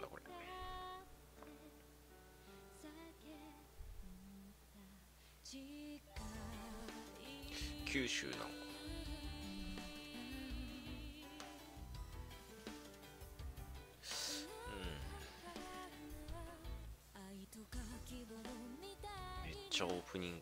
これ。九州なのか。めっちゃオープニング。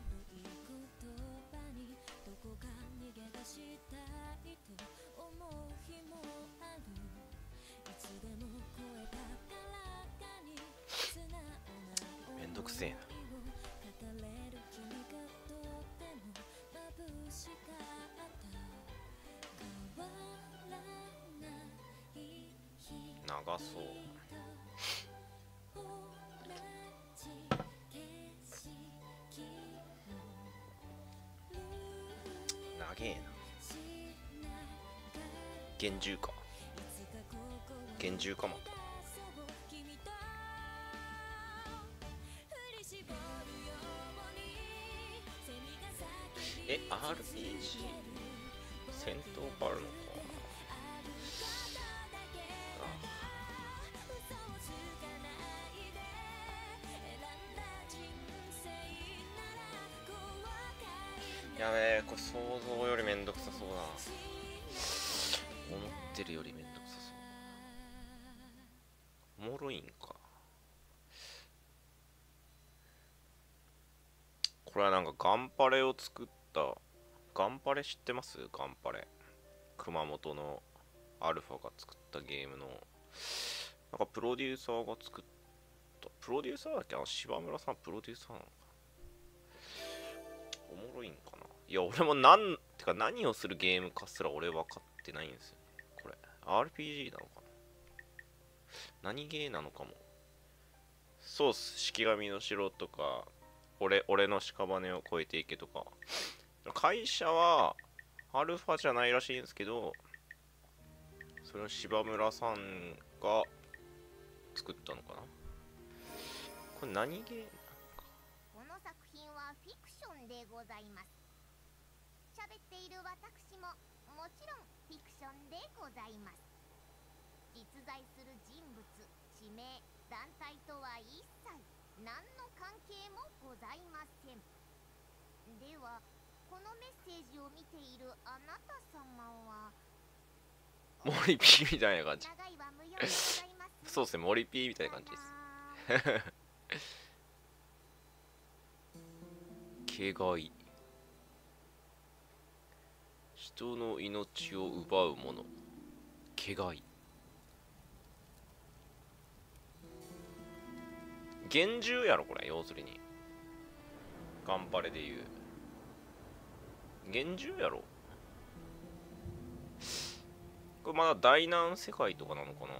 めんどくせえな。長そう。長えな。厳重か。厳重かまた。RPG 戦闘があるのか。やべえ、これ想像よりめんどくさそうだな。思ってるよりめんどくさそう。おもろいんか。これはなんかガンパレを作った。ガンパレ知ってます？ガンパレ。熊本のアルファが作ったゲームのなんかプロデューサーが作った。プロデューサーだっけ？柴村さんプロデューサーなのか。おもろいんかな。いや俺もてか何をするゲームかすら俺分かってないんですよね。これ RPG なのかな。何ゲーなのかも。そうっす。式神の城とか俺の屍を越えていけとか。会社はアルファじゃないらしいんですけど、それを柴村さんが作ったのかな。これ何ゲー？ この作品はフィクションでございます。喋っている私ももちろんフィクションでございます。実在する人物、地名、団体とは一切何の関係もございません。ではこのメッセージを見ているあなた様はモリピーみたいな感じ。 長いは無用でございます、ね、 そうですね、モリピーみたいな感じです毛がいい。人の命を奪うもの。毛がいい。厳重やろこれ。要するにガンパレでいう厳重やろこれ。まだ大難世界とかなのかな。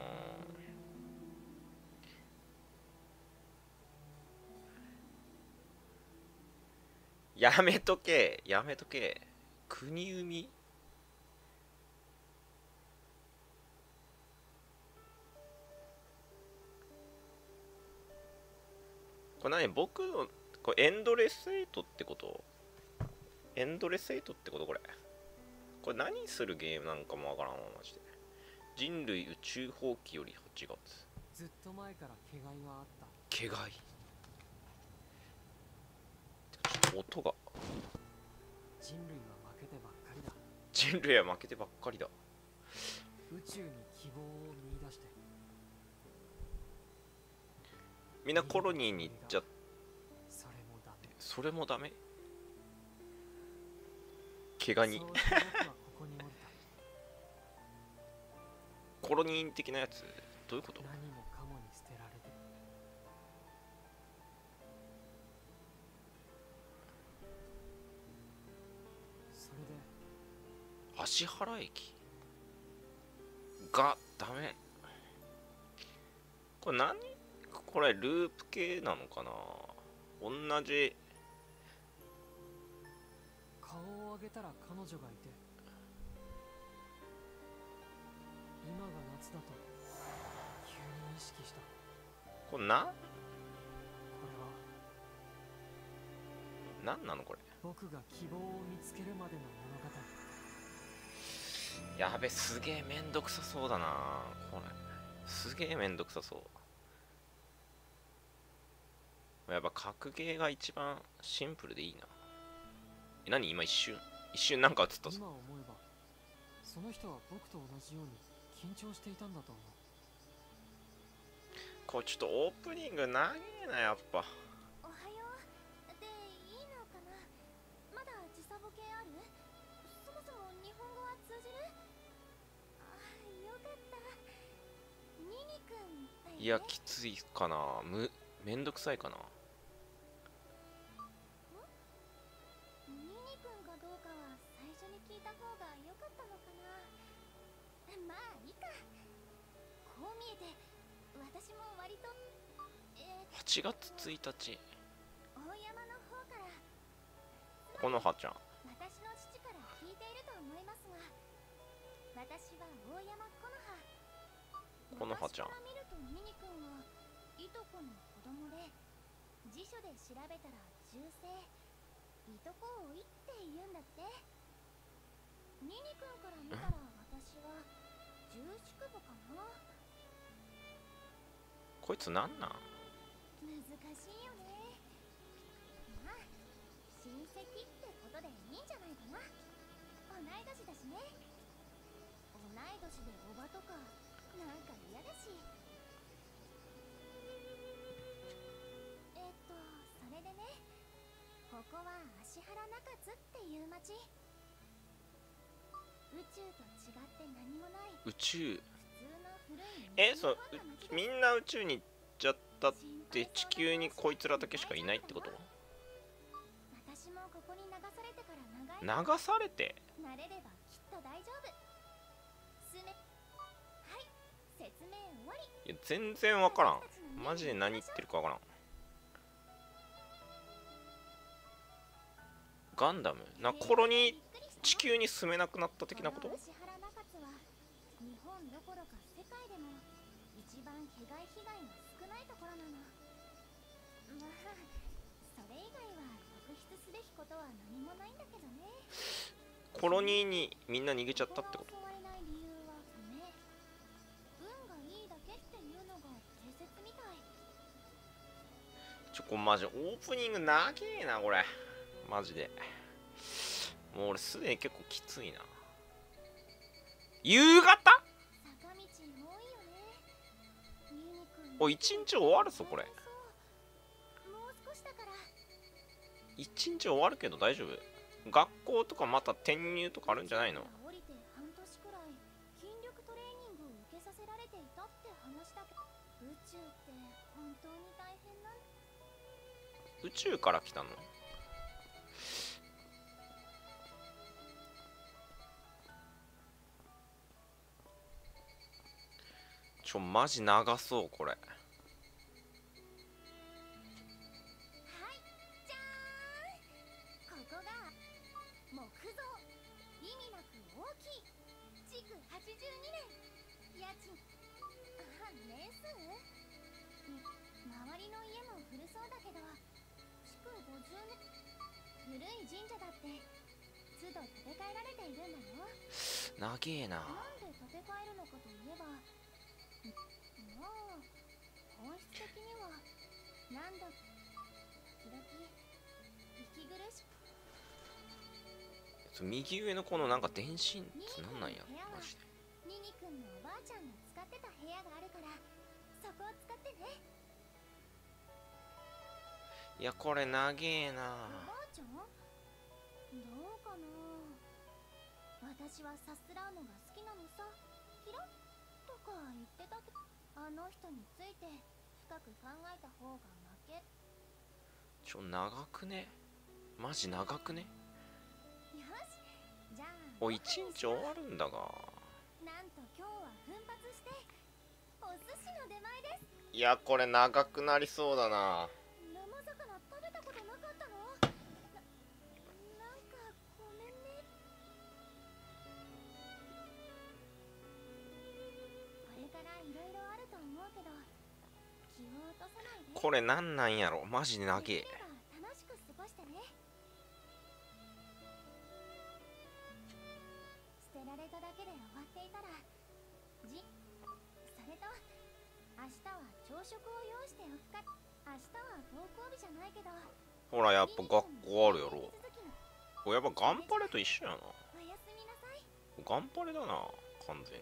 やめとけやめとけ。国海。これ何？僕のこれエンドレスエイトってこと？エンドレスエイトってこと？これ何するゲームなんかもわからんわマジで。人類宇宙放棄より8月。 ずっと前から毛がいはあった。 毛がい。音が。 人類は負けてばっかりだ。 人類は負けてばっかりだ。 宇宙に希望を見出して。 みんなコロニーに行っちゃっ。 それもダメ。 それもダメ。毛ガニコロニー的なやつ。どういうこと？ 何もかもに捨てられて。それで芦原駅がダメ。これ何？これループ系なのかな。同じ。 顔を上げたら彼女がいて、今が夏だと急に意識した。 これこれは何なのこれ。 僕が希望を見つけるまでの物語。 やべ、すげえめんどくさそうだなこれ。 すげえめんどくさそう。やっぱ格ゲーが一番シンプルでいいな。何今一瞬なんか映ったぞ。 今思えばその人は僕と同じように緊張していたんだと思う。 これちょっとオープニング長えなやっぱ。 おはようでいいのかな。まだ時差ボケある？そもそも日本語は通じる？ああ、よかった。ニニくんだよね。 いやきついかな。めんどくさいかな。 ニニくんかどうかは最初に聞いた方が良かったのかな。まあいいか。こう見えて私も割と 8月1日大山の方から、 このはちゃん。 私の父から聞いていると思いますが、私は大山木の葉。 このはちゃん。 私から見るとミニ君はいとこの子供で、辞書で調べたら銃声、いとこ追いって言うんだって。ミニ君から見たら私は重宿部かな。 こいつなんなん？ 難しいよね。まあ親戚ってことでいいんじゃないかな。同い年だしね。同い年でおばとかなんか嫌だし。それでね、ここは芦原中津っていう町。宇宙と違って何もない宇宙。 普通の古いそうみんな宇宙に行っちゃったって地球にこいつらだけしかいないってこと？ 私もここに流されてから長い。 流されて？ 慣れればきっと大丈夫。はい、説明終わり。 いや全然わからん。マジで何言ってるかわからん。ガンダムな頃に地球に住めなくなった的なこと？ 芦原中津は日本どころか世界でも一番被害が少ないところなの。まあそれ以外は特筆すべきことは何もないんだけどね。 コロニーにみんな逃げちゃったってこと？ 襲われない理由は不明。運がいいだけっていうのが定説みたい。 これマジオープニング長えなこれ。マジでもう俺すでに結構きついな。夕方？ 坂道多いよね。 お、一日終わるぞこれ。 もう少しだから。 一日終わるけど大丈夫？学校とかまた転入とかあるんじゃないの？ 降りて半年くらい筋力トレーニングを受けさせられていたって話だけど、宇宙って本当に大変なんだ。 宇宙から来たの？マジ長そうこれ。 はい、じゃーん。ここが木造、意味なく大きい築82年、家賃年数、周りの家も古そうだけど築50年。古い神社だって都度建て替えられているんだよ。 長えな。 なんで建て替えるのかといえば、まあ本質的にはなんだ時々息苦しく。 右上のこのなんか電信ってなんなんやマジで。 ニニくんのおばあちゃんが使ってた部屋があるからそこを使ってね。 いやこれ長えな。 おばあちゃんどうかな。私はさすらうのが好きなのさ。キラッとか言ってたけど、あの人について深く考えた方が負け。 長くね？マジ長くね？ よし、じゃあお、一日終わるんだが。 なんと今日は奮発してお寿司の出前です。 いやこれ長くなりそうだな。 生魚食べたことなかったの？なんかごめんね。これからいろいろあると思うけど気を落とさないで。 これなんなんやろマジで長え。 できれば楽しく過ごしてね。捨てられただけで終わっていたらそれと朝食を用意しておくか。明日は登校日じゃないけど。 ほらやっぱ学校あるやろ。これやっぱガンパレと一緒やな。 おやすみなさい。 ガンパレだな完全に。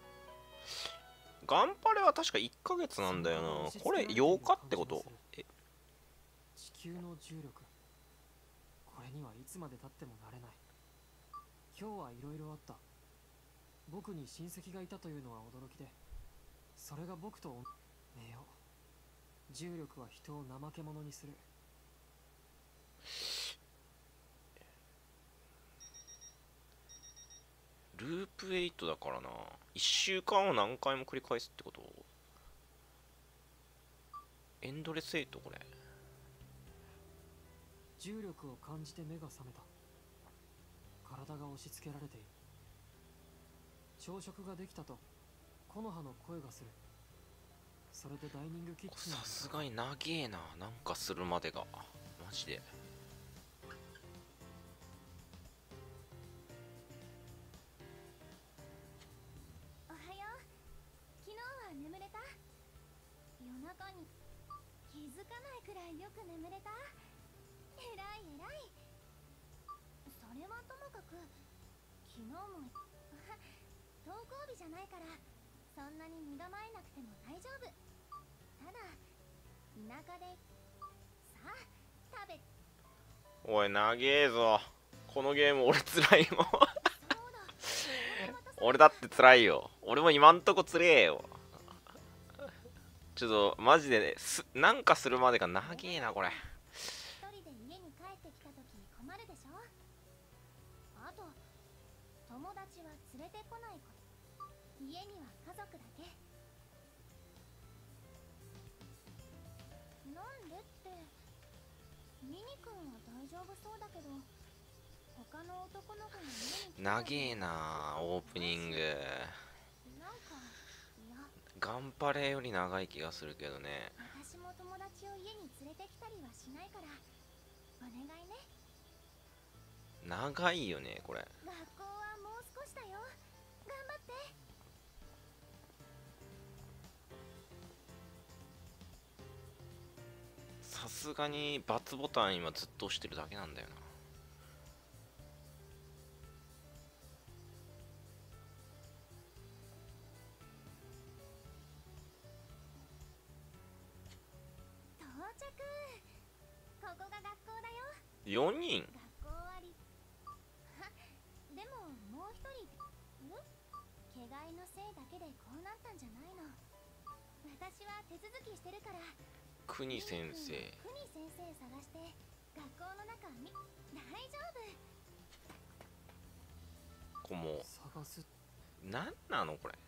ガンパレは確か1ヶ月なんだよな。これ8日ってこと？ 地球の重力、これにはいつまでたってもなれない。今日はいろいろあった。僕に親戚がいたというのは驚きで、それが僕とねよ。重力は人を怠け者にする。 ループ8だからな。1週間を何回も繰り返すってこと？エンドレス8これ。 重力を感じて目が覚めた。体が押し付けられている。朝食ができたと木の葉の声がする。それでダイニングキッチン。 さすがに長えな、なんかするまでがマジで。 おはよう。昨日は眠れた？夜中に気づかないくらいよく眠れた？えらいえらい。それはともかく昨日も登校日じゃないからそんなに身構えなくても大丈夫。ただ田舎でさあ食べ。 おい長えぞこのゲーム。俺つらいもん俺だってつらいよ。俺も今んとこつれえよ。ちょっとマジでね、なんかするまでが長えなこれ。 一人で家に帰ってきた時困るでしょ。あと友達は連れてこない子。家には家族だけ。なんでってミニ君は大丈夫そうだけど他の男の子が家に長えなオープニング。 なんかいやガンパレより長い気がするけどね。 私も友達を家に連れてきたりはしないからお願いね。 長いよねこれ。 学校はもう少しだよ。頑張って。 さすがに×ボタン今ずっと押してるだけなんだよな。 到着。ここが学校だよ。 4人。 学校終わり。でももう一人怪我のせいだけでこうなったんじゃないの。私は手続きしてるから。 クニ先生。 クニ先生探して学校の中大丈夫。 こも探す。 なんなのこれ。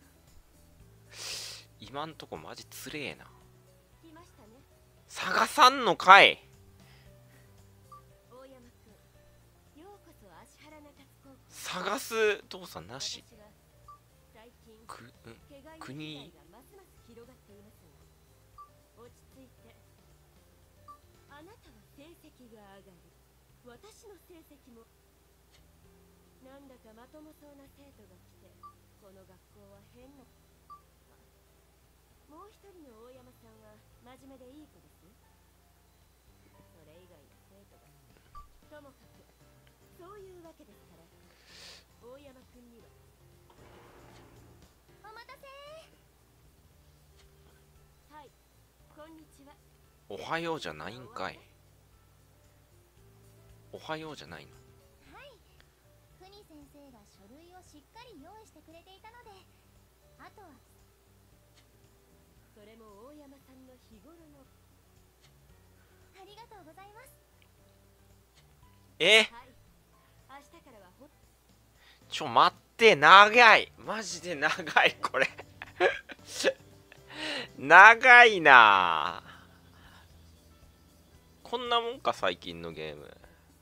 今んとこマジつれえな。 来ましたね。 探さんのかい。 大山君、ようこそ芦原中津高校。 探す動作なし。 最近国がますます広がっていますが、落ち着いて。あなたは成績が上がる。私の成績も。なんだかまともそうな生徒が来て、この学校は変な。もう一人の大山さんは真面目でいい子です。それ以外の生徒がともかくそういうわけですから、大山くんには。お待たせ。はい、こんにちは。 おはようじゃないんかい。おはようじゃないの。 はい、クニ先生が書類をしっかり用意してくれていたので、あとはそれも大山さんの日頃の。ありがとうございます。はい、明日からは待って長いマジで長いこれ長いな。こんなもんか最近のゲーム。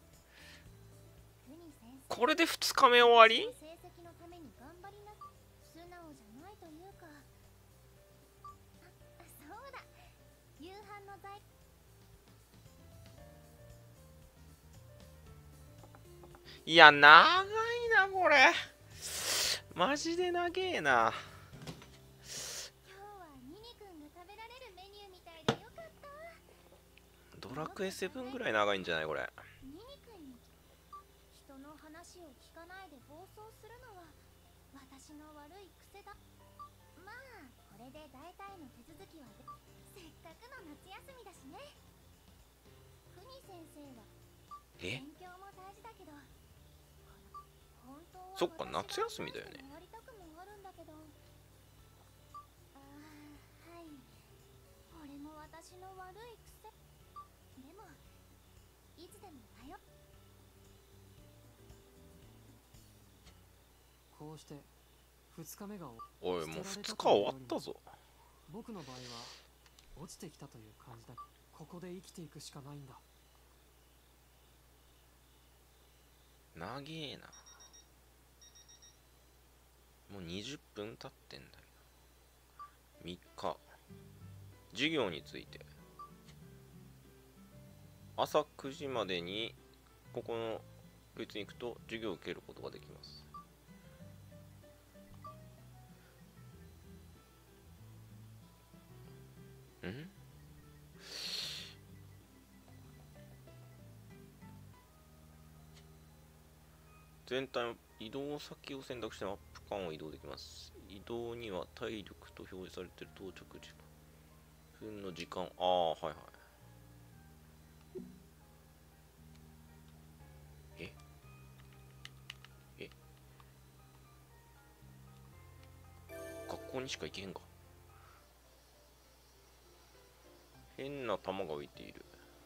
これで2日目終わり。 成績のために頑張りな。素直じゃないというか。そうだ、夕飯の材。 いや長いなこれ。マジで長えな。 今日はミニ君が食べられるメニューみたいでよかった。 ドラクエ7ぐらい長いんじゃないこれ。 ミニクに人の話を聞かないで暴走するのは私の悪い癖だ。まあこれで大体の手続きはで、せっかくの夏休みだしね。フニ先生は勉強も大事だけど、本当はそっか、夏休みだよね。 やりたくもあるんだけど、はい、これも私の悪い癖。でもいつでも頼。 こうして2日目がおい、もう2日終わったぞ。 僕の場合は落ちてきたという感じだ。ここで生きていくしかないんだ。 長えな。もう20分経ってんだけど。3日。授業について。朝9時までにここの別に行くと授業を受けることができます。ん？全体の移動先を選択してマップ間を移動できます。移動には体力と表示されている到着時間。分の時間。ああ、はいはい。学校にしか行けへんか。変な玉が浮いている。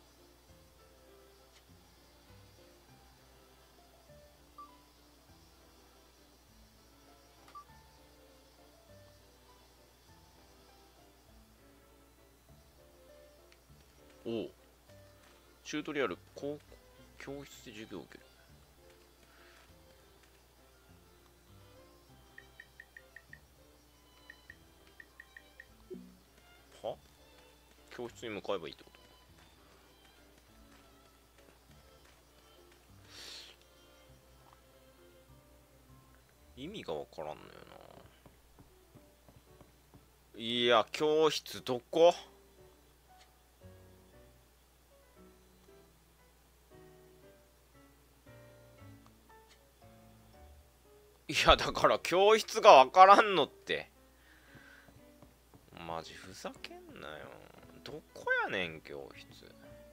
おお。チュートリアル、教室で授業を受ける。は？教室に向かえばいいってこと？意味がわからんのよな。いや、教室どこ？いや、だから教室がわからんのって。マジふざけんなよ。どこやねん、教室。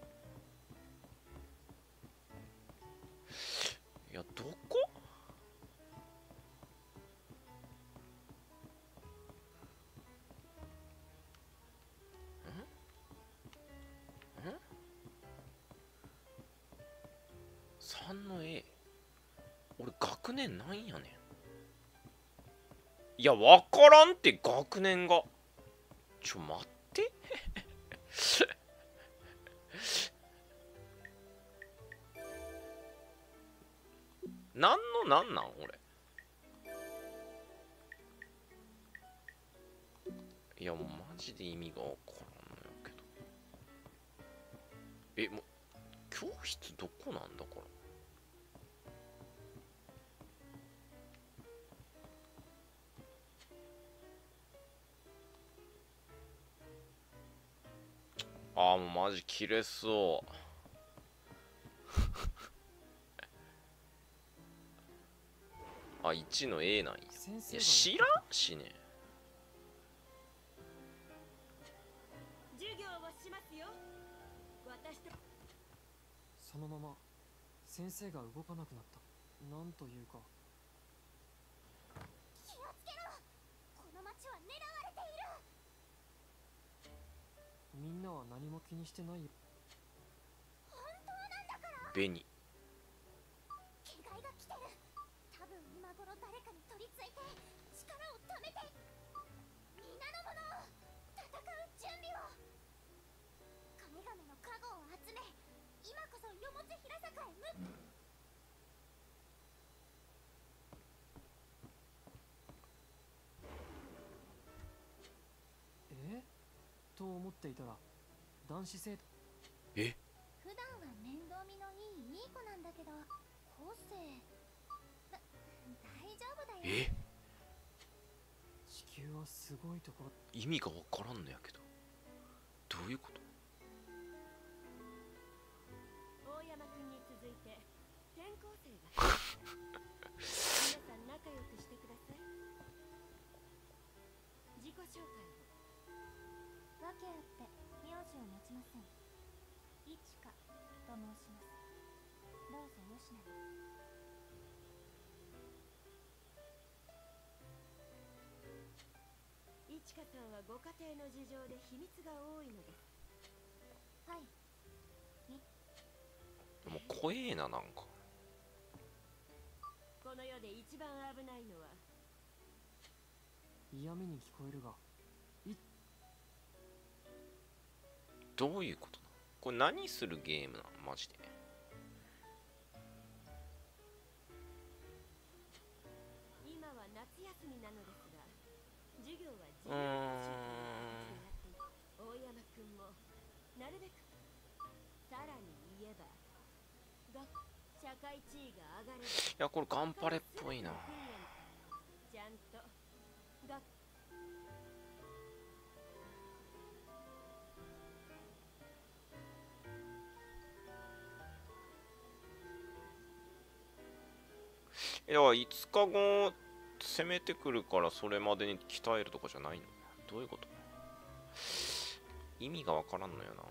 いや、どこ？3の A。俺学年なんやねん。いや、わからんって学年が。待ってなん俺。いや、もうマジで意味がわからんのやけど。もう教室どこなんだこれ。ああ、もうマジ切れそう。あ、1の A なんや。いや、知らんしね。 授業をしますよ。私と。 そのまま先生が動かなくなった。なんというか。 気をつけろ。この町は狙われている。 みんなは何も気にしてないよ。 本当なんだから。 ベニ。 気概が来てる。多分今頃誰かに取り付いて力をためて。皆の者、戦う準備を。神々の加護を集め、今こそよもち平坂へと思っていたら男子生徒。 普段は面倒見のいい子なんだけど、個性大丈夫だよ。 地球はすごいところ。 意味がわからんのやけど。 どういうこと？ 大山君に続いて転校生が皆さん仲良くしてください。自己紹介を。 訳あって名字を持ちません。いちかと申します。どうぞよしなに。 いちかさんはご家庭の事情で秘密が多いのです。 はい。 でも怖えな、なんか。 この世で一番危ないのは嫌味に聞こえるが、 どういうことなの？これ何するゲームなのマジで。 今は夏休みなのですが、授業は自由な週間になっていて、大山くんもなるべく、さらに言えば社会地位が上がれば、 いや、これガンパレっぽいな。 ちゃんと学いや、5日後攻めてくるからそれまでに鍛えるとかじゃないの？どういうこと？意味がわからんのよな。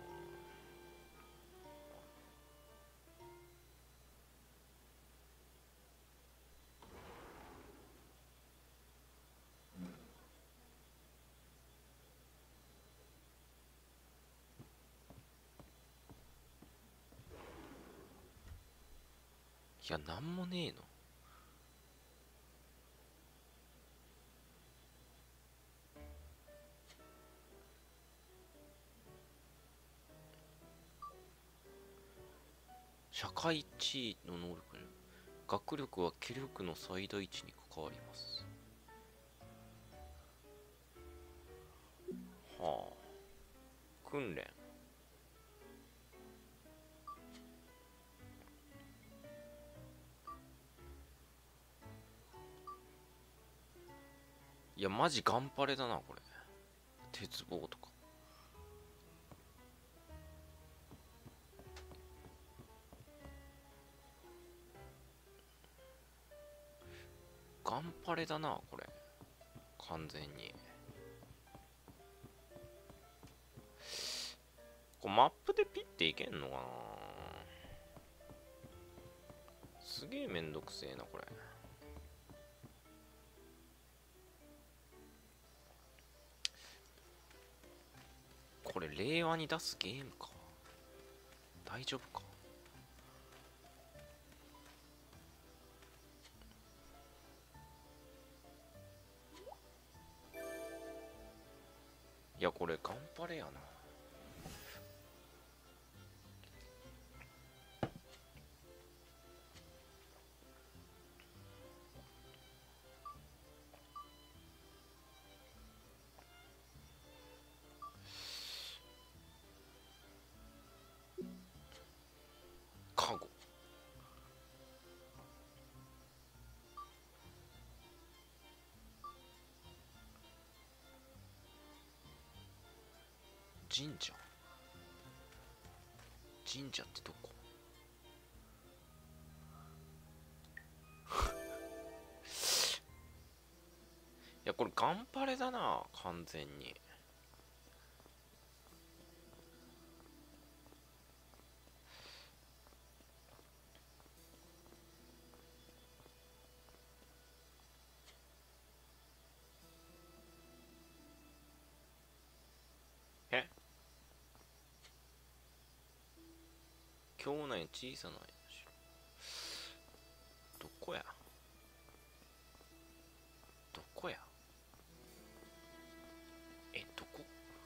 いや、なんもねえの。社会地位の能力に学力は気力の最大値に関わります。はあ。訓練。いや、マジガンパレだな、これ。鉄棒とか。ガンパレだな、これ。完全に。これマップでピッていけんのかな？すげえめんどくせえな、これ。これ令和に出すゲームか？大丈夫か？いや、これガンパレやな。カゴ。神社。神社ってどこ？いや、これガンパレだな、完全に。え？京内小さな城。どこや？どこや？え、どこ？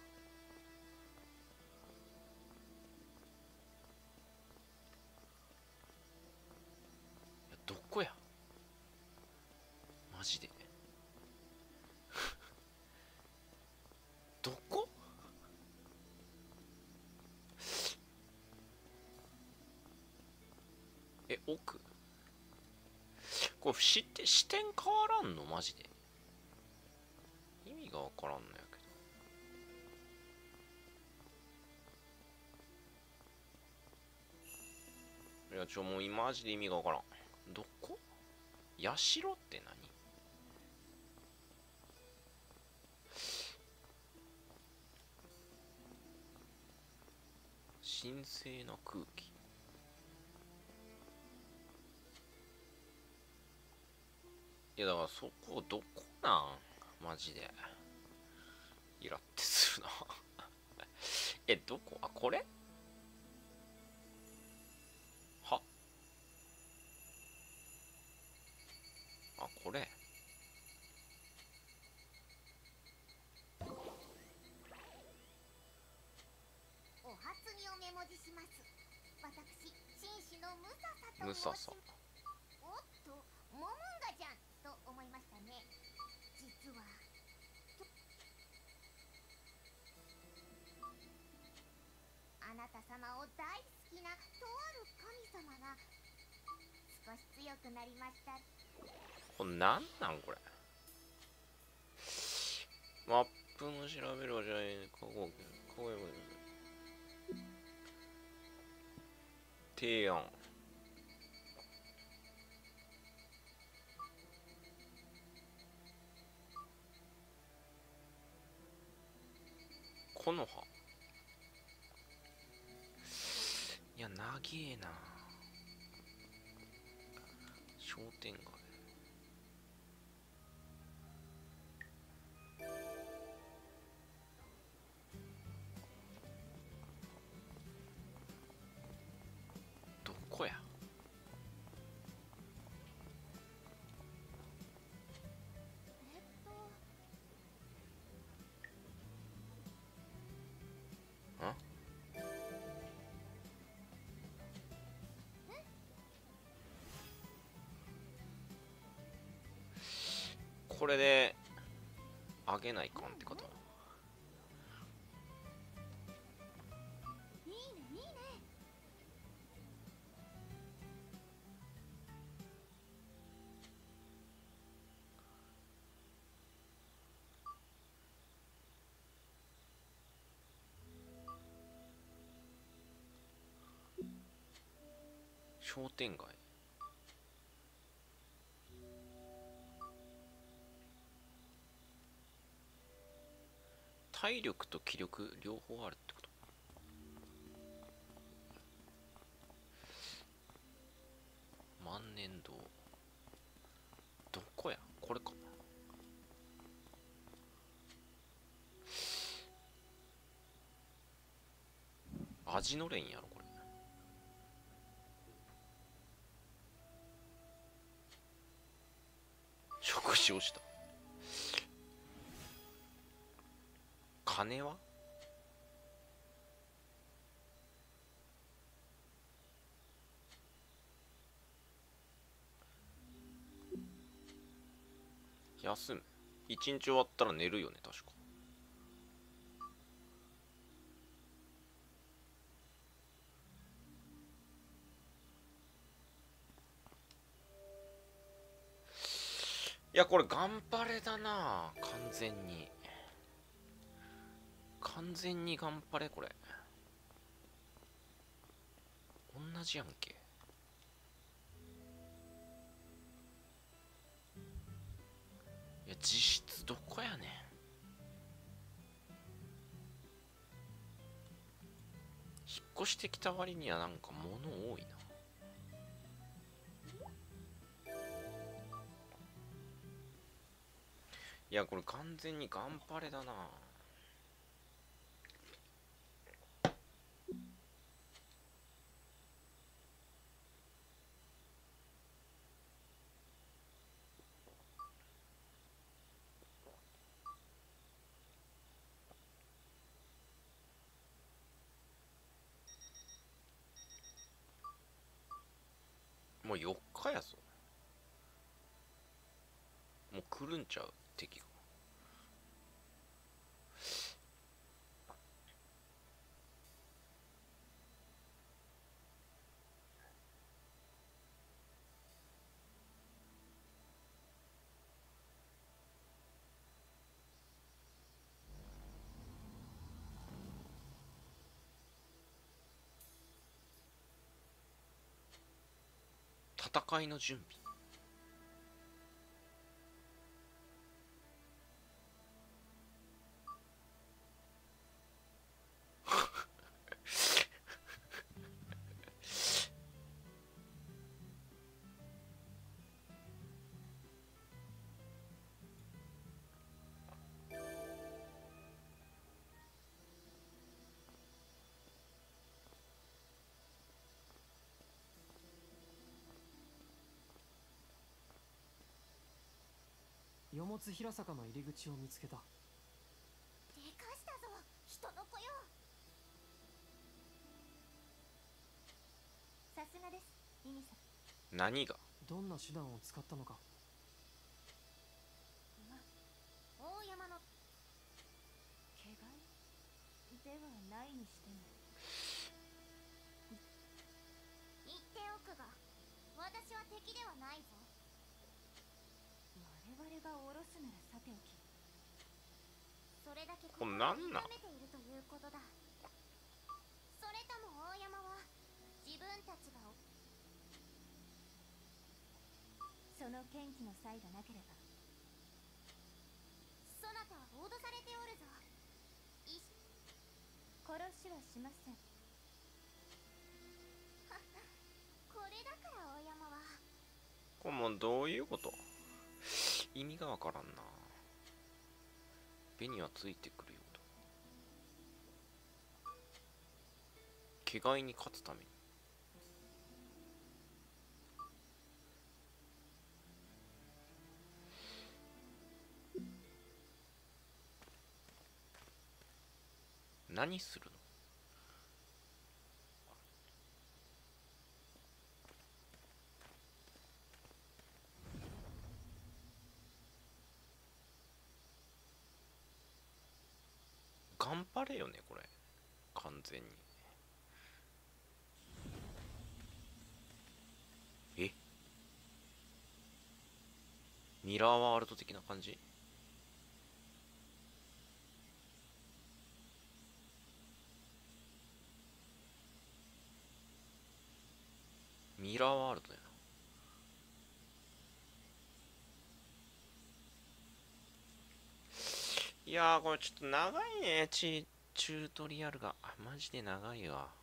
いや、どこや？マジで。どこ？え、奥？これ視点変わらんのマジで。意味がわからんのやけやもうマジで意味がわからん。どこ？社って何？神聖な空気。いやだからそこどこなんマジでイラってするなどこ？あ、これはあ、これお初にお目文字します。私、紳士のムササとムササ。 申します。おっと、モモンガじゃんと思いましたね。実はあなた様を大好きなとある神様が少し強くなりました。 これなんなんこれ。マップの調べろじゃこう提案。この葉。いや、長えな。商店街。どこや。ん？これであげないかんってこと。 いいねいいね。 商店街。体力と気力両方あるってこと。万年堂。どこやこれかな。味のれんやろこれ。食事をした。金は？休む。一日終わったら寝るよね確か。いやこれ頑張れだな完全に。完全に頑張れこれ。同じやんけ。いや実質どこやねん。引っ越してきた割にはなんか物多いな。いやこれ完全に頑張れだな。もう4日やぞ。もう来るんちゃう敵が。 戦いの準備。 よもつ平坂の入り口を見つけた。 でかしたぞ、人の子よ。さすがです、ミニさん。 何が？ どんな手段を使ったのか。 大山の怪我ではないにしても。言っておくが、私は敵ではないぞ。我々が下ろすならさておき、それだけここを痛めているということだ。それとも大山は自分たちがその剣気の才がなければ、そなたは脅されておるぞ。殺しはしません。これだから大山は。 これもうどういうこと？意味がわからんな。紅はついてくるよと。毛飼いに勝つために。何するの？頑張れよねこれ、完全に。え、ミラーワールド的な感じ？ミラーワールドやな。いやー、これちょっと長いね、チュートリアルが。マジで長いわ。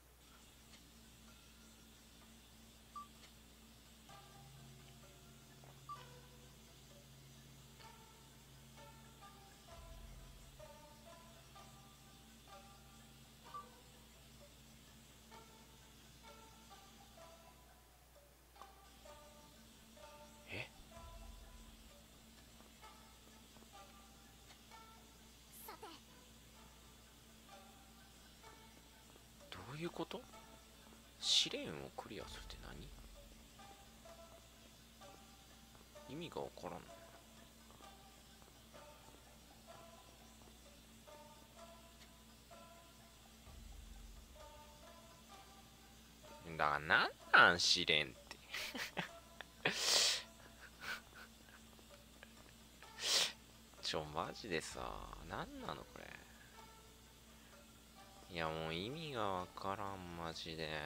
え？ さて、 どういうこと？試練をクリアするって何？意味がわからん。だからなんなん試練ってマジでさ、なんなのこれ。いやもう意味がわからん、マジで。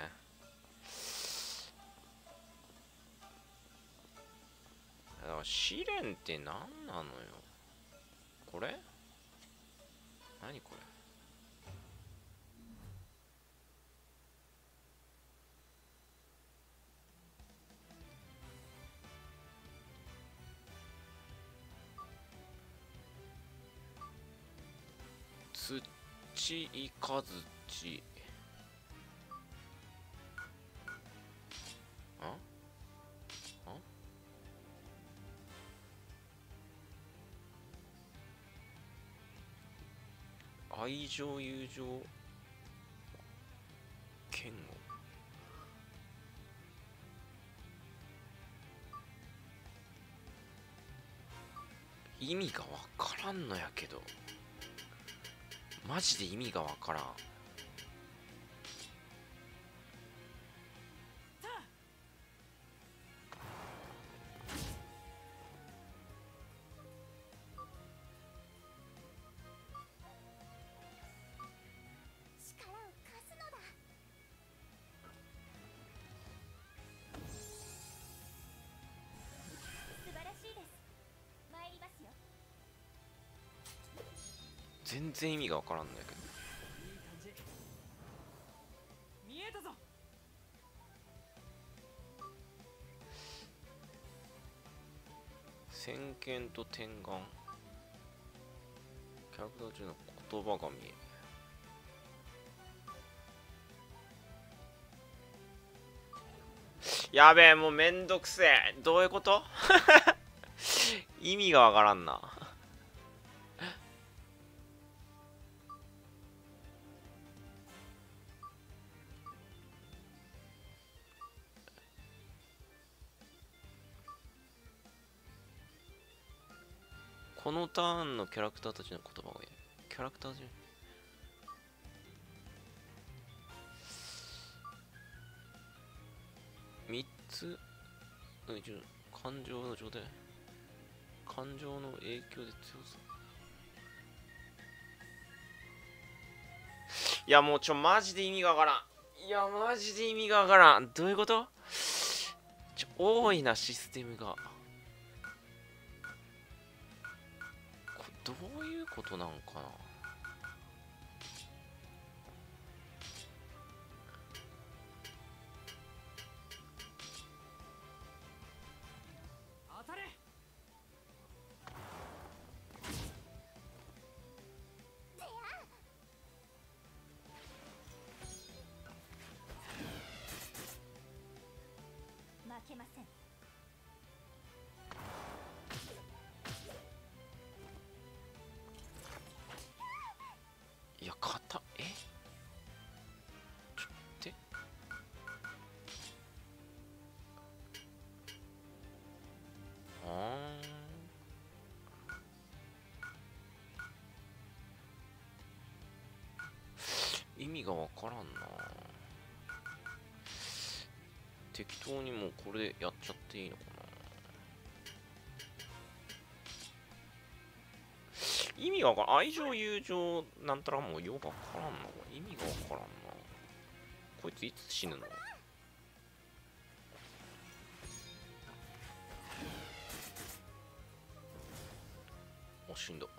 だから試練って何なのよ。これ？何これ？土いかずち。あ？愛情友情嫌悪。意味がわからんのやけど、マジで意味がわからん。 力を貸すのだ。 全然意味がわからんだけど。 いい感じ。見えたぞ。 先見と天眼。キャラクター中の言葉が見える。やべえ、もうめんどくせえ。どういうこと意味がわからんな。このターンのキャラクターたちの言葉がいい。キャラクター中3つ感情の状態、感情の影響で強さ。いやもうマジで意味がわからん。いやマジで意味がわからん。どういうこと？多いなシステムが。どういうことなんかな。 当たれ。 負けません。 いやちょっと待って。意味がわからんな。適当にもうこれやっちゃっていいのかな。意味がわからん。愛情友情なんたらもうよくわからんな。意味がわからんな。こいついつ死ぬの？お、しんど。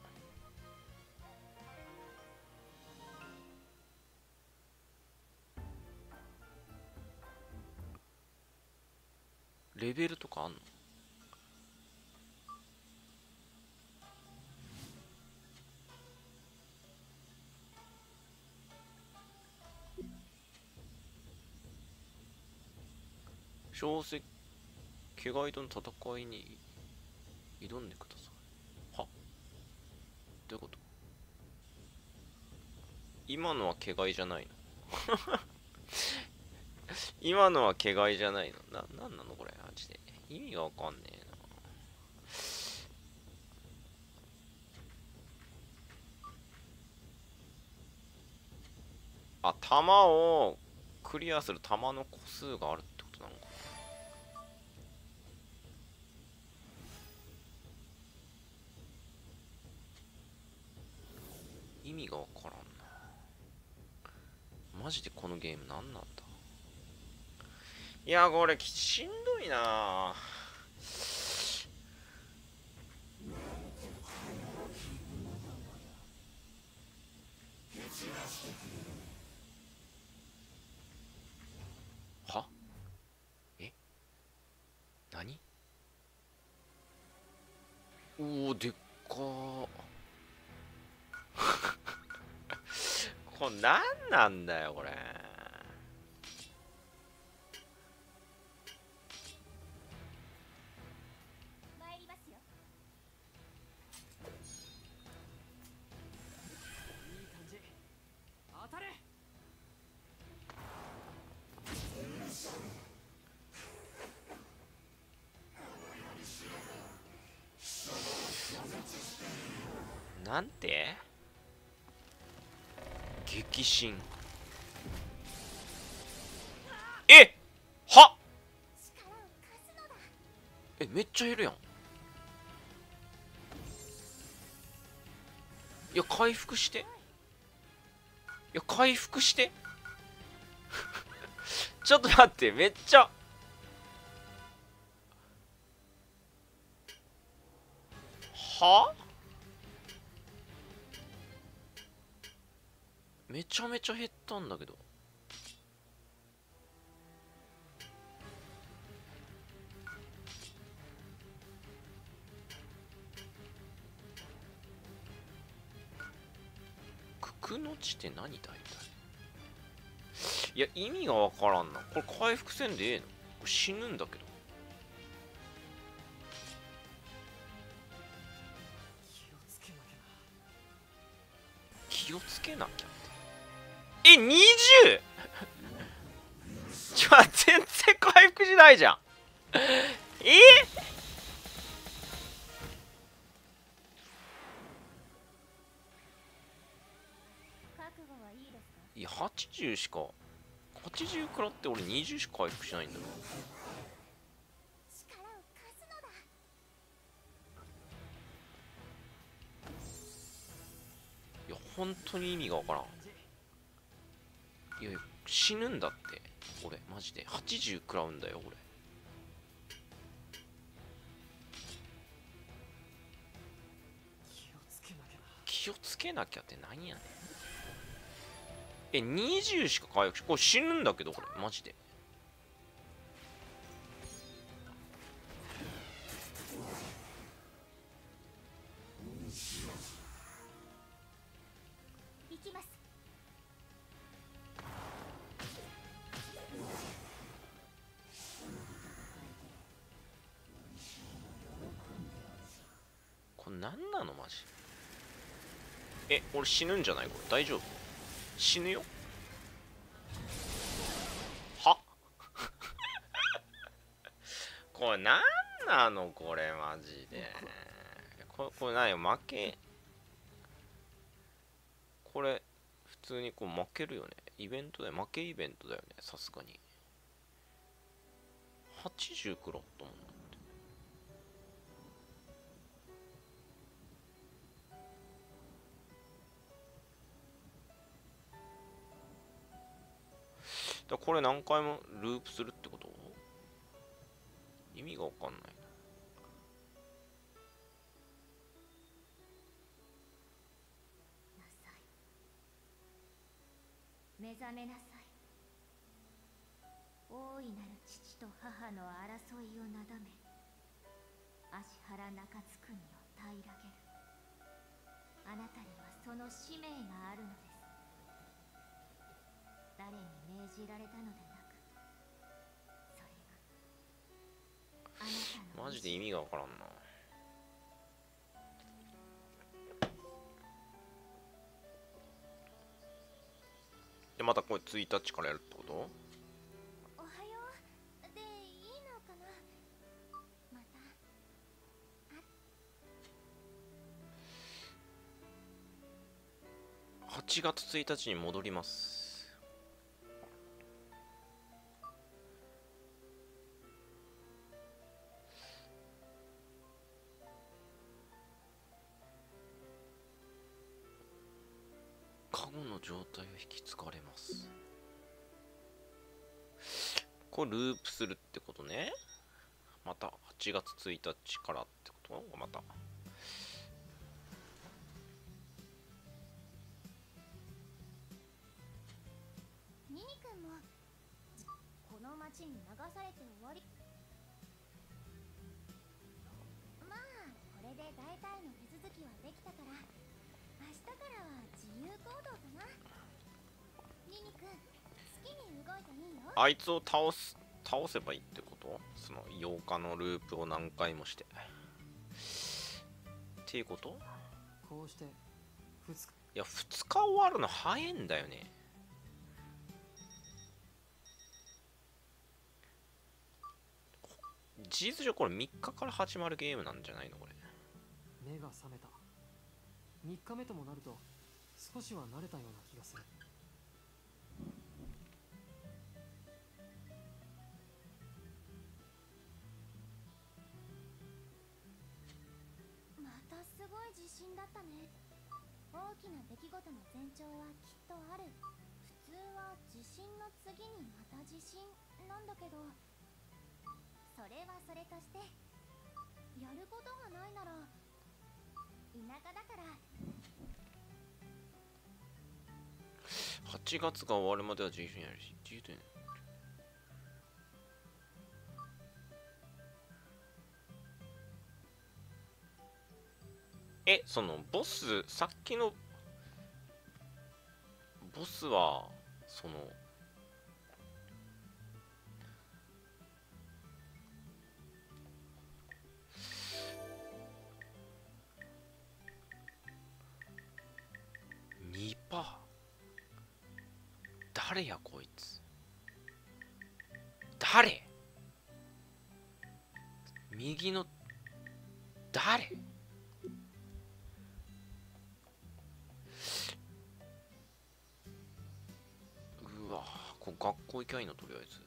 レベルとかあんの？小石毛ガイとの戦いに挑んでください。は？どういうこと？今のは毛ガイじゃないの？今のは毛ガイじゃないの？なんなのこれマジで。意味がわかんねえな。あ、弾をクリアする弾の個数があるってことなのか。意味がわからんな。マジでこのゲームなんなんだ。いやこれしんどいな。は？え？何？おお、でっかー。これ何なんだよこれ。 参りますよ。 いい感じ。当たれ。 なんて？激震。え？は？ 力を貸すのだ。 え、めっちゃいるやん。いや回復して。いや回復して。ちょっと待って、めっちゃは？ めちゃめちゃ減ったんだけど。九九の地って何大体。いや意味がわからんな。これ回復せんでええの？これ死ぬんだけど。気をつけなきゃって。え、20！ 全然回復しないじゃん。 覚悟はいいですか？ いや、80しか。80食らって俺20しか回復しないんだよ。 力を貸すのだ。 いや、本当に意味がわからん。いや、死ぬんだって。俺、マジで。80食らうんだよ、俺。気をつけなきゃって何やねん。え、20しか回復し、これ死ぬんだけど、これ、マジで。 行きます。 これ何なのマジ。え、俺死ぬんじゃない？これ大丈夫？死ぬよ。はこれ何なのこれマジで。これ何よ、負け。これ普通にこう負けるよね。イベントで負けイベントだよね、さすがに。80食らったもんだって。だこれ何回もループするってこと？意味がわかんない。 目覚めなさい。大いなる父と母の争いをなだめ、芦原中津国を平らげる。あなたにはその使命があるのです。誰に命じられたのでなく、それがあなたのマジで意味がわからんな。でまたこれ1日からやるってこと？ おはようでいいのかな。また 8月1日に戻ります。過去の状態を引き継がれます。これループするってことね。また8月1日からってことまた。 ニニ君もこの町に流されて終わり。まあこれで大体の手続きはできたから、明日からは自由行動かな。ニニ君、好きに動いていいよ。 あいつを倒せばいいってこと？その8日のループを何回もしてっていうこと？ こうして2日。 いや2日終わるの早いんだよね。事実上これ3日から始まるゲームなんじゃないのこれ。 目が覚めた。3日目ともなると少しは慣れたような気がする。 またすごい地震だったね。大きな出来事の前兆はきっとある。普通は地震の次にまた地震なんだけど、それはそれとしてやることがないなら、田舎だから。 8月が終わるまでは自由にやるし、自由でね。そのボス、さっきのボスはその2%。誰やこいつ、誰、右の誰、うわ、これ学校行きゃいいの、とりあえず。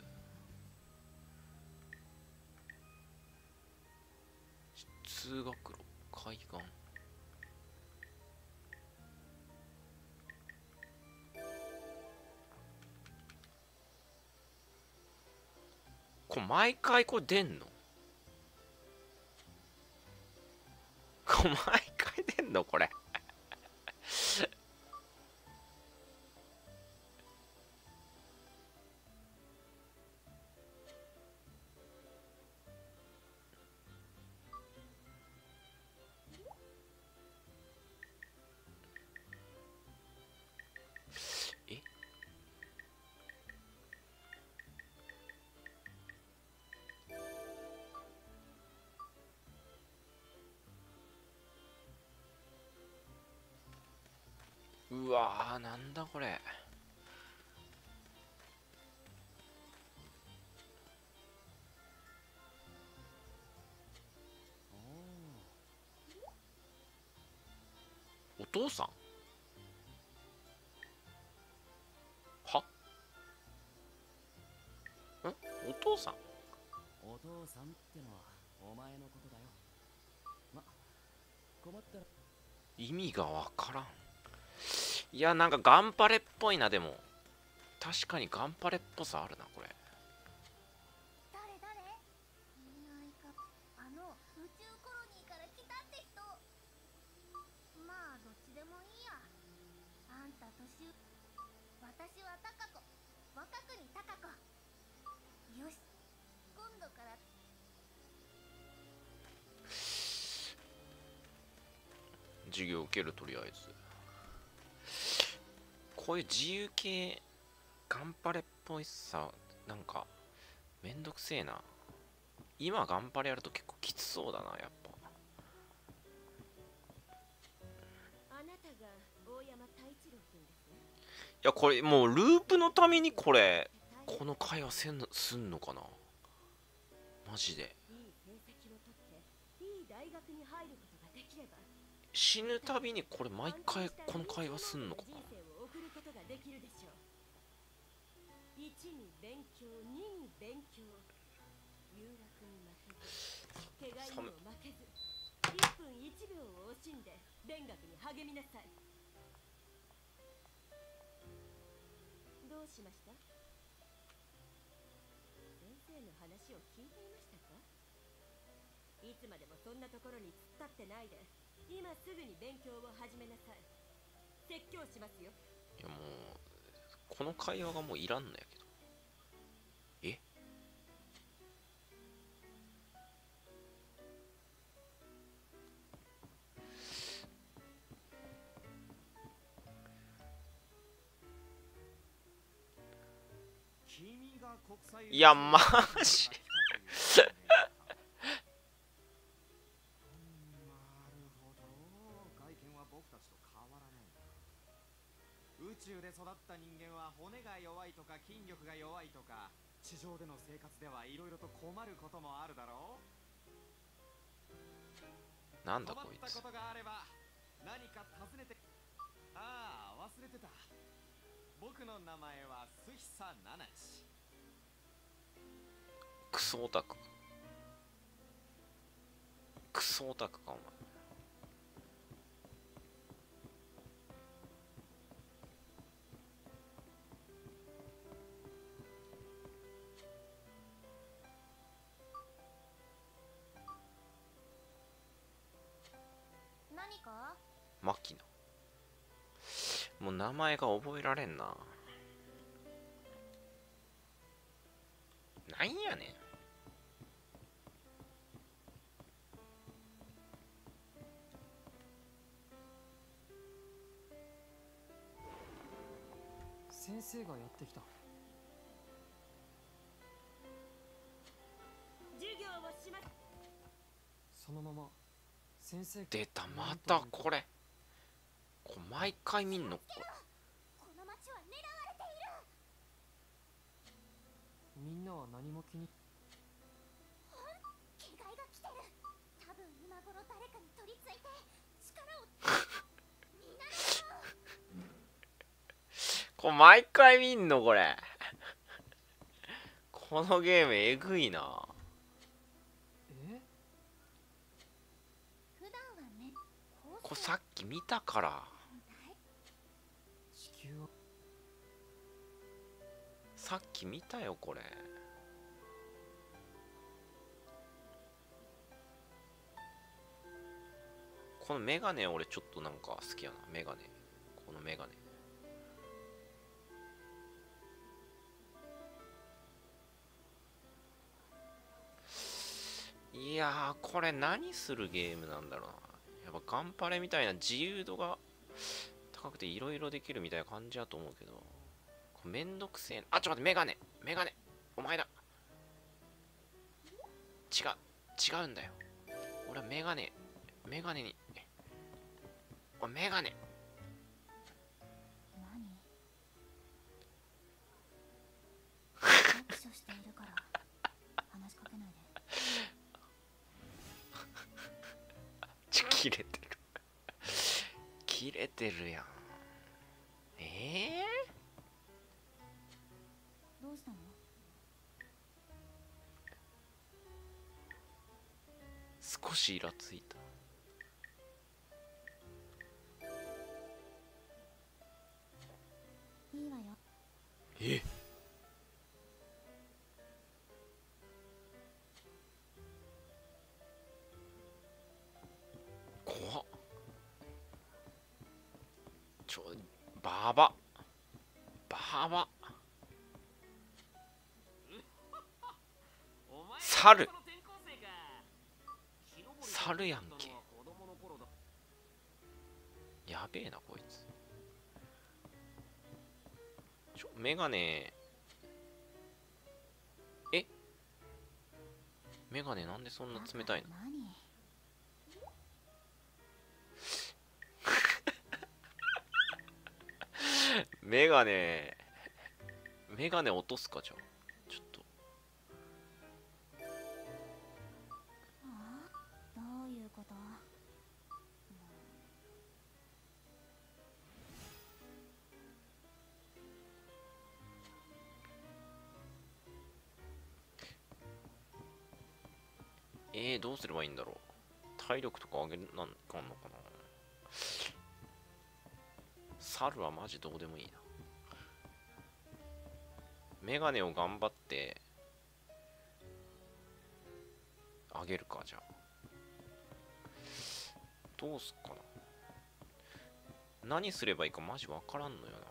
通学路、海岸。これ毎回これ出んの？これ毎回出んのこれ。うわー、なんだこれ。お父さんはお父さん、 お父さんってのはお前のことだよ。ま、困ったら意味がわからん。いや、なんかガンパレっぽいな。でも確かにガンパレっぽさあるなこれ。 誰いないか。宇宙コロニーから来たって人。まあどっちでもいいや。あんた年上、私はタカ子、若くにタカ子。よし、今度から授業受ける。とりあえずこういう自由系ガンパレっぽいさ、なんかめんどくせえな。今ガンパレやると結構きつそうだな、やっぱ。 あなたが大山太一郎君ですね。 いや、これもうループのためにこの会話すんのかな、マジで。 いい成績を取っていい大学に入ることができれば、 死ぬたびにこれ毎回この会話すんのかな。 人生を送ることができるでしょう。1に勉強、2に勉強、誘惑に負けず、怪我にも負けず、1分1秒を惜しんで勉学に励みなさい。どうしました？先生の話を聞いていましたか？いつまでもそんなところに突っ立ってないで、今すぐに勉強を始めなさい。説教しますよ。 いや、もうこの会話がもういらんのやけど。いや、マジ宇宙で育った人間は骨が弱いとか筋力が弱いとか、地上での生活ではいろいろと困ることもあるだろう。 なんだこいつ。 困ったことがあれば何か尋ねて。ああ、忘れてた。僕の名前はスヒサナナチ。 クソオタク。クソオタクかお前。 何か？ マキナ。 もう名前が覚えられんな。なんやねん。 先生がやってきた。 授業をします。 そのまま先生。 出た、またこれ。毎回見んのこれ。 この町は狙われている。 みんなは何も気に。 気概が来てる。多分今頃誰かに取り付いて力を見習おう。 毎回見んのこれ。このゲームえぐいな。 普段はね、 これさっき見たから。 地球はさっき見たよこれ。このメガネ俺ちょっとなんか好きやな。メガネ、このメガネ。いやー、これ何するゲームなんだろうな。やっぱガンパレみたいな自由度が高くていろいろできるみたいな感じだと思うけど、めんどくせえな。あ、ちょっと待って、メガネメガネ、お前だ。違うんだよ。俺はメガネに、おいメガネ。 何？読書しているから話しかけないで。 切れてる切れてるやん。 どうしたの？ 少しイラついた。 いいわよ。 怖っ。ババ猿やんけ。やべえなこいつ。メガネ。メガネなんでそんな冷たいの？メガネ落とすか。じゃあちょっと。 どういうこと？ どうすればいいんだろう。体力とか上げるなんかんのかな。猿はマジどうでもいいな。メガネを頑張ってあげるか。じゃあどうすっかな。何すればいいかマジわからんのよな。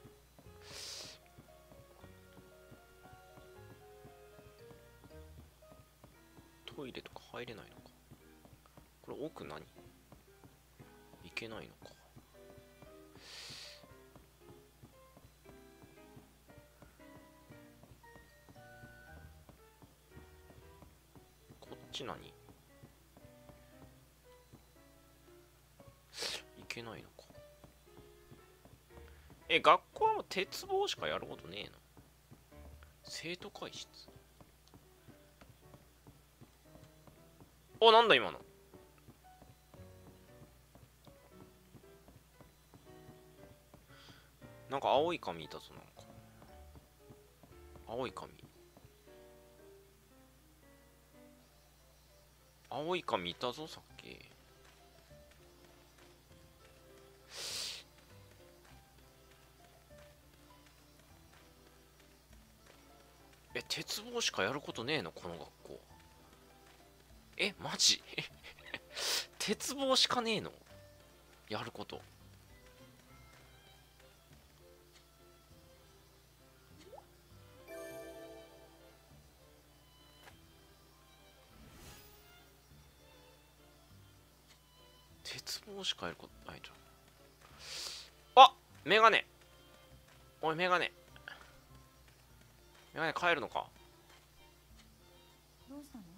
トイレとか入れないのか。これ奥何？いけないのか。こっち何？いけないのか。学校はもう鉄棒しかやることねえの？生徒会室。なんだ今の。なんか青い紙いたぞ。なんか青い紙いたぞさっき。鉄棒しかやることねえのこの学校。マジ鉄棒しかねえのやること。 絶望しか得ることないじゃん。あ、メガネ。おいメガネ。メガネ帰るのか。 どうしたの？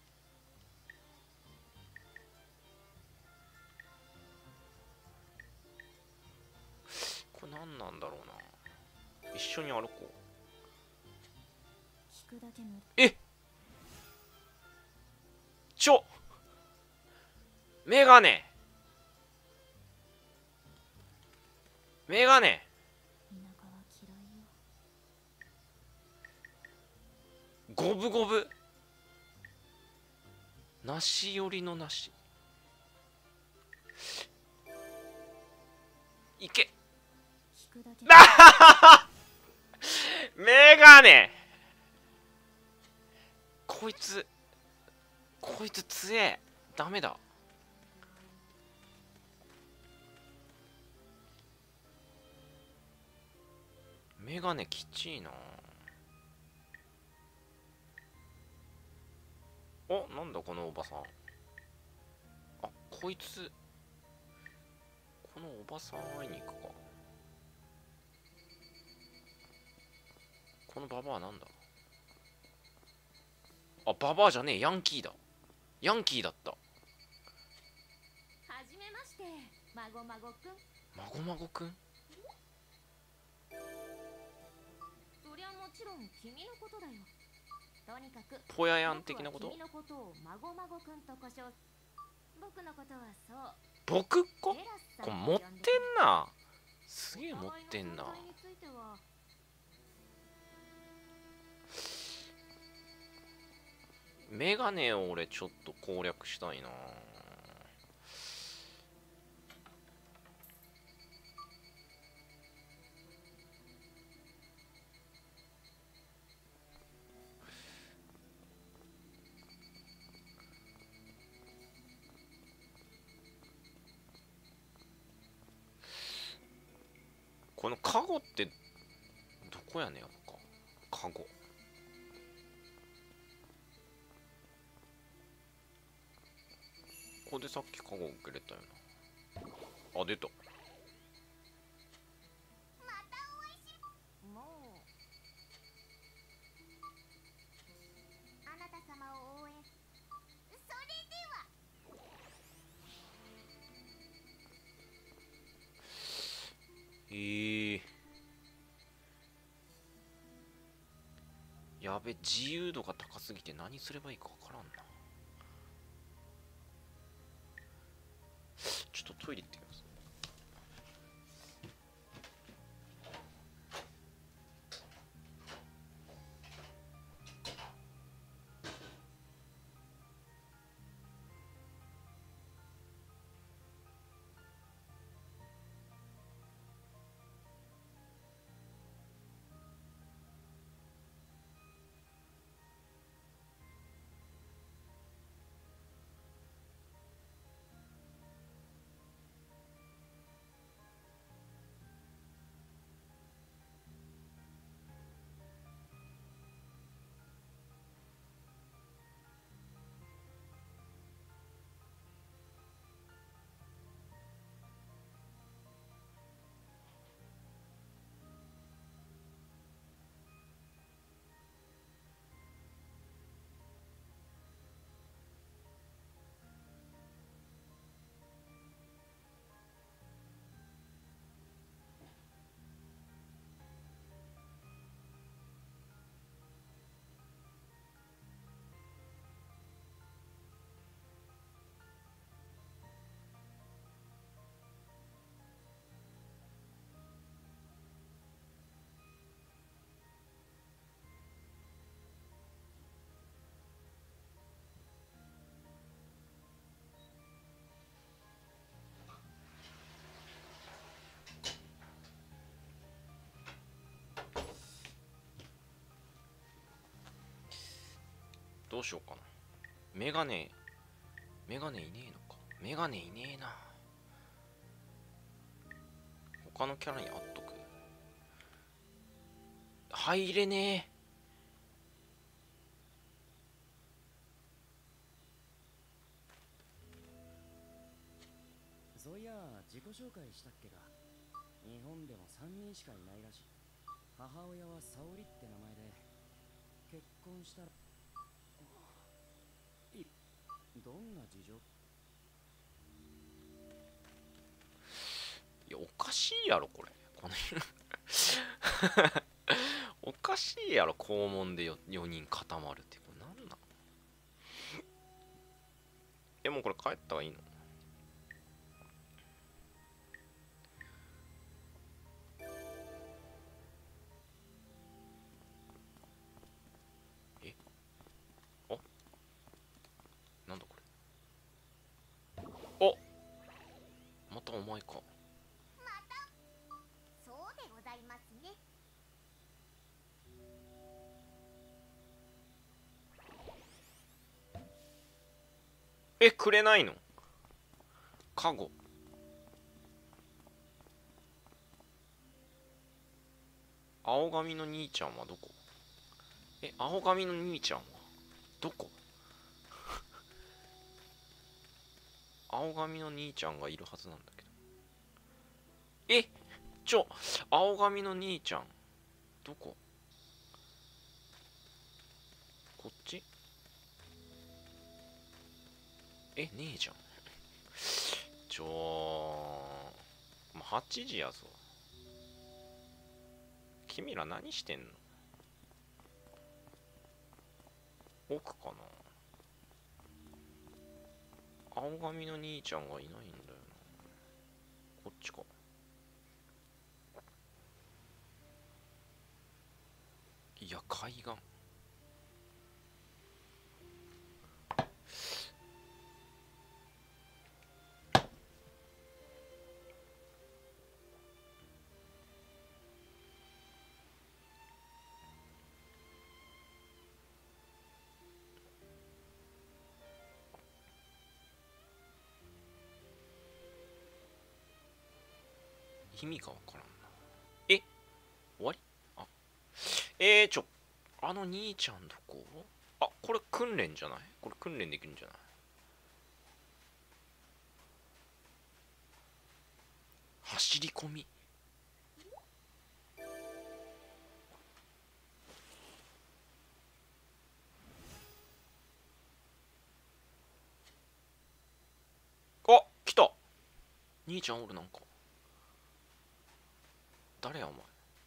これ何なんだろうな。一緒に歩こう。 聞くだけ無え、メガネ。メガネ。 田舎は嫌いよ。 五分五分。なし寄りのなし。いけ。 聞くだけメガネ。こいつ強え。ダメだ。メガネきちいな。お、なんだこのおばさん。あ、こいつこのおばさん会いに行くか。このババアなんだ。あ、ババアじゃねえ、ヤンキーだ。ヤンキーだった。 はじめまして、まごまごくん。 まごまごくん。 そりゃもちろん君のことだよ。とにかくポヤヤン的なこと。 君のことをまごまごくんと呼称。僕のことはそう。 僕か。 テラスさんこれ持ってんな。すげえ持ってんな。 お互いの存在についてはメガネを俺ちょっと攻略したいな。このカゴってどこやねんやっぱ。カゴ。ここでさっきカゴくれたよな。あ、出た。 もうあなた様を応援。それではやべ、自由度が高すぎて何すればいいかわからんな。ちょっとトイレ行ってきます。どうしようかな。メガネいねえのか。メガネいねえな。他のキャラにあっとく。入れねえ。 紹介したっけか。日本でも3人しかいないらしい。母親は沙織って名前で、結婚したらどんな事情？ いや、おかしいやろこれ、このおかしいやろ、肛門で4人固まるって。これなんなん？もうこれ帰った方がいいの？あ、なんだこれ。またお前か。 そうでございますね。 くれないの？カゴ。青髪の兄ちゃんはどこ？青髪の兄ちゃんはどこ？青髪の兄ちゃんがいるはずなんだけど。青髪の兄ちゃんどこ？こっち？ねえじゃん。もう8時やぞ。君ら何してんの？奥かな？青髪の兄ちゃんがいないんだよな。こっちか。いや、海岸。意味がわからんな。終わり？あの兄ちゃんどこ？これ訓練じゃない？これ訓練できるんじゃない？走り込み。来た。兄ちゃんおる。なんか誰やお前。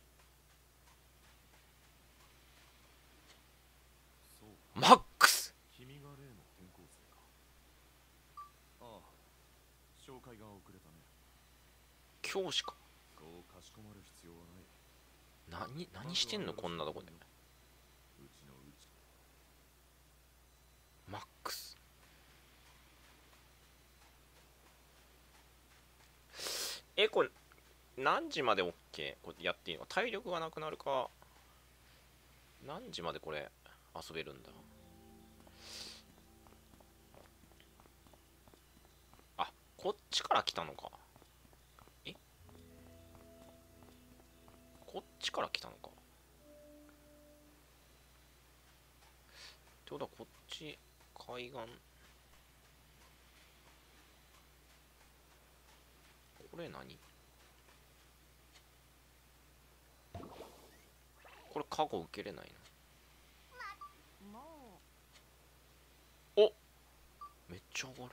マックス。 君が例の転校生か。ああ、紹介が遅れたね。 教師か。 そうかしこまる必要はない。 何してんのこんなとこで。 うちのうち。 マックス。これ何時まで OK？ これやっていいの？体力がなくなるか。何時までこれ遊べるんだ？こっちから来たのか。こっちから来たのか。ってことはこっち海岸。これ何？これカゴ受けれないもの？めっちゃ上がる。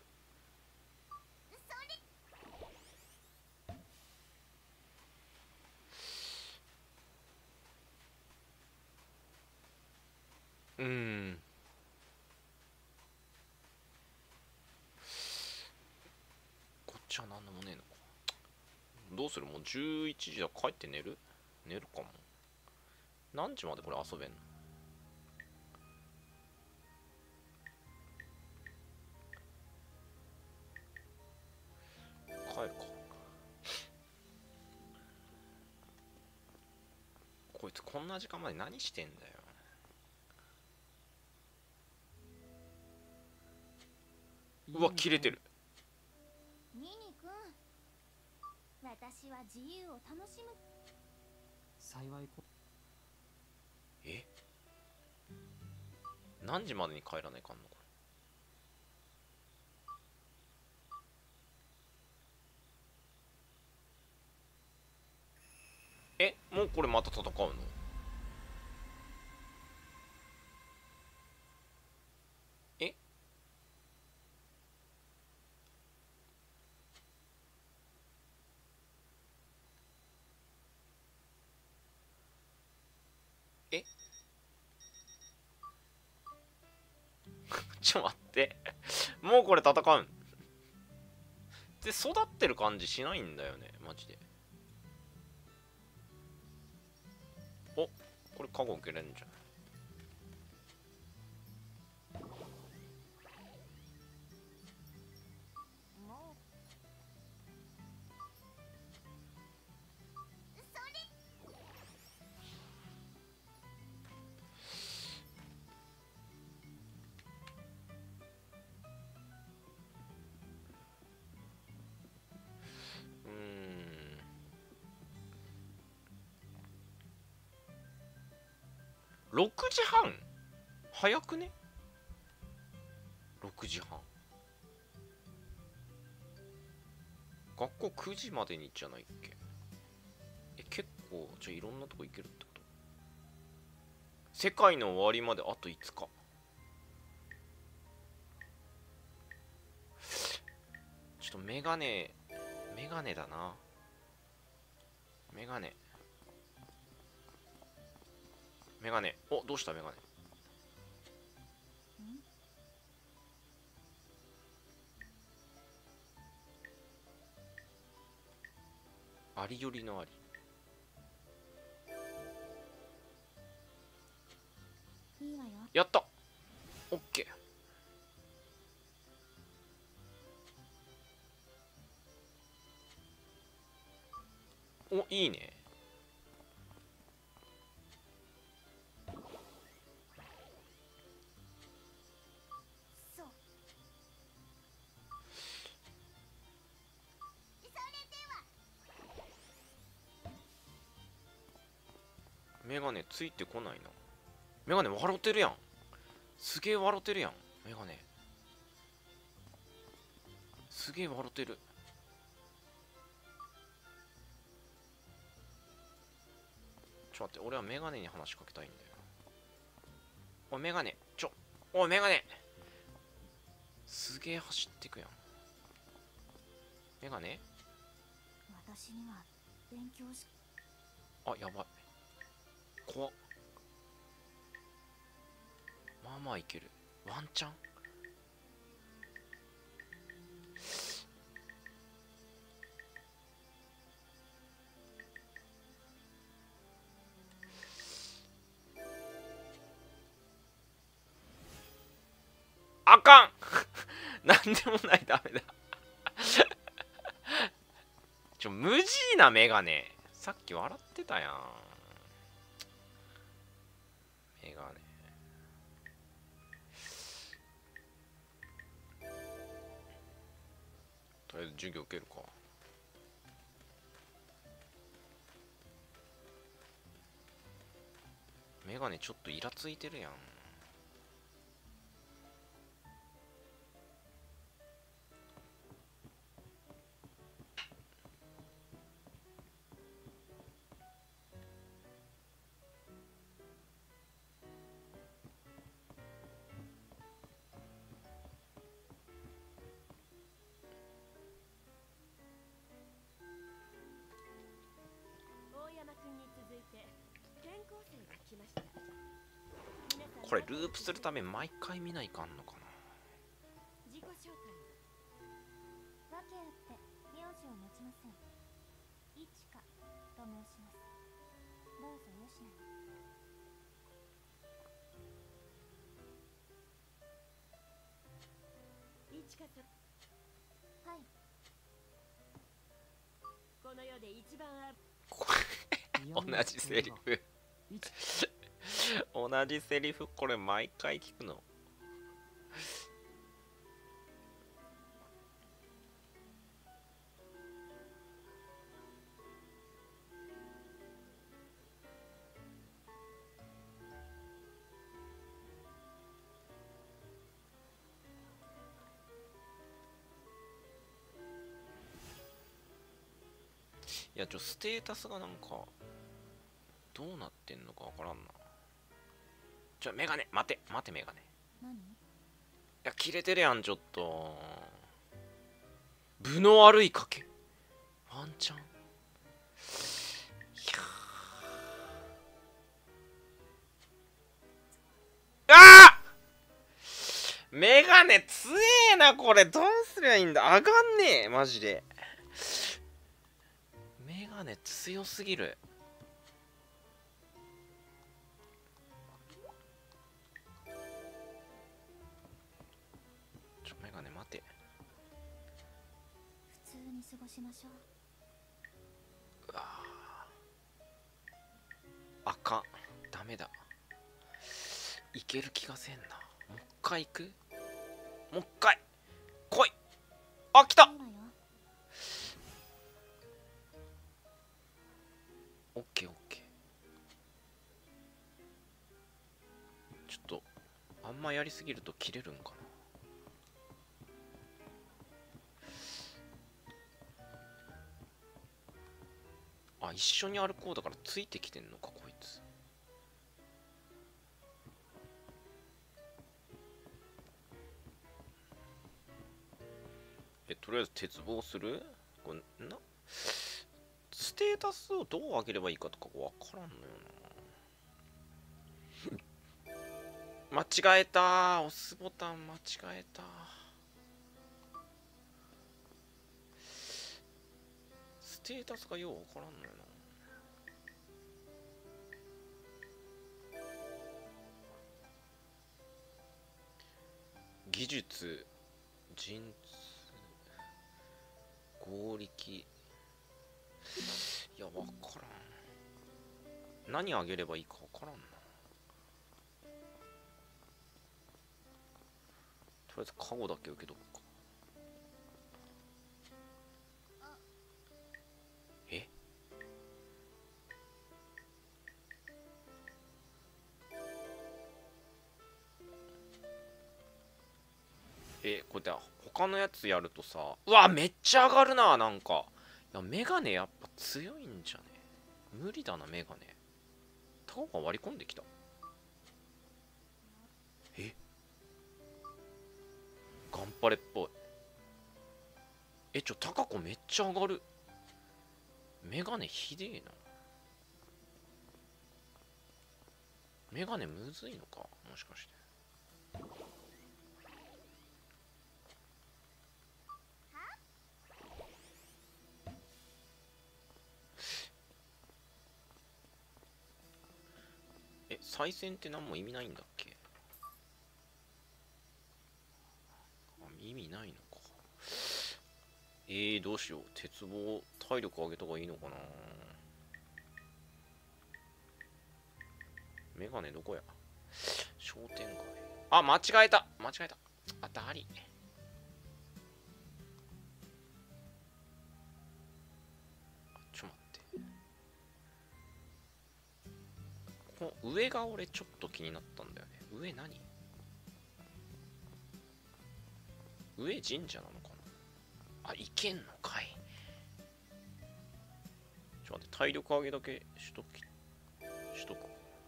こっちは何でもねえのか。どうする？もう11時だ。帰って寝るかも。何時までこれ遊べんの？帰るか。こいつこんな時間まで何してんだよ。うわ、切れてる。 ニニ君、私は自由を楽しむ。 幸い何時までに帰らないかんの？ここれまた戦うの？ええちょっと待ってもうこれ戦うんで、育ってる感じしないんだよねマジで。お、これカゴ受けれんじゃん。 もうそれ 6時半早くね？ 6 時半学校9時までにじゃないっけ？結構じゃあいろんなとこ行けるってこと？世界の終わりまであと5日。ちょっとメガネだな。メガネ。お、どうしたメガネ。ありよりのあり。 いいわよ。 やった。オッケー。お、いいね。 そうそれではメガネついてこないな。メガネ笑ってるやん。すげえ笑ってるやん。メガネすげえ笑ってる。ちょっと待って、俺はメガネに話しかけたいんだよ。おいメガネ、おいメガネ、すげえ走ってくやん。メガネ、 私には勉強しあ、やばい。怖っ。まあまあいける。ワンチャン。あかんなんでもない、ダメだ無慈悲なメガネ。さっき笑ってたやん。メガネ。とりあえず授業受けるか。メガネちょっとイラついてるやん。 大山くんに続いて転校生が来ました。皆さんこれループするため毎回見ないかんのかな。 自己紹介ワケルって名字を持ちません。イチカと申します。どうぞよしなに。 いちかさん、 はい。 この世で一番同じセリフ同じセリフ、これ毎回聞くの。いやステータスがなんかどうなってんのかわからんな。メガネ待てメガネ。 何？ いや切れてるやんちょっと。分の悪い賭けワンチャン。いやあメガネ強えなこれ。どうすりゃいいんだ。上がんねえマジで。メガネ強すぎる。メガネ待て。 普通に過ごしましょう。 うわあかん。ダメだ。いける気がせんな。もう一回行く。もう一回来い。あ来た。 いいわよ。 オッケーオッケー。ちょっとあんまやりすぎると切れるんかな。あ一緒に歩こうだからついてきてんのかこいつ。とりあえず鉄棒する。これなステータスをどう上げればいいかとかわからんのよな間違えた。押すボタン間違えた。ステータスがようわからんのよな。技術陣痛合力。いやわからん。何あげればいいかわからんな。とりあえずカゴだけ受けとくか。これ他のやつやるとさ、うわめっちゃ上がるな。なんかいやメガネやっぱ強いんじゃね。無理だなメガネ。タコが割り込んできた。ガンパレっぽい。タカコめっちゃ上がる。メガネひでえな。メガネむずいのかもしかして。再戦って何も意味ないんだっけ。意味ないのか。どうしよう。鉄棒体力上げた方がいいのかな。メガネどこや。商店街。あ間違えた。あダリ。ちょっと待って。この上が俺ちょっと気になったんだよね。上何？上神社なのかな。あ、いけんのかい。ちょっと待って、体力上げだけしとく。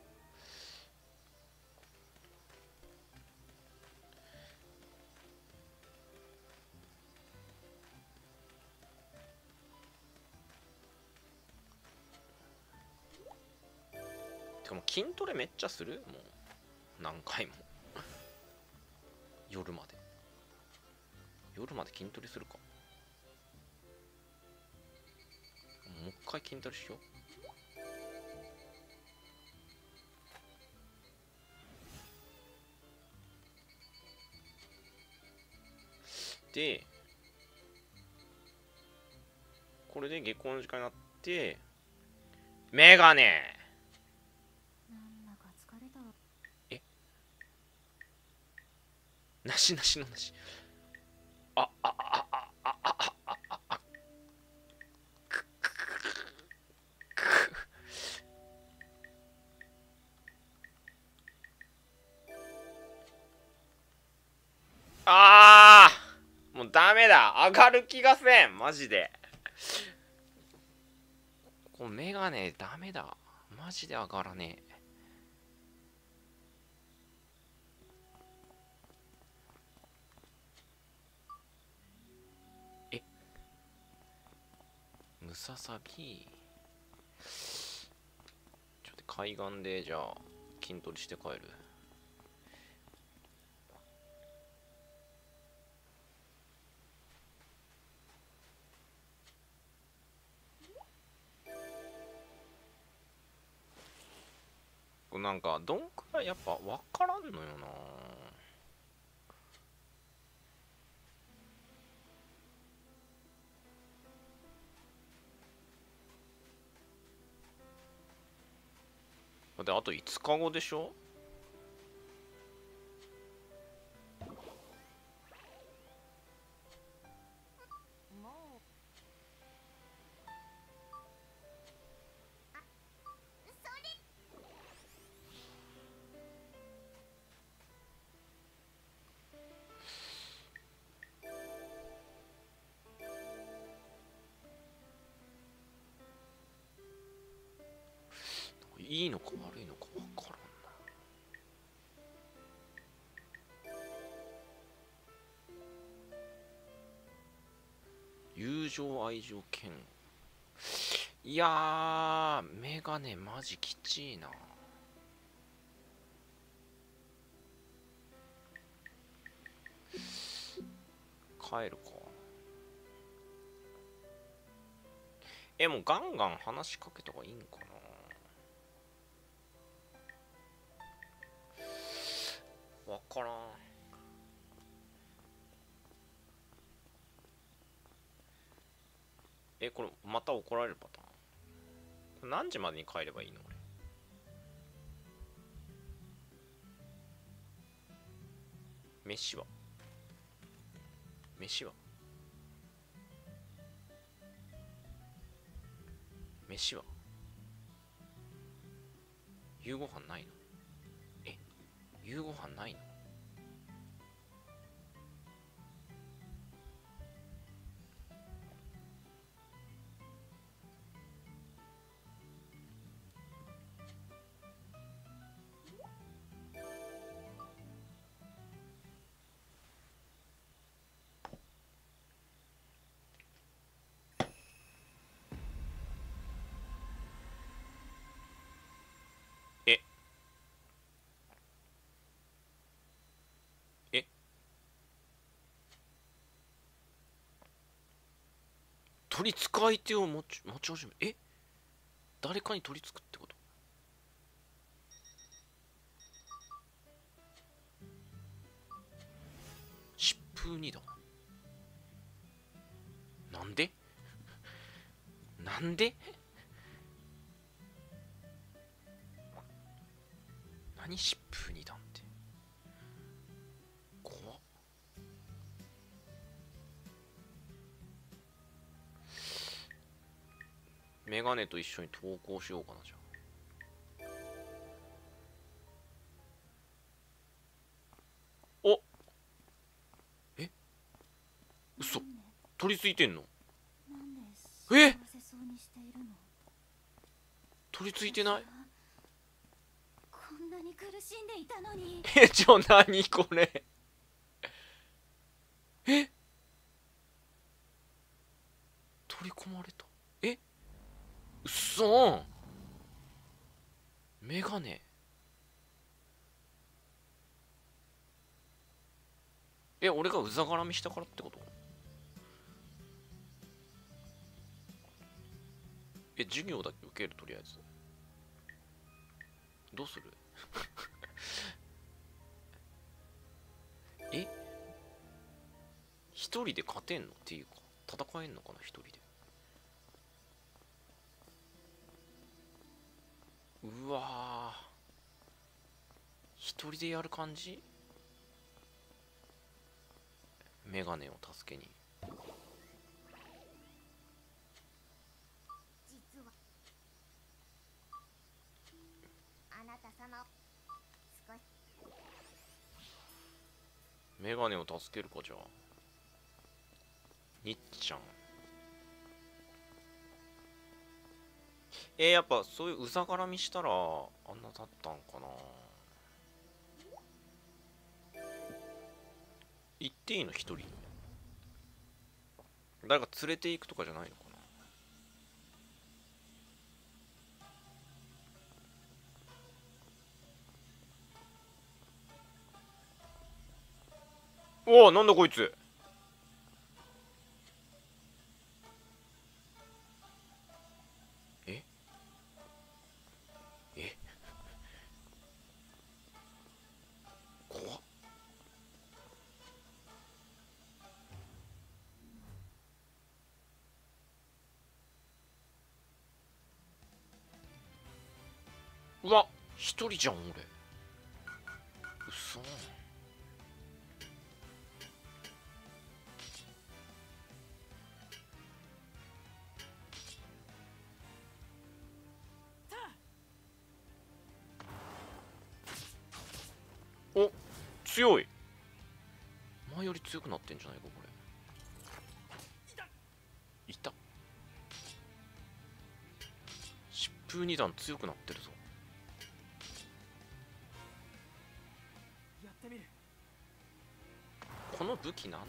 てかもう筋トレめっちゃする。もう何回も夜まで筋トレするか。もう一回筋トレしよう。でこれで下校の時間になってメガネ。 なんだか疲れたわ。 なしのなし。もうダメだ。上がる気がせんマジで。このメガネダメだママジで上がらねえ。え、ムササビ、ちょっと海岸でじゃあ筋トレして帰る。なんかどんくらいやっぱ分からんのよな。であと5日後でしょ。 もうそれいいのか悪いのか分からんな。友情愛情剣、いやーメガネマジきちいな。帰るか。もうガンガン話しかけた方がいいんかな。わからん。これまた怒られるパターン。これ何時までに帰ればいいの俺。飯は飯は飯は夕ご飯ないの？夕ご飯ないの？取り付く相手を持ち始め、誰かに取り付くってこと？疾風2だ。なんでなんで何疾風2段って怖っ。メガネと一緒に投稿しようかな。じゃあお嘘、取り付いてんの？取り付いてない。 こんなに苦しんでいたのに。 何これ。取り込まれた。うっそーん。メガネ。俺がうざがらみしたからってこと？授業だけ受ける。とりあえずどうする？一人で勝てんのっていうか、戦えんのかな一人で。うわー、一人でやる感じ。メガネを助けに。 実はあなた様少しメガネを助けるか。じゃあにっちゃん。 やっぱそういううざがらみしたらあんなだったんかな。行っていいの一人？誰か連れて行くとかじゃないのかな。おお、なんだこいつ。ええ怖っ。うわ、一人じゃん俺。うそ。お、強い。前より強くなってんじゃないかこれ。いた。疾風二段強くなってるぞ。 やってみる。 この武器なんだ。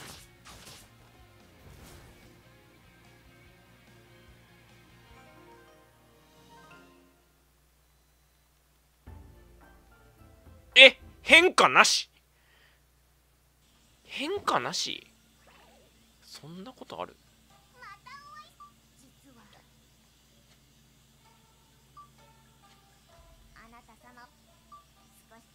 変化なし。変化なし。そんなことある？ 実はあなた様少し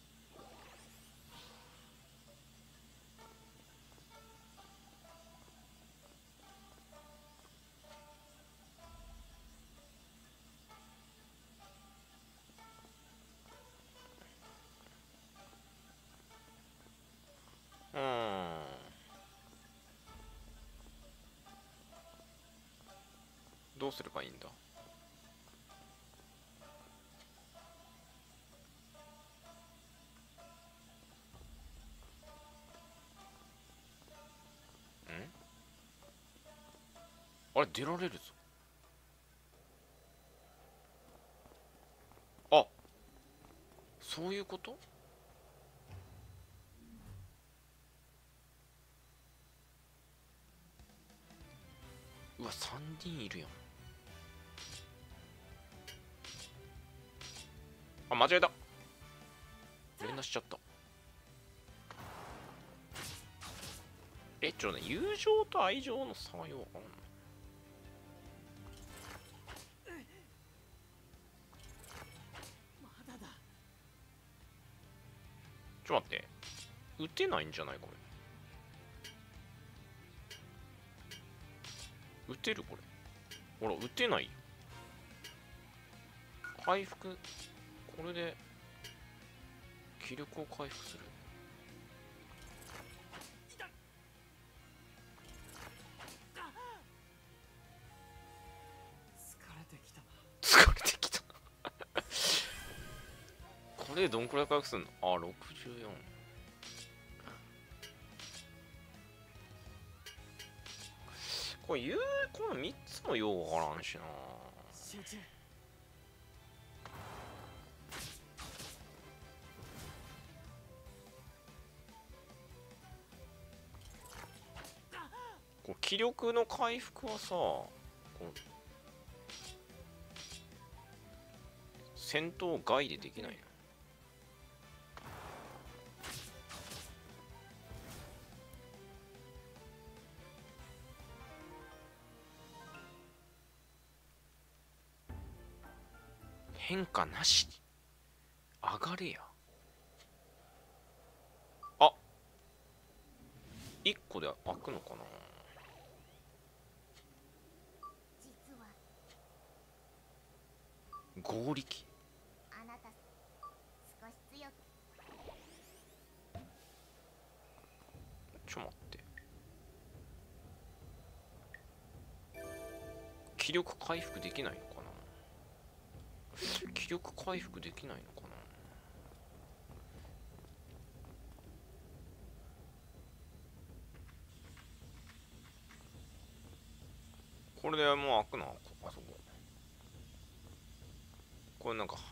どうすればいいんだ。あれ出られるぞ。あ、そういうこと？うわ、3人いるやん。あ、間違えた。連打しちゃった。ちょっとね、友情と愛情の差はようわかんない。 まだだ。 ちょっと待って。撃てないんじゃないこれ。撃てるこれ。ほら、撃てない。回復。これで、気力を回復する。疲れてきた。これでどんくらい回復するの？あ、64。これこの3つもようわからんしな。 集中。 こう気力の回復はさ、こう戦闘外でできないの？変化なしに上がれや。あ、1個で開くのかな。 実は合力。 あなた少し強くちょ待って。気力回復できないのかな。気力回復できないのかな。これでもう開くな、あそこ。 これなんか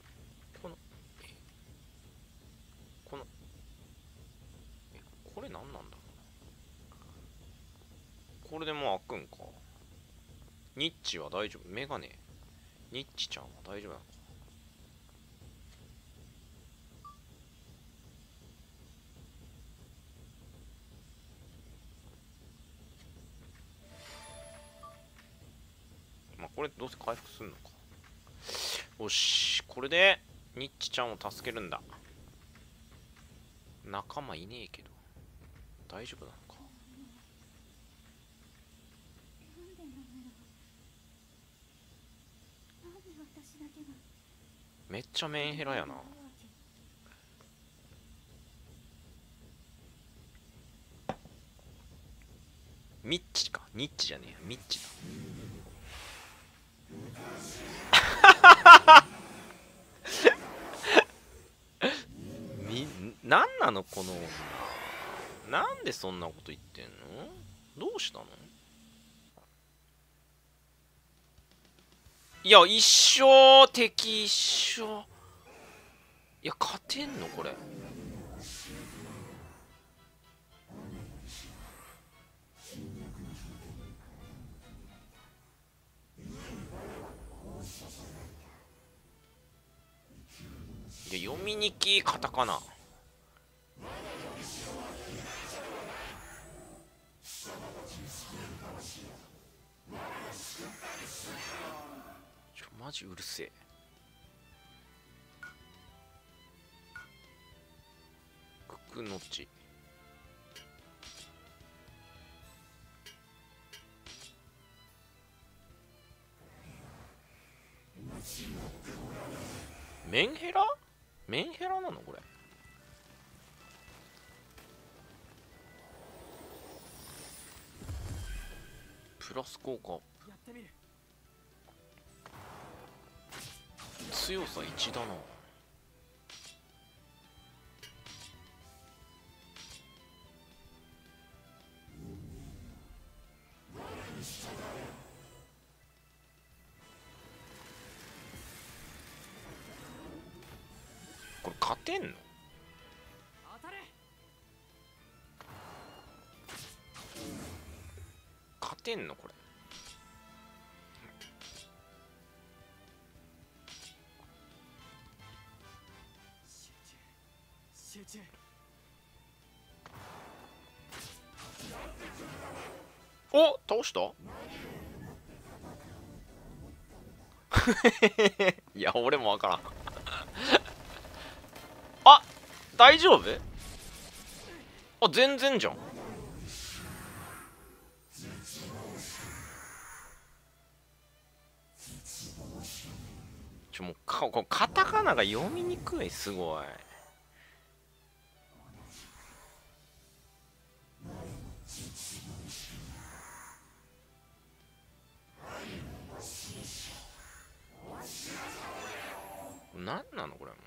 これ何なんだろう。これでもう開くんか。ニッチは大丈夫。メガネニッチちゃんは大丈夫なのか。まあこれどうせ回復するのか。よし、これでニッチちゃんを助けるんだ。仲間いねえけど大丈夫なのか。めっちゃメンヘラやな。ミッチか。ニッチじゃねえや、ミッチだ。なんなのこの女。なんでそんなこと言ってんの。どうしたの。いや一緒、敵一緒。いや勝てんのこれ。いや読みにきカタカナ。マジうるせえ。ククノチ。メンヘラ？メンヘラなのこれ。プラス効果。強さ1だな。これ勝てんの？勝てんのこれ。お、倒したいや俺もわからんあ、大丈夫？あ、全然じゃん。もうカタカナが読みにくい。すごい。なんなのこれ。もう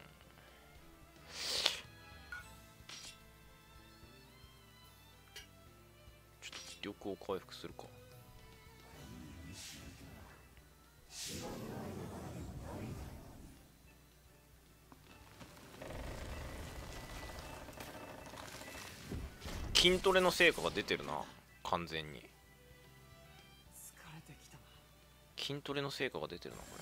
ちょっと力を回復するか。筋トレの成果が出てるな。完全に筋トレの成果が出てるなこ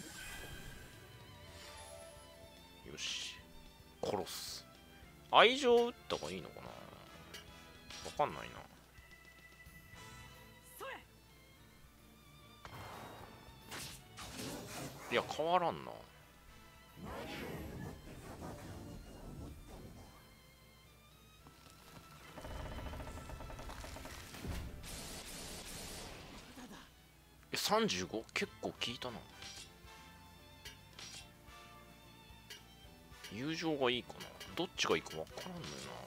れ。よし、殺す。愛情を打った方がいいのかな。わかんないな。いや変わらんな。35？ 結構効いたな。友情がいいかな。どっちがいいか分からんのよ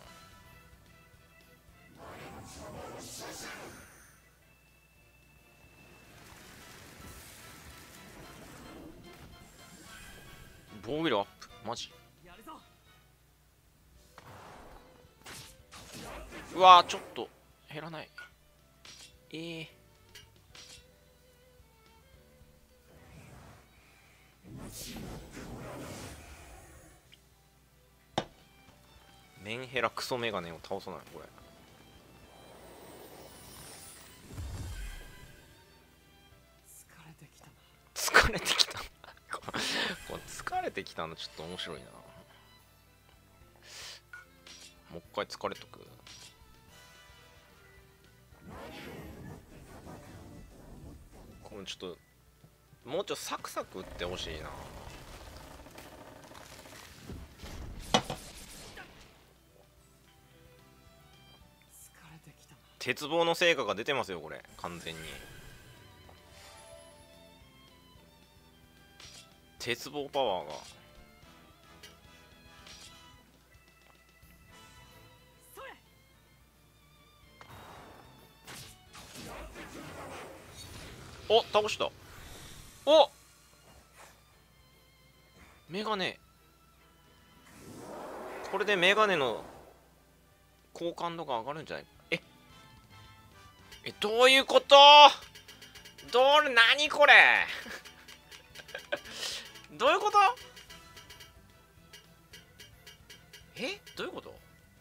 な。防御力アップマジ。うわーちょっと減らない。 メンヘラクソメガネを倒さないこれ。 疲れてきたな。 疲れてきたこれ疲れてきたのちょっと面白いな。もう一回疲れとく。これちょっともうちょっとサクサク打ってほしいな。 疲れてきたな。 鉄棒の成果が出てますよこれ完全に。鉄棒パワーが。お、倒した。お、メガネ。これでメガネの好感度が上がるんじゃない？どういうこと？何これどういうこと？どういうこと？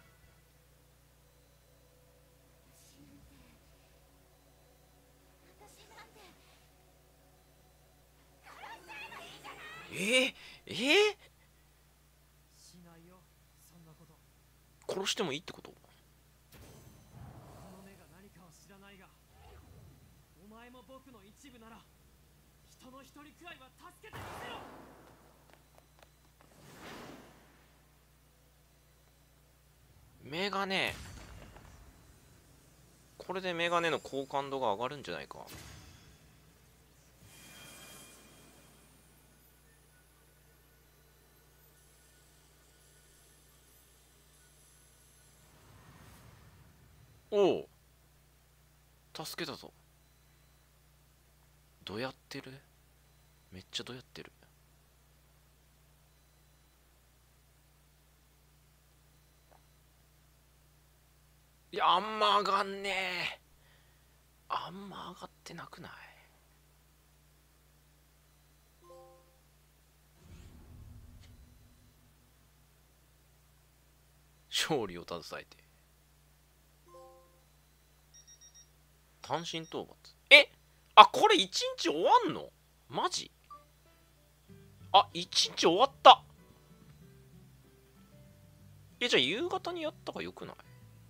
しないよ、そんなこと。 殺してもいいってこと？ この目が何かは知らないが、お前も僕の一部なら人の一人くらいは助けてみせろ。 メガネ。これでメガネの好感度が上がるんじゃないか。おお、助けたぞ。どうやってる？めっちゃどうやってる。いや、あんま上がんねえ。あんま上がってなくない？勝利を携えて単身討伐。あ、これ一日終わんの？マジ？あ、一日終わった。じゃあ夕方にやった方がよくない？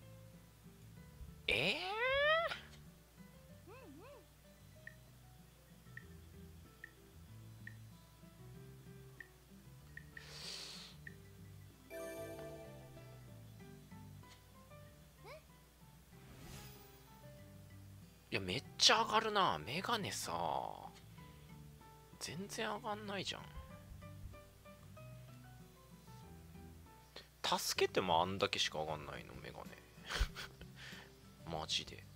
いや、めっちゃ上がるな。メガネさ、全然上がんないじゃん。助けてもあんだけしか上がんないの、メガネ。マジで。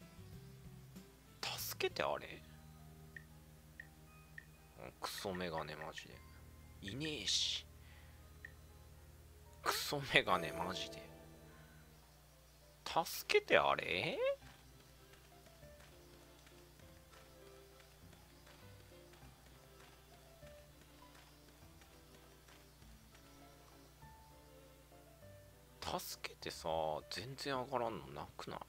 助けてあれ？クソメガネマジで。いねえし。クソメガネマジで。助けてあれ？助けてさ、全然上がらんのなくない？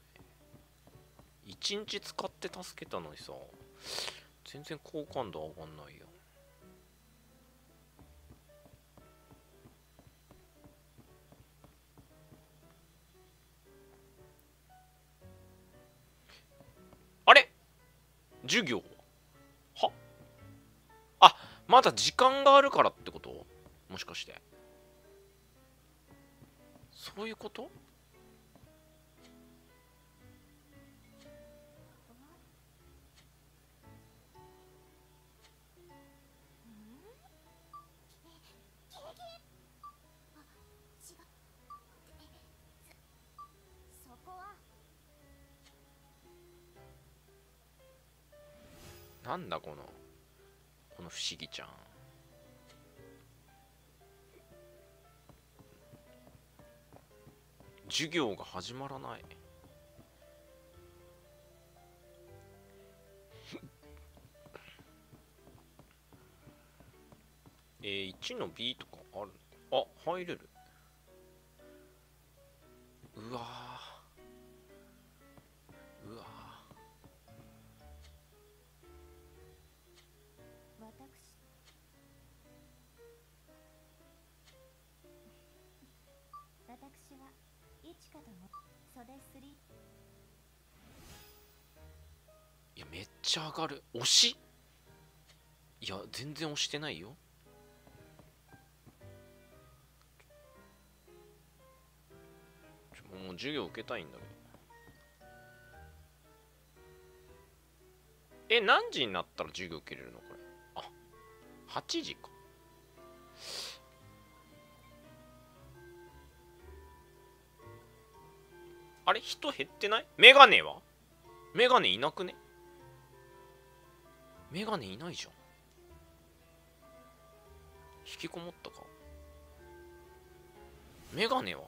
一日使って助けたのにさ、全然好感度上がんないよ。あれ？授業は？あ、まだ時間があるからってこと？もしかして。そういうこと？ そこはなんだこの不思議ちゃん。授業が始まらない。1の B とかあるの？あ、入れる。 うわーうわ私は一かとも袖すり。 ー。いやめっちゃ上がる。押し、いや全然押してないよ。もう授業受けたいんだけど。何時になったら授業受けれるのこれ。あ、8時か。あれ人減ってない？メガネは？メガネいなくね？メガネいないじゃん。引きこもったか？メガネは？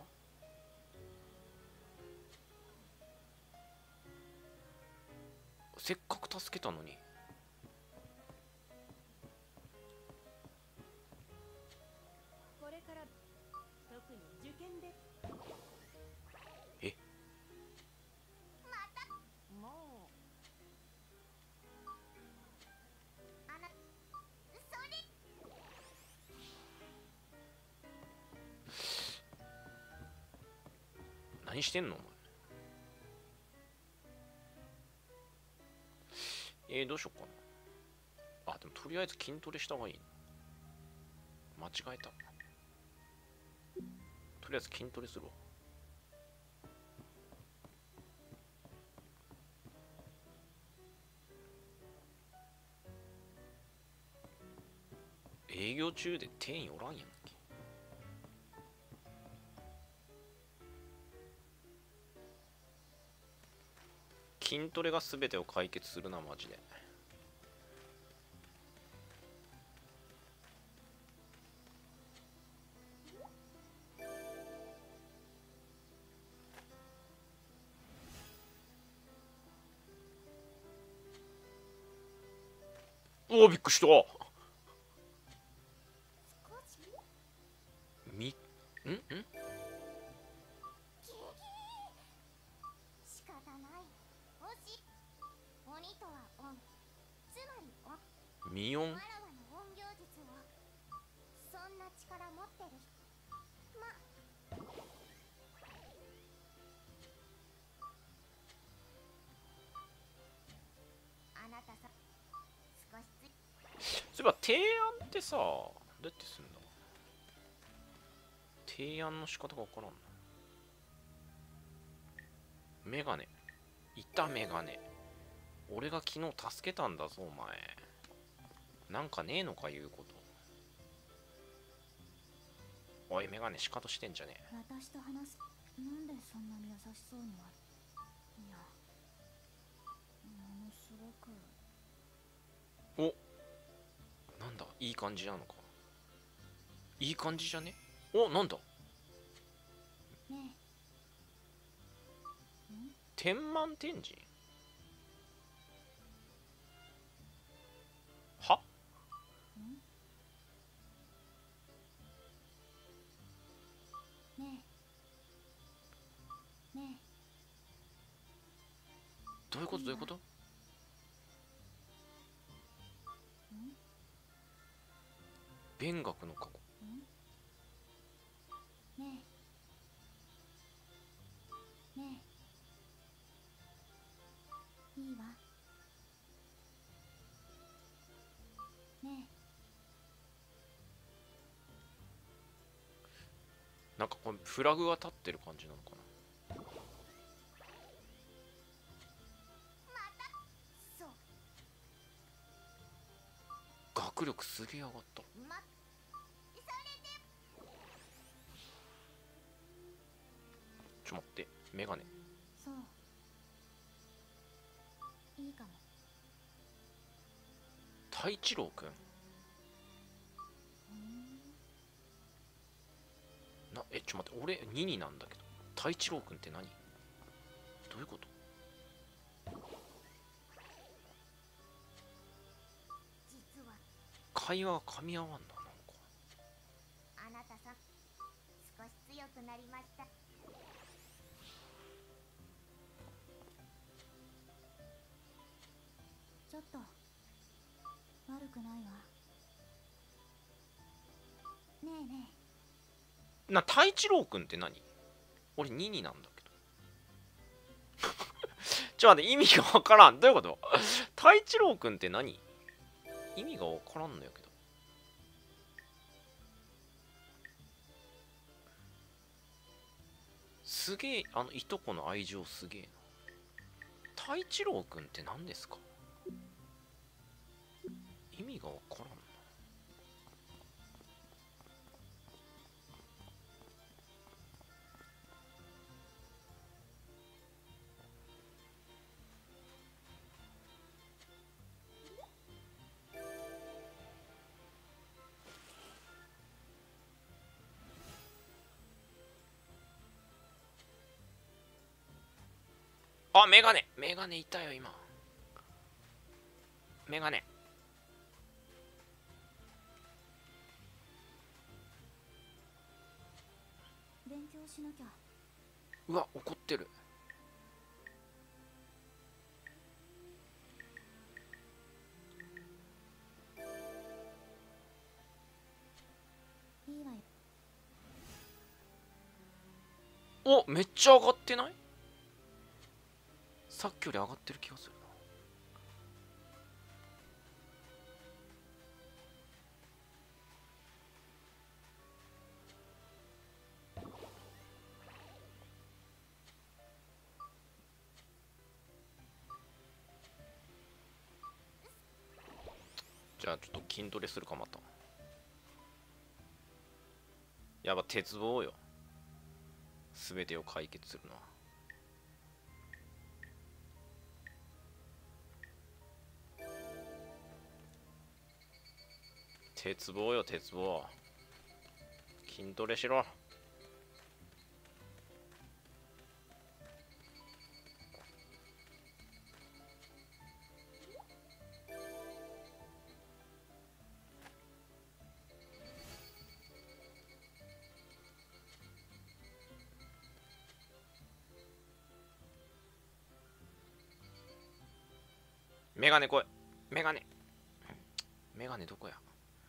せっかく助けたのに。 これから特に受験でもうあなそれ。 何してんのお前。どうしよっかな。あ、でもとりあえず筋トレした方がいいな。間違えた。とりあえず筋トレするわ。営業中で店員おらんやんけ。筋トレが全てを解決するなマジで。おおびっくりした。み仕方ない。押し鬼とは音、つまり音。 ミオン。 わらわの音行術をそんな力持ってる人。あなたさ少しそういえば提案ってさ、どうやってすんだ？提案の仕方がわからんな。メガネ。いたメガネ。俺が昨日助けたんだぞ、お前。なんかねえのか言うこと。おい、メガネ、仕方してんじゃねえ。 私と話す。なんでそんなに優しそうには。いや、ものすごく。 お、なんだ、いい感じなのか。いい感じじゃね？お、なんだ、 ねえ。 天満天神は？ ねえ。ねえ。 どういうことどういうこと？勉学の過去。 ねえ。ねえ。いいわ。ねなんかこれフラグが立ってる感じなのかな。 そう。 学力すげえ上がった。ちょっと待って、メガネ。 そう。いいかも。 太一郎くんな。ちょっと待って、俺2になんだけど。太一郎くんって何？どういうこと？ 実は会話が噛み合わんな、なんか。 あなたさ、少し強くなりました。 ちょっと悪くないわ。ねえね太一郎くんって何？俺ニニなんだけど。ちょっと待って、意味がわからん。どういうこと？太一郎くんって何？意味がわからんのやけど。すげえ、いとこの愛情すげえな。太一郎くんって何ですか？意味がわからんな。あ、メガネいたよ今。メガネ。 勉強しなきゃ。 うわ、怒ってる。 いいわよ。 お、めっちゃ上がってない？さっきより上がってる気がするな。じゃあちょっと筋トレするかまた。やば、鉄棒よ。すべてを解決するのは。鉄棒よ、鉄棒。筋トレしろ。メガネ来い。メガネ。メガネどこや？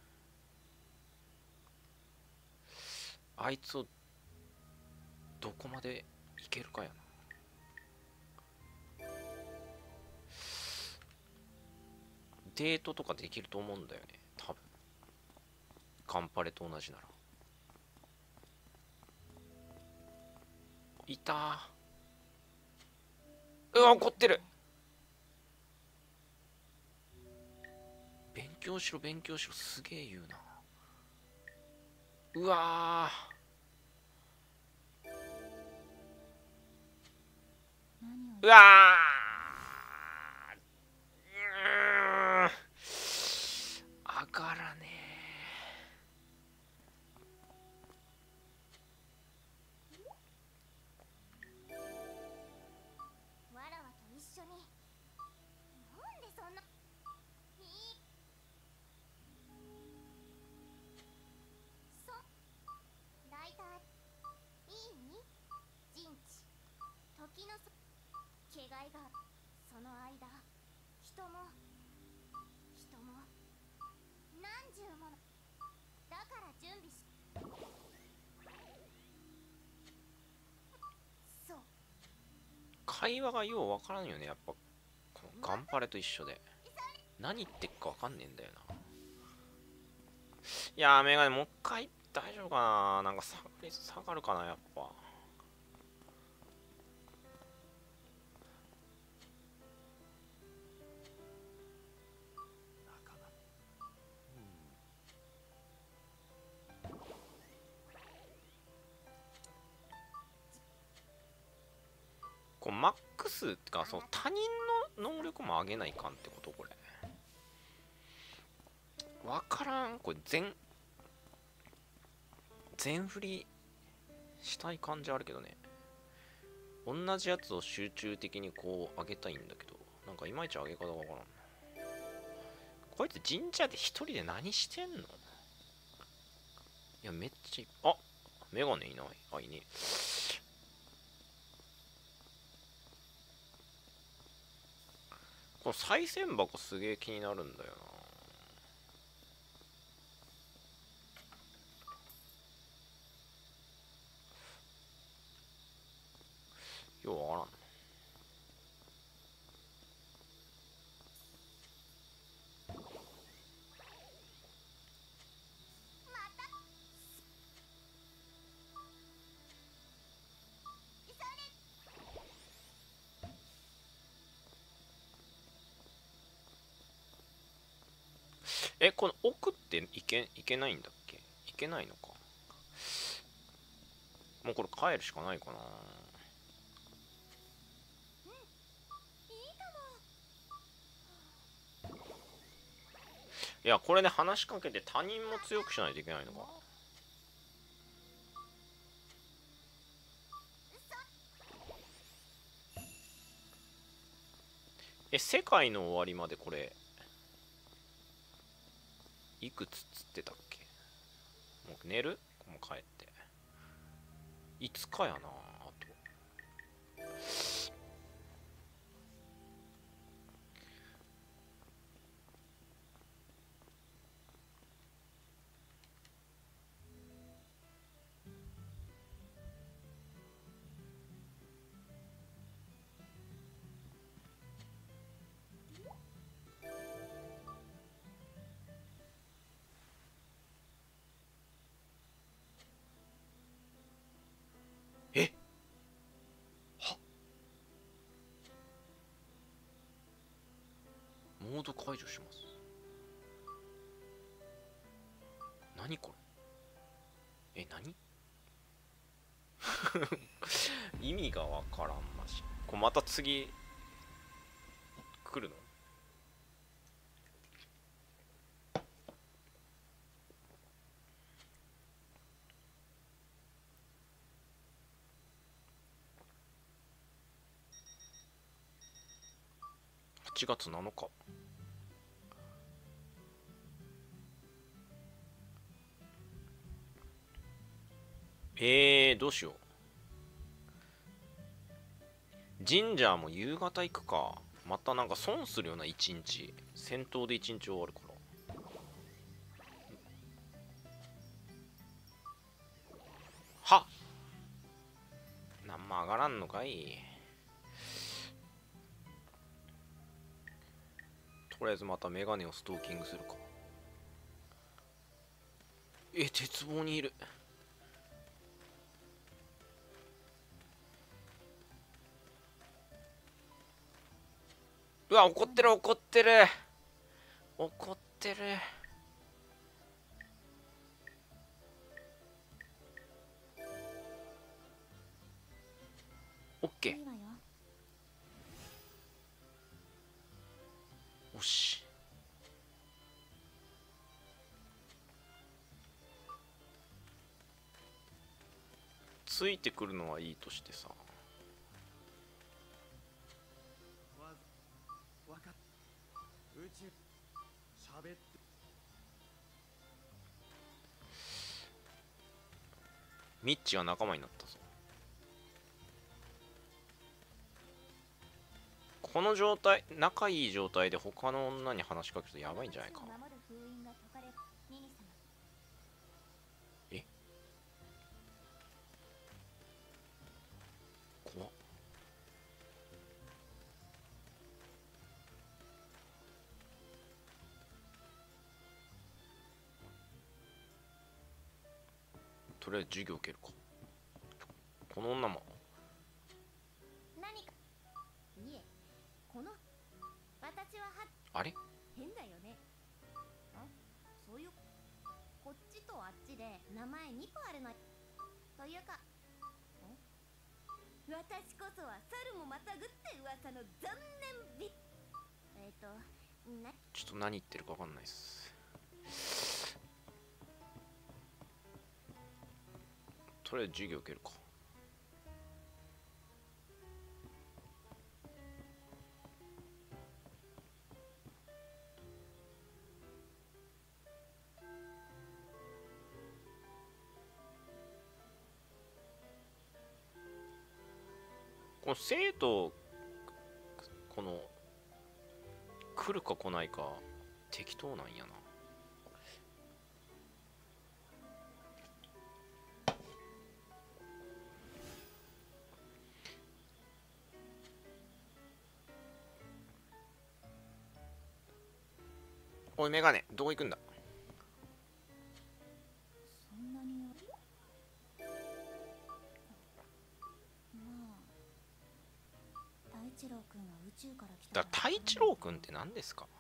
あいつをどこまでいけるかやな。デートとかできると思うんだよね、多分。ガンパレと同じなら。いたー。うわ、怒ってる。勉強しろ、勉強しろ、すげえ言うな。うわー。うわー。上がらねわらわと一緒に。なんでそんな。ライターいい？陣地時の気概がその間人も何十ものだから準備し。そう。 会話がようわからんよね、やっぱ。このガンパレと一緒で。何言ってっかわかんねえんだよな。いやー、メガネもう一回大丈夫かな。なんか下がるかな、やっぱ。こうマックスってか、そう他人の能力も上げないかんってことこれ。わからん。これ全振りしたい感じあるけどね。同じやつを集中的にこう上げたいんだけど、なんかいまいち上げ方がわからんな。こいつ神社で一人で何してんの？いや、めっちゃあ、メガネいない。あ、いねえ。 この賽銭箱すげえ気になるんだよな。ようわからん。この奥っていけないんだっけ？いけないのか。もうこれ帰るしかないかな。いや、これで話しかけて他人も強くしないといけないのか。世界の終わりまでこれいくつっつってたっけ？もう寝る？もう帰っていつかやな。あとモード解除します。何これ？何意味がわからんまし。これまた次来るの？8月7日。どうしよう。ジンジャーも夕方行くか。またなんか損するような一日。戦闘で一日終わるから。はっ、なんも上がらんのかい。とりあえずまたメガネをストーキングするか。鉄棒にいる。うわ、怒ってる怒ってる怒ってる。オッケー。よし。ついてくるのはいいとしてさ。 わかっ宇宙喋ってミッチが仲間になったぞ。この状態、仲いい状態で他の女に話しかけるとやばいんじゃないか。怖っ。とりあえず授業受けるか。この女も何かいえ、この私はあれ変だよね。そういうこっちとあっちで名前2個あるのというか、 私こそは猿もまたぐって噂の残念ビちょっと何言ってるか分かんないっす。とりあえず授業受けるか。この生徒、この来るか来ないか適当なんやな。おいメガネどこ行くんだ。 そんなに太一郎君は宇宙から来た。 だから太一郎君って何ですか。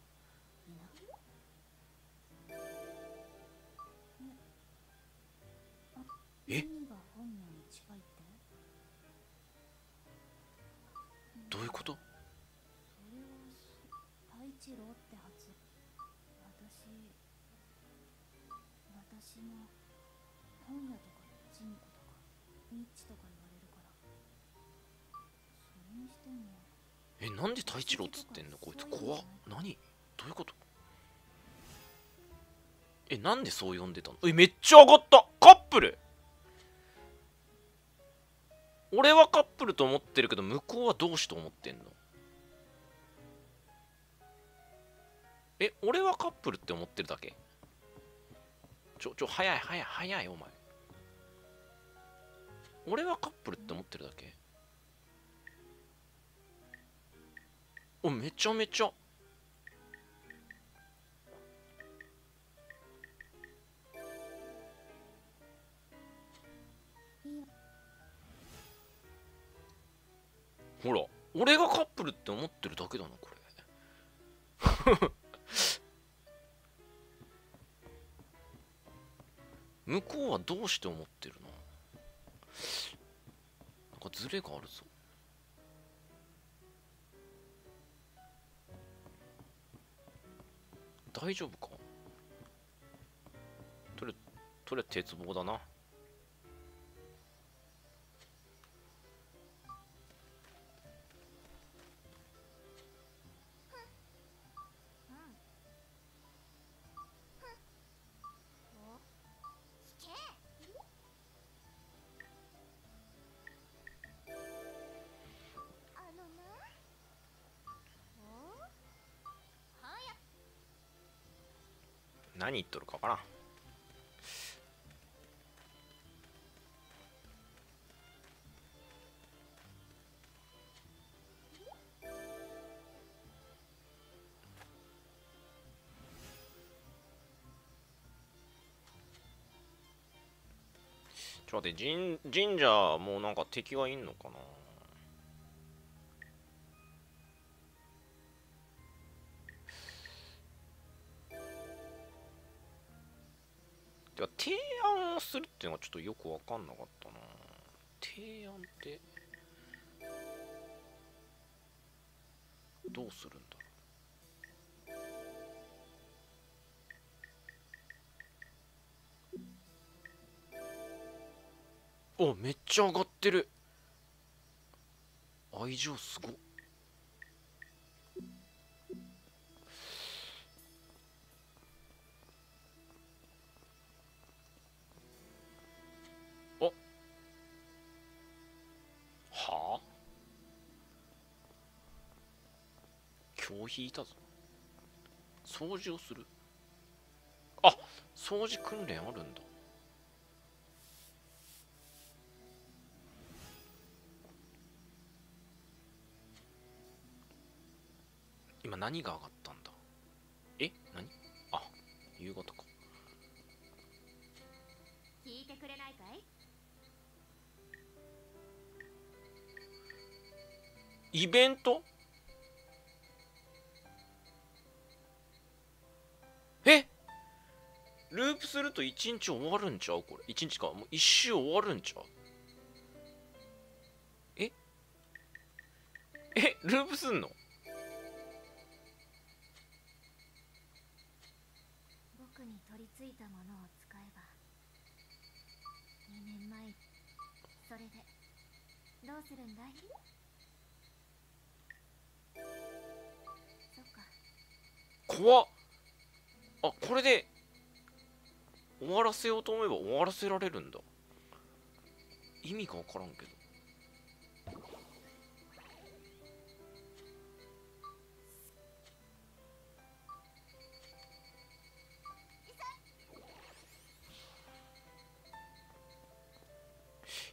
え、 何が本名に近いって？ どういうこと。 それは太一郎って発。私も本屋とかチンコとかニッチとか言われるから。それにしてもなんで太一郎っつってんのこいつ怖っ。何どういうこと。なんでそう呼んでたの。めっちゃ上がった。カップル。俺はカップルと思ってるけど向こうは同志と思ってんの。俺はカップルって思ってるだけ。早いお前。俺はカップルって思ってるだけ。めちゃめちゃほら俺がカップルって思ってるだけだなこれ。向こうはどうして思ってるな。なんかズレがあるぞ。大丈夫か。とりあえず鉄棒だな。何言っとるかわからん。ちょっと待って、神社もうなんか敵はいんのかな。てか提案をするっていうのがちょっとよく分かんなかったな。提案ってどうするんだろう。めっちゃ上がってる。愛情すごっ。はあ今日引いたぞ。掃除をする。掃除訓練あるんだ。今何が上がったんだ。何。夕方か。 聞いてくれないかい。 イベント。ループすると1日終わるんちゃうこれ。1日か、もう1周終わるんちゃう。ループすんの。 僕に取り付いたものを使えば2年前。それでどうするんだい。そっか。 怖っ。これで終わらせようと思えば終わらせられるんだ。意味が分からんけど。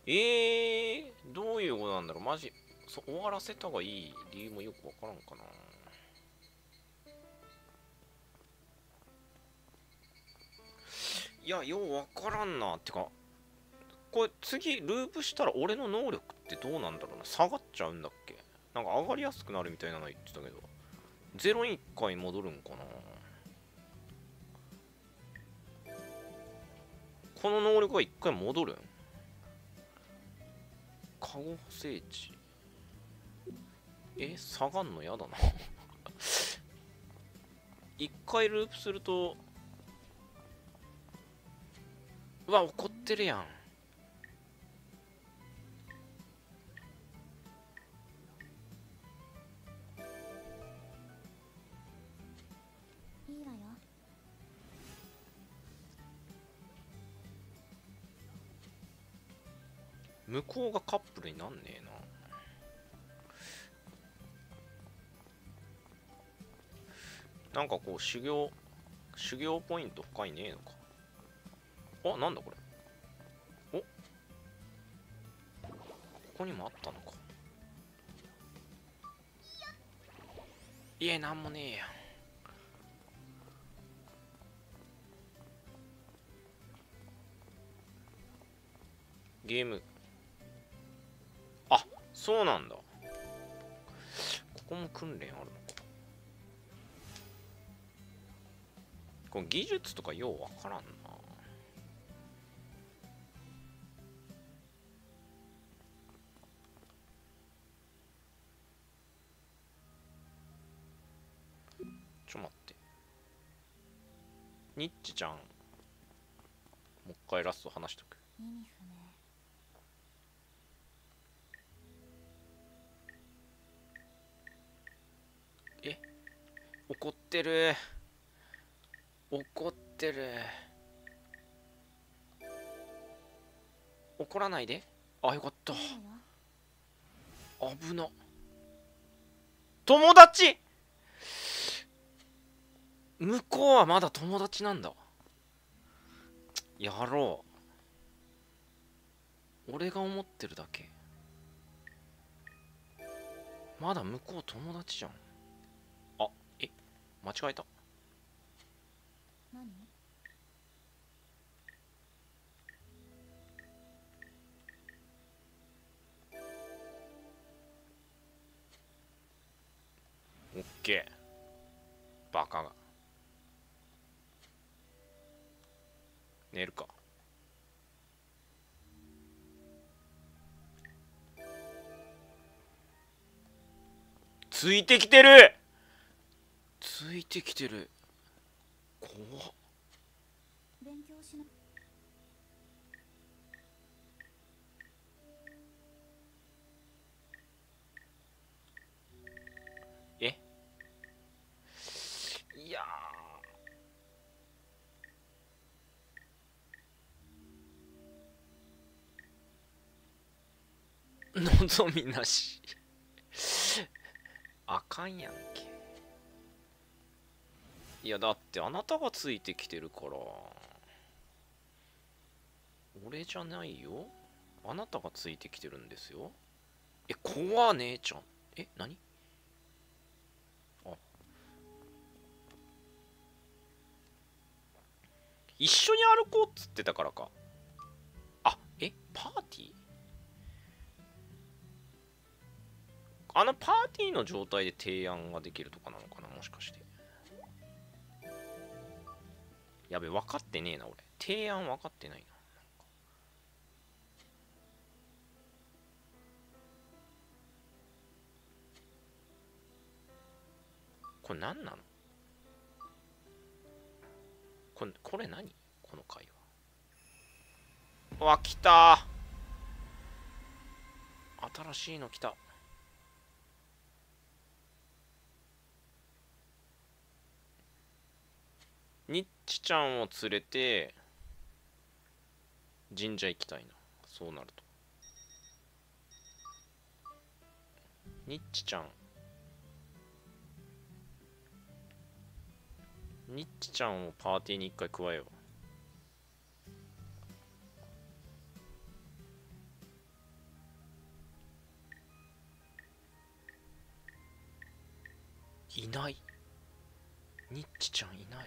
どういうことなんだろうマジ。終わらせた方がいい理由もよくわからんかな。いや、ようわからんな。ってか、これ次ループしたら俺の能力ってどうなんだろうな。下がっちゃうんだっけ。なんか上がりやすくなるみたいなの言ってたけど、0に1回戻るんかな。この能力は1回戻るん。カゴ聖地。下がんのやだな。1回ループすると、うわ、怒ってるやん。 いいわよ。 向こうがカップルになんねえな。なんかこう修行ポイント深いねえのか。あ、なんだこれ。ここにもあったのか。いえ、なんもねえや。ゲーム。あ、そうなんだ。ここも訓練あるのか。この技術とかようわからんな。ちょ待って。ニッチちゃん。もう一回ラスト話しとく。 意味不明。 怒ってる。怒ってる。怒らないで。あ、よかった。危な。友達。向こうはまだ友達なんだ。やろう。俺が思ってるだけ。まだ向こう友達じゃん。あ、間違えた。 何？ オッケー。バカが。寝るか。ついてきてる。ついてきてる。怖っ。 勉強しな。 いや望みなし。あかんやんけ。いやだってあなたがついてきてるから。俺じゃないよ。あなたがついてきてるんですよ。怖姉ちゃん。何？あ、一緒に歩こうっつってたからか。あ、パーティー？あのパーティーの状態で提案ができるとかなのかな、もしかして。やべ、分かってねえな、俺。提案分かってないな。これ何なの？これ何？この会話。うわ、来た。新しいの来た。ニッチちゃんを連れて神社行きたいな。そうなると。ニッチちゃん。ニッチちゃんをパーティーに一回加えよう。 いない。ニッチちゃんいない。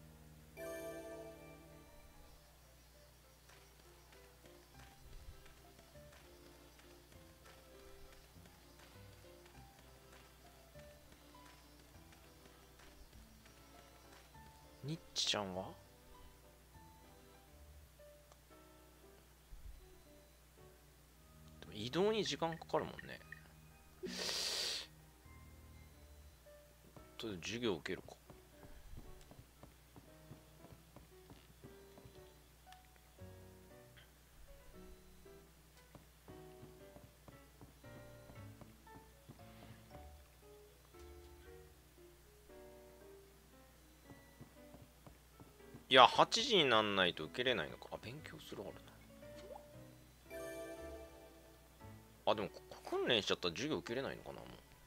ニッチちゃんはでも移動に時間かかるもんね。とりあえず授業受けるか。いや、8時になんないと受けれないのか。あ、勉強するあるな。あ、でも訓練しちゃったら授業受けれないのかな。も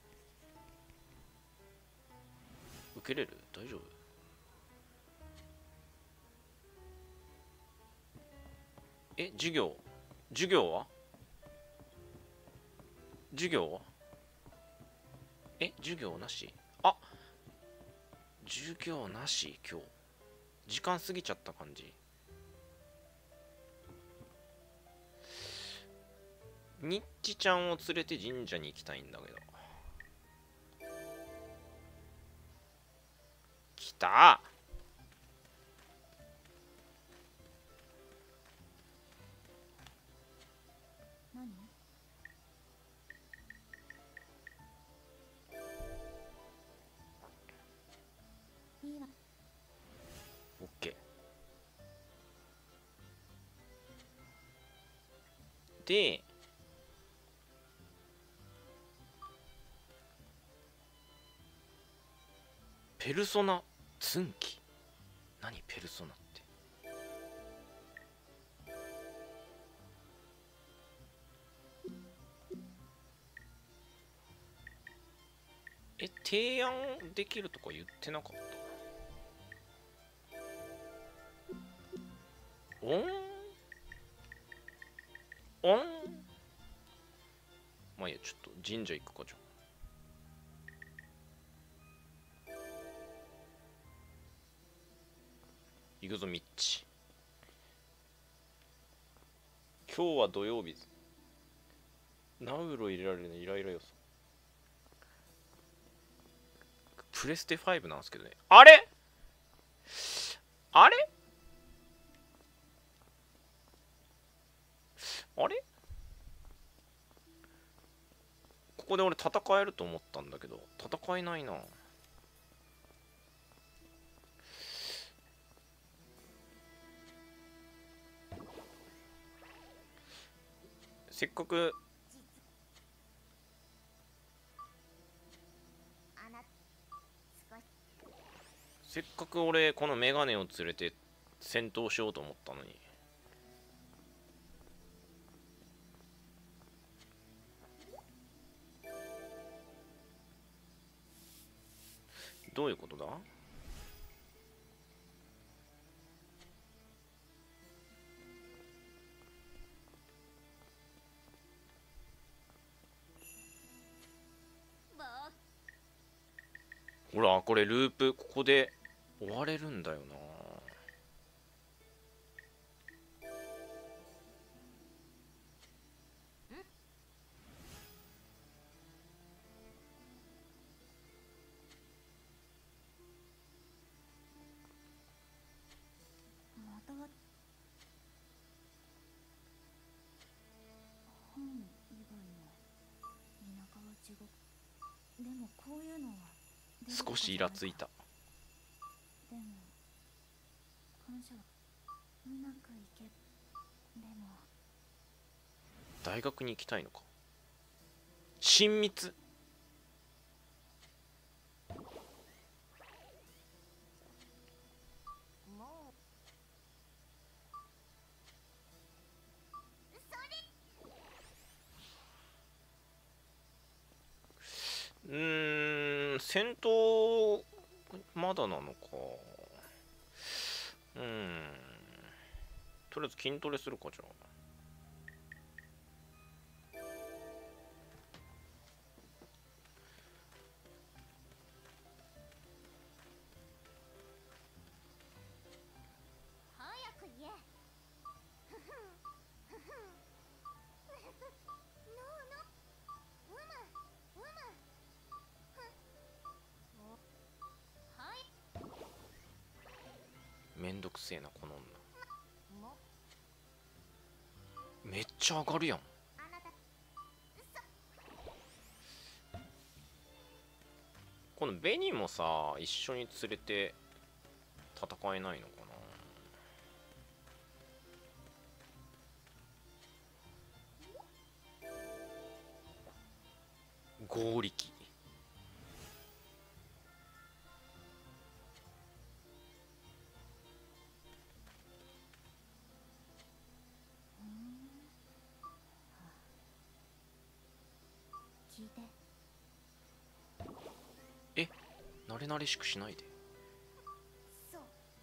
う受けれる？大丈夫？え、授業は授業は授業なし？あ、授業なし今日。時間過ぎちゃった感じ。ニッチちゃんを連れて神社に行きたいんだけど。来た。 何？いいわ。 オッケー。で、ペルソナツンキ。何ペルソナって。提案できるとか言ってなかった？おんまあいいや、ちょっと神社行くか。じゃあ行くぞミッチ。今日は土曜日。ナウロ入れられるね。イライラ予想。プレステ5なんですけどね。あれあれここで俺戦えると思ったんだけど、戦えないな。せっかく俺このメガネを連れて戦闘しようと思ったのに。どういうことだ？ほら、これループ、ここで終われるんだよな。 また本以外の田舎は地獄。でもこういうのは少しイラついた。 でも感謝はうまくいけ。でも大学に行きたいのか。親密。 も戦闘まだなのか。とりあえず筋トレするか。じゃあめんどくせえなこの女。 もめっちゃ上がるやん。 あなたこのベニもさ一緒に連れて戦えないのかな。合力。 聞いて。 え、慣れ慣れしくしないで。 そう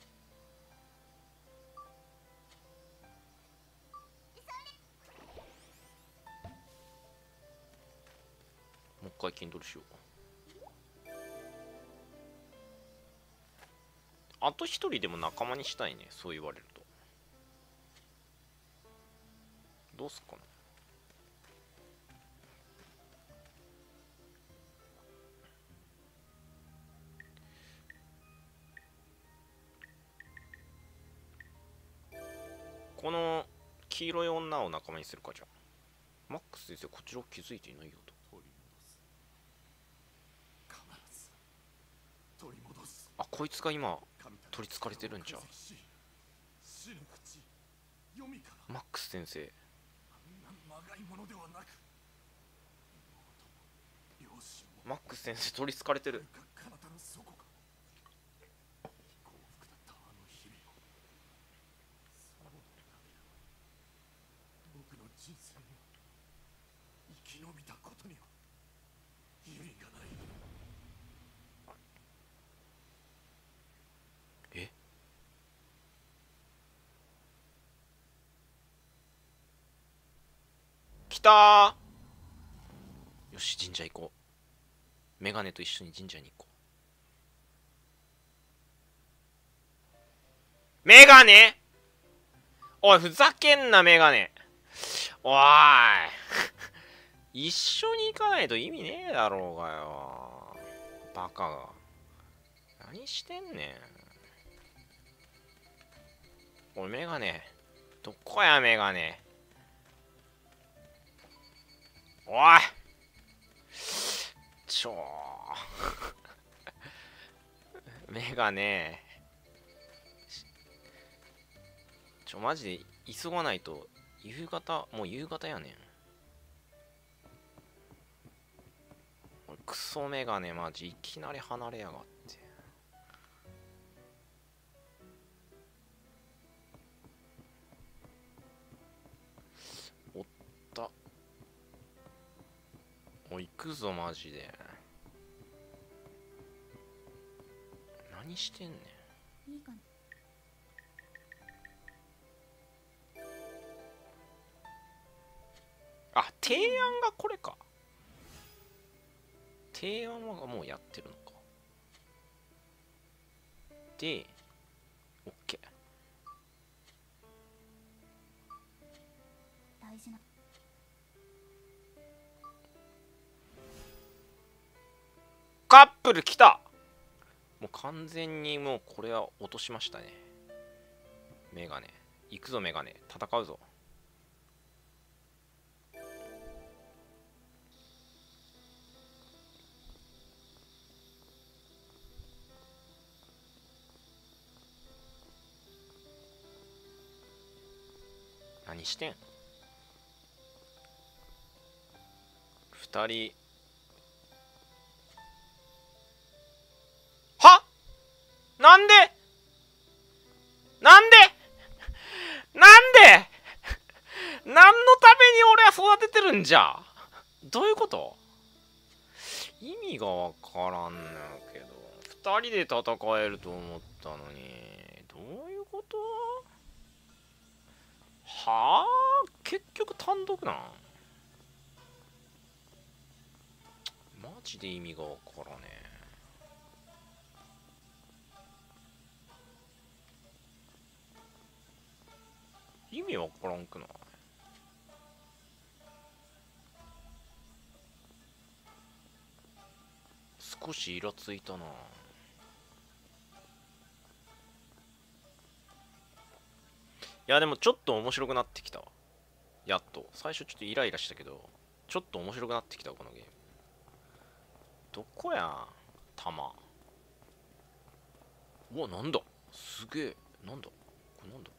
もう一回 Kindle しよう。あと一人でも仲間にしたいね、そう言われると。どうすっかな。この黄色い女を仲間にするか。じゃあマックス先生こちらを気づいていないよと。 取り戻す。必ず取り戻す。 あ、こいつが今神たち取りつかれてるんじゃ。 を解析し死の淵読みからマックス先生あんなまがいものではなく妹も両親もマックス先生取りつかれてる。 彼方の底か幸福だったあの日々をその涙は僕の人生には生き延びたことには意味がない。 え、来たー。よし神社行こう。メガネと一緒に神社に行こう。メガネ、おいふざけんなメガネ。おーい一緒に行かないと意味ねえだろうがよバカが。何してんねん。おいメガネどこやメガネ。おいメガネマジで急がないと。夕方、もう夕方やねん。おいクソメガネマジいきなり離れやがって。おった。おい行くぞマジで。何してんねん。 いいかな。 あ、提案がこれか。提案はもうやってるのか。で、OK。 大事な。 カップル来た。もう完全にもうこれは落としましたね。メガネ行くぞメガネ、戦うぞ。何してん。二人はなんでなんでなんで何のために俺は育ててるんじゃ。どういうこと。意味がわからんのやけど、二人で戦えると思ったのにどういうこと。はあ、結局単独なん。マジで意味がわからねえ。意味わからんくない。少しイラついたな。 いやでもちょっと面白くなってきたわ。やっと。最初ちょっとイライラしたけど、ちょっと面白くなってきたわ、このゲーム。どこや弾。うわ、なんだすげえ。なんだこれなんだ。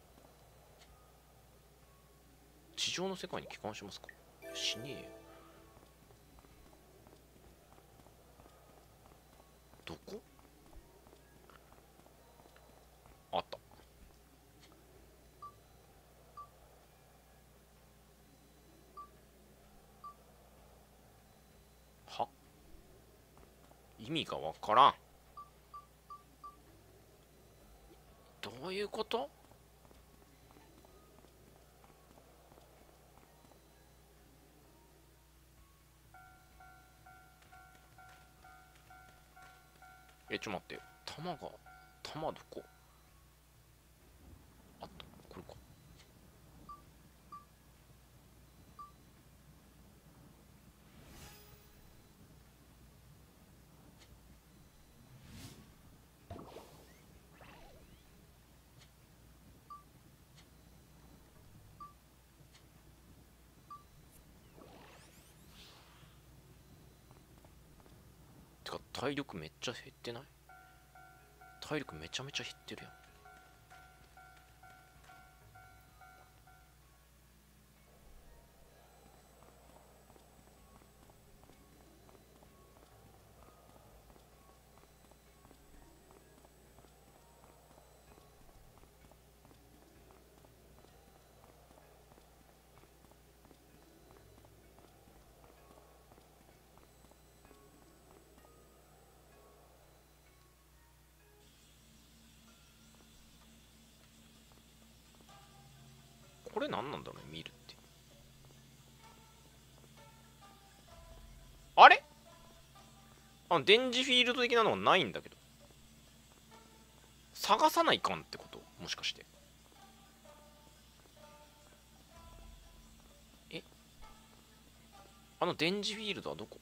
地上の世界に帰還しますか。死ねえよ。どこあった。は意味がわからん。どういうこと。ちょっと待って。弾どこあった。これか。てか体力めっちゃ減ってない。体力めちゃめちゃ減ってるやん。これ何なんだろうね、見るって。あれ電磁フィールド的なのはないんだけど。探さないかんってこと、もしかして。電磁フィールドはどこ。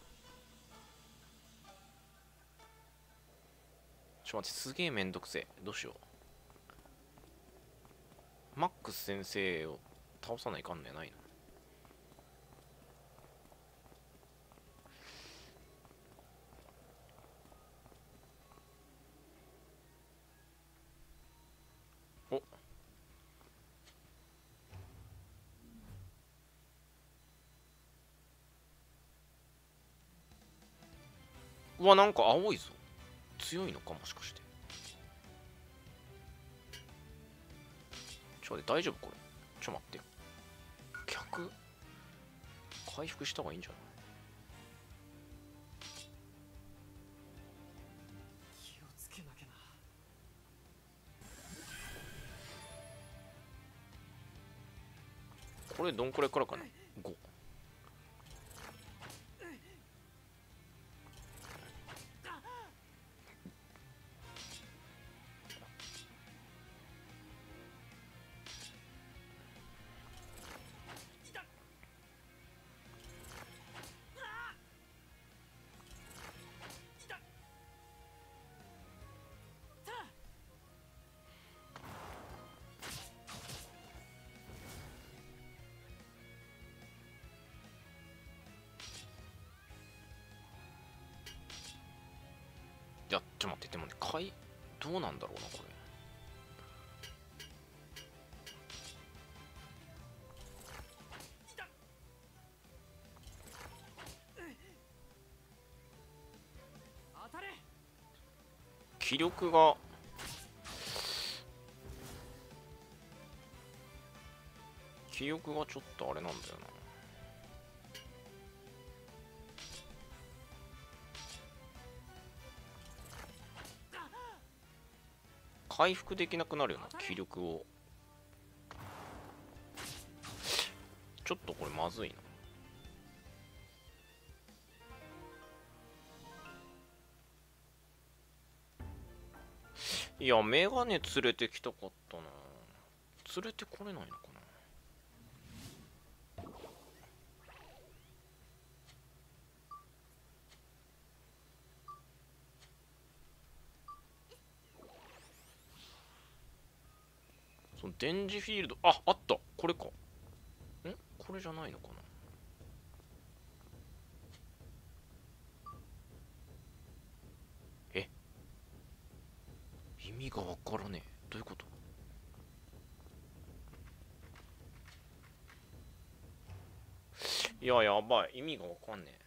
ちょっと待って、すげえめんどくせえ。どうしよう。マックス先生を倒さないかんねないの。お、うわ、なんか青いぞ。強いのか、もしかして。ちょっと待って、大丈夫これ。ちょっと待ってよ。客回復した方がいいんじゃない。 気をつけなきゃな。 これどんくらいからかな。5。いや、ちょっと待って、でもね、どうなんだろうな、これ。気力がちょっとあれなんだよな。回復できなくなるよな、気力を。ちょっとこれまずいな。いや、メガネ連れてきたかったな。連れてこれないのかな。 その電磁フィールド、あった、これか。これじゃないのかな。意味がわからねえ。どういうこと？いや、やばい。意味がわかんねえ。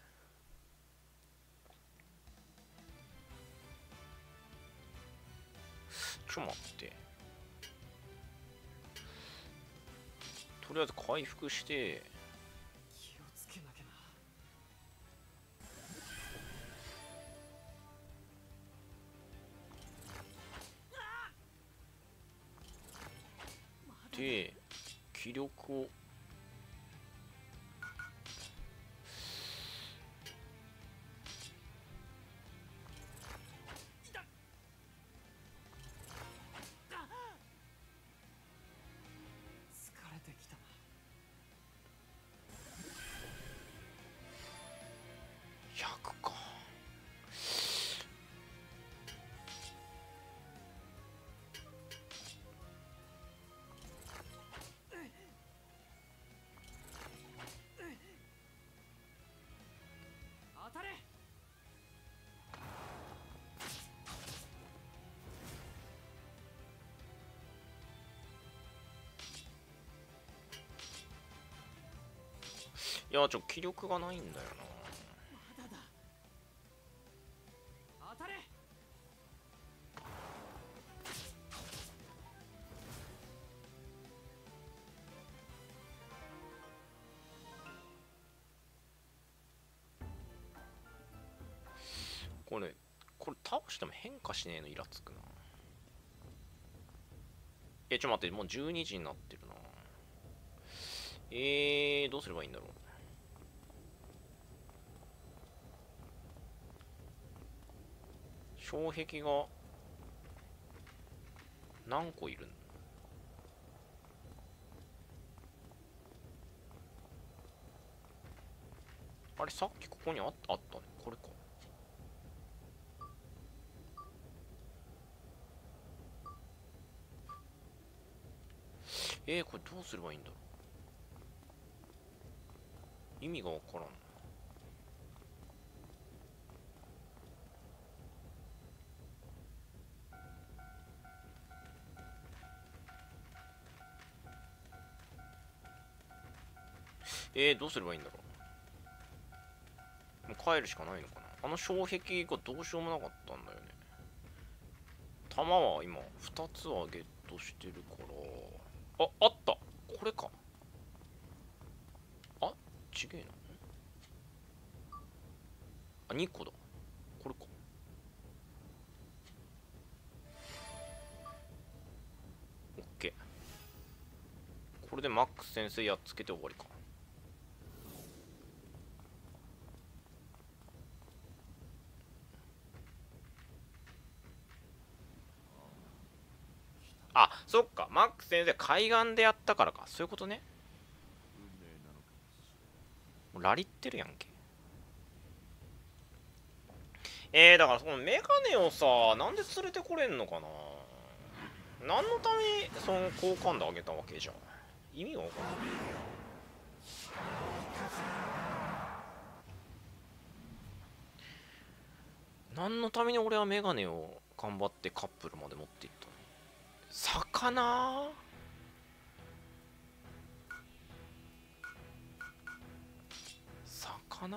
ちょっと待って。とりあえず回復して、 気をつけなきゃな。 で、気力を疲れてきたな。 100か。 当たれ。 いや、気力がないんだよな。 まだだ。当たれ。 これ倒しても変化しねえのイラつくな。ちょっと待って、もう12時になってるな。どうすればいいんだろう。障壁が何個いるの？あれ、さっきここにあったね。これか。これどうすればいいんだろう。意味がわからん。どうすればいいんだろう。もう帰るしかないのかな。あの障壁がどうしようもなかったんだよね。弾は今2つはゲットしてるから、あった、これか。あ、ちげえな。あ、2個だ。これか。オッケー。これでマックス先生やっつけて終わりか。あ、そっか。マックス先生海岸でやったからか。そういうことね。もうラリってるやんけ。だからそのメガネをさ、なんで連れてこれんのかな。何のためにその好感度上げたわけじゃん。意味がわかんない。何のために俺はメガネを頑張ってカップルまで持っていったの。魚？魚？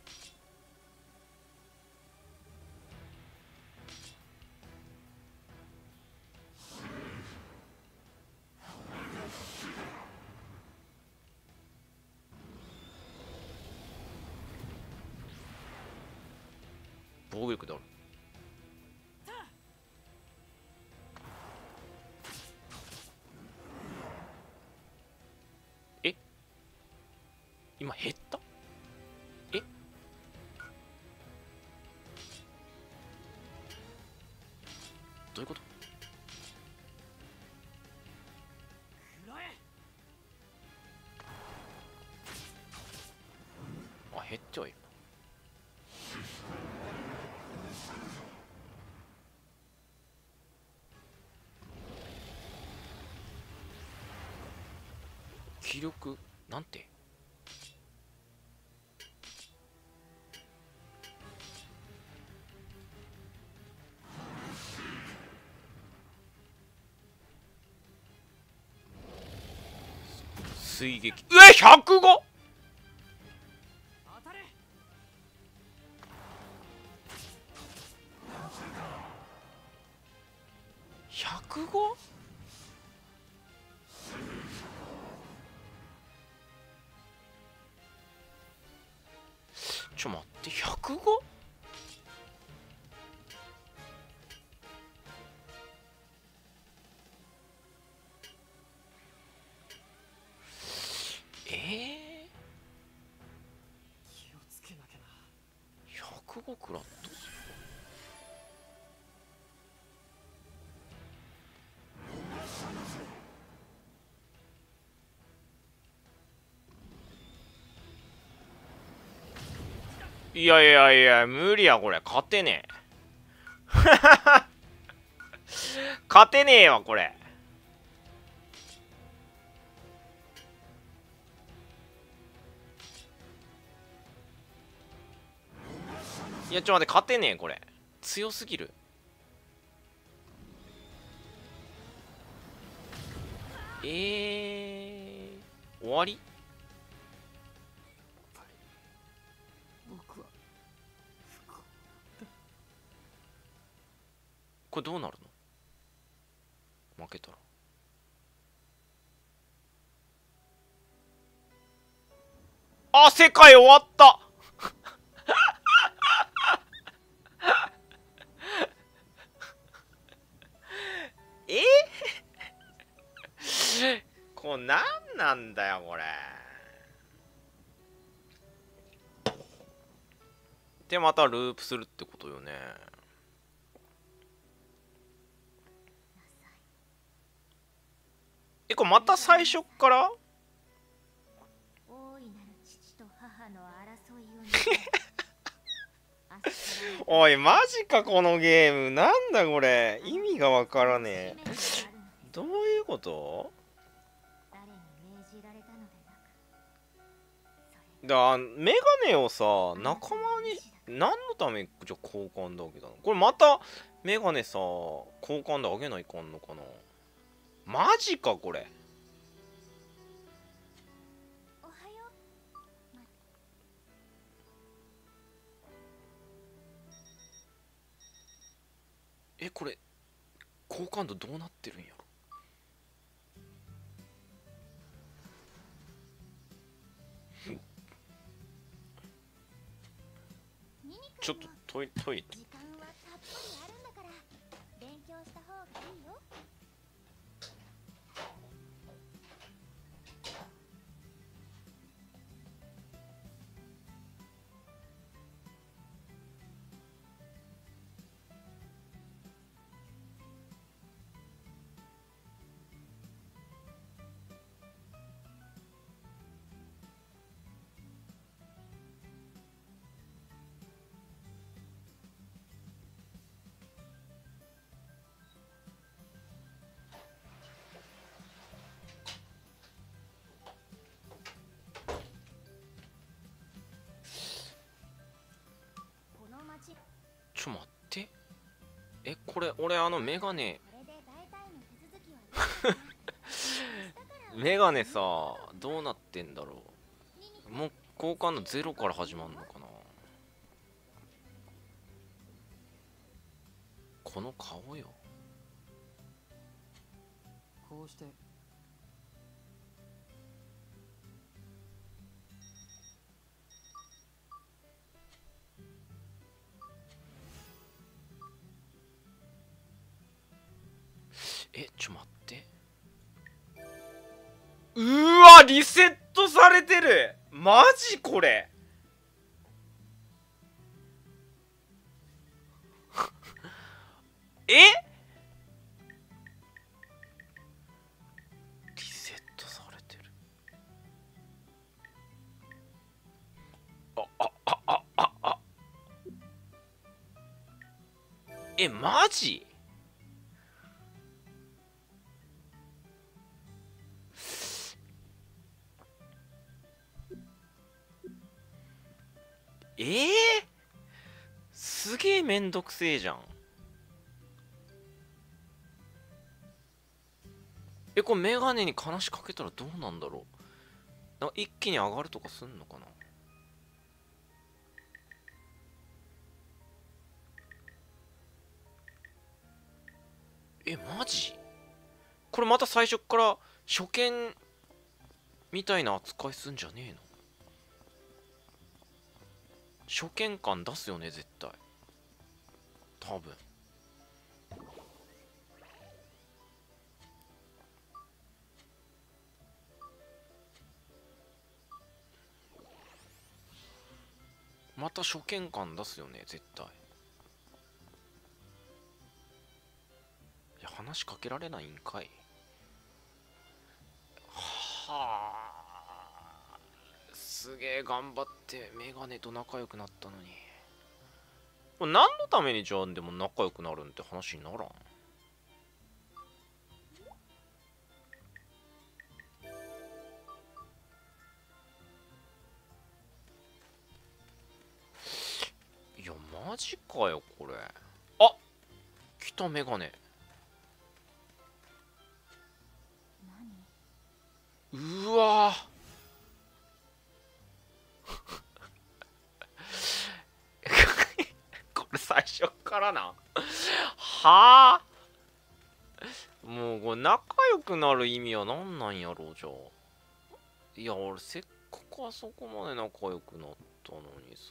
防御力である。今減った？どういうこと？あ、減ってはいるな。 気力なんて水撃105 105? ちょ待って 105? 気をつけなきゃな。 105クラットいやいやいや無理やこれ勝てねえ勝てねえわこれ。いやちょっと待って勝てねえこれ強すぎる。終わり。 僕はこれどうなるの負けたら。あ世界終わったこれ何なんだよこれ。でまたループするってことよね。これまた最初っから大いなる父と母の争いをおいマジかこのゲームなんだこれ意味がわからねえ。どういうこと？ 誰に命じられたのでなく、 メガネをさ仲間に何のためじゃ交換であげたの？これまたメガネさ交換であげないかんのかな。マジかこれ。 おはよこれ好感度どうなってるんやろ。ちょっとトイレ。 時間はたっぷりあるんだから勉強した方がいいよ。この町、 ちょ待ってこれ俺メガネこれで大体の手続きはできたなメガネさどうなってんだろう。もう交換のゼロから始まるのかな。この顔よ。 こうしてちょ待ってうわリセットされてるマジこれリセットされてる。マジすげえめんどくせえじゃん。これメガネに話しかけたらどうなんだろう。なんか一気に上がるとかすんのかな。マジこれまた最初から初見みたいな扱いすんじゃねえの。初見感出すよね絶対、多分。また初見感出すよね絶対。いや話しかけられないんかい。はあ、すげえ頑張ってメガネと仲良くなったのに、これ何のためにじゃあでも仲良くなるんって話にならん。いやマジかよこれ。あ、来たメガネ。うわこれ最初からな。はあ、もうこれ仲良くなる意味は何なんやろう。じゃあいや俺せっかくあそこまで仲良くなったのにさ。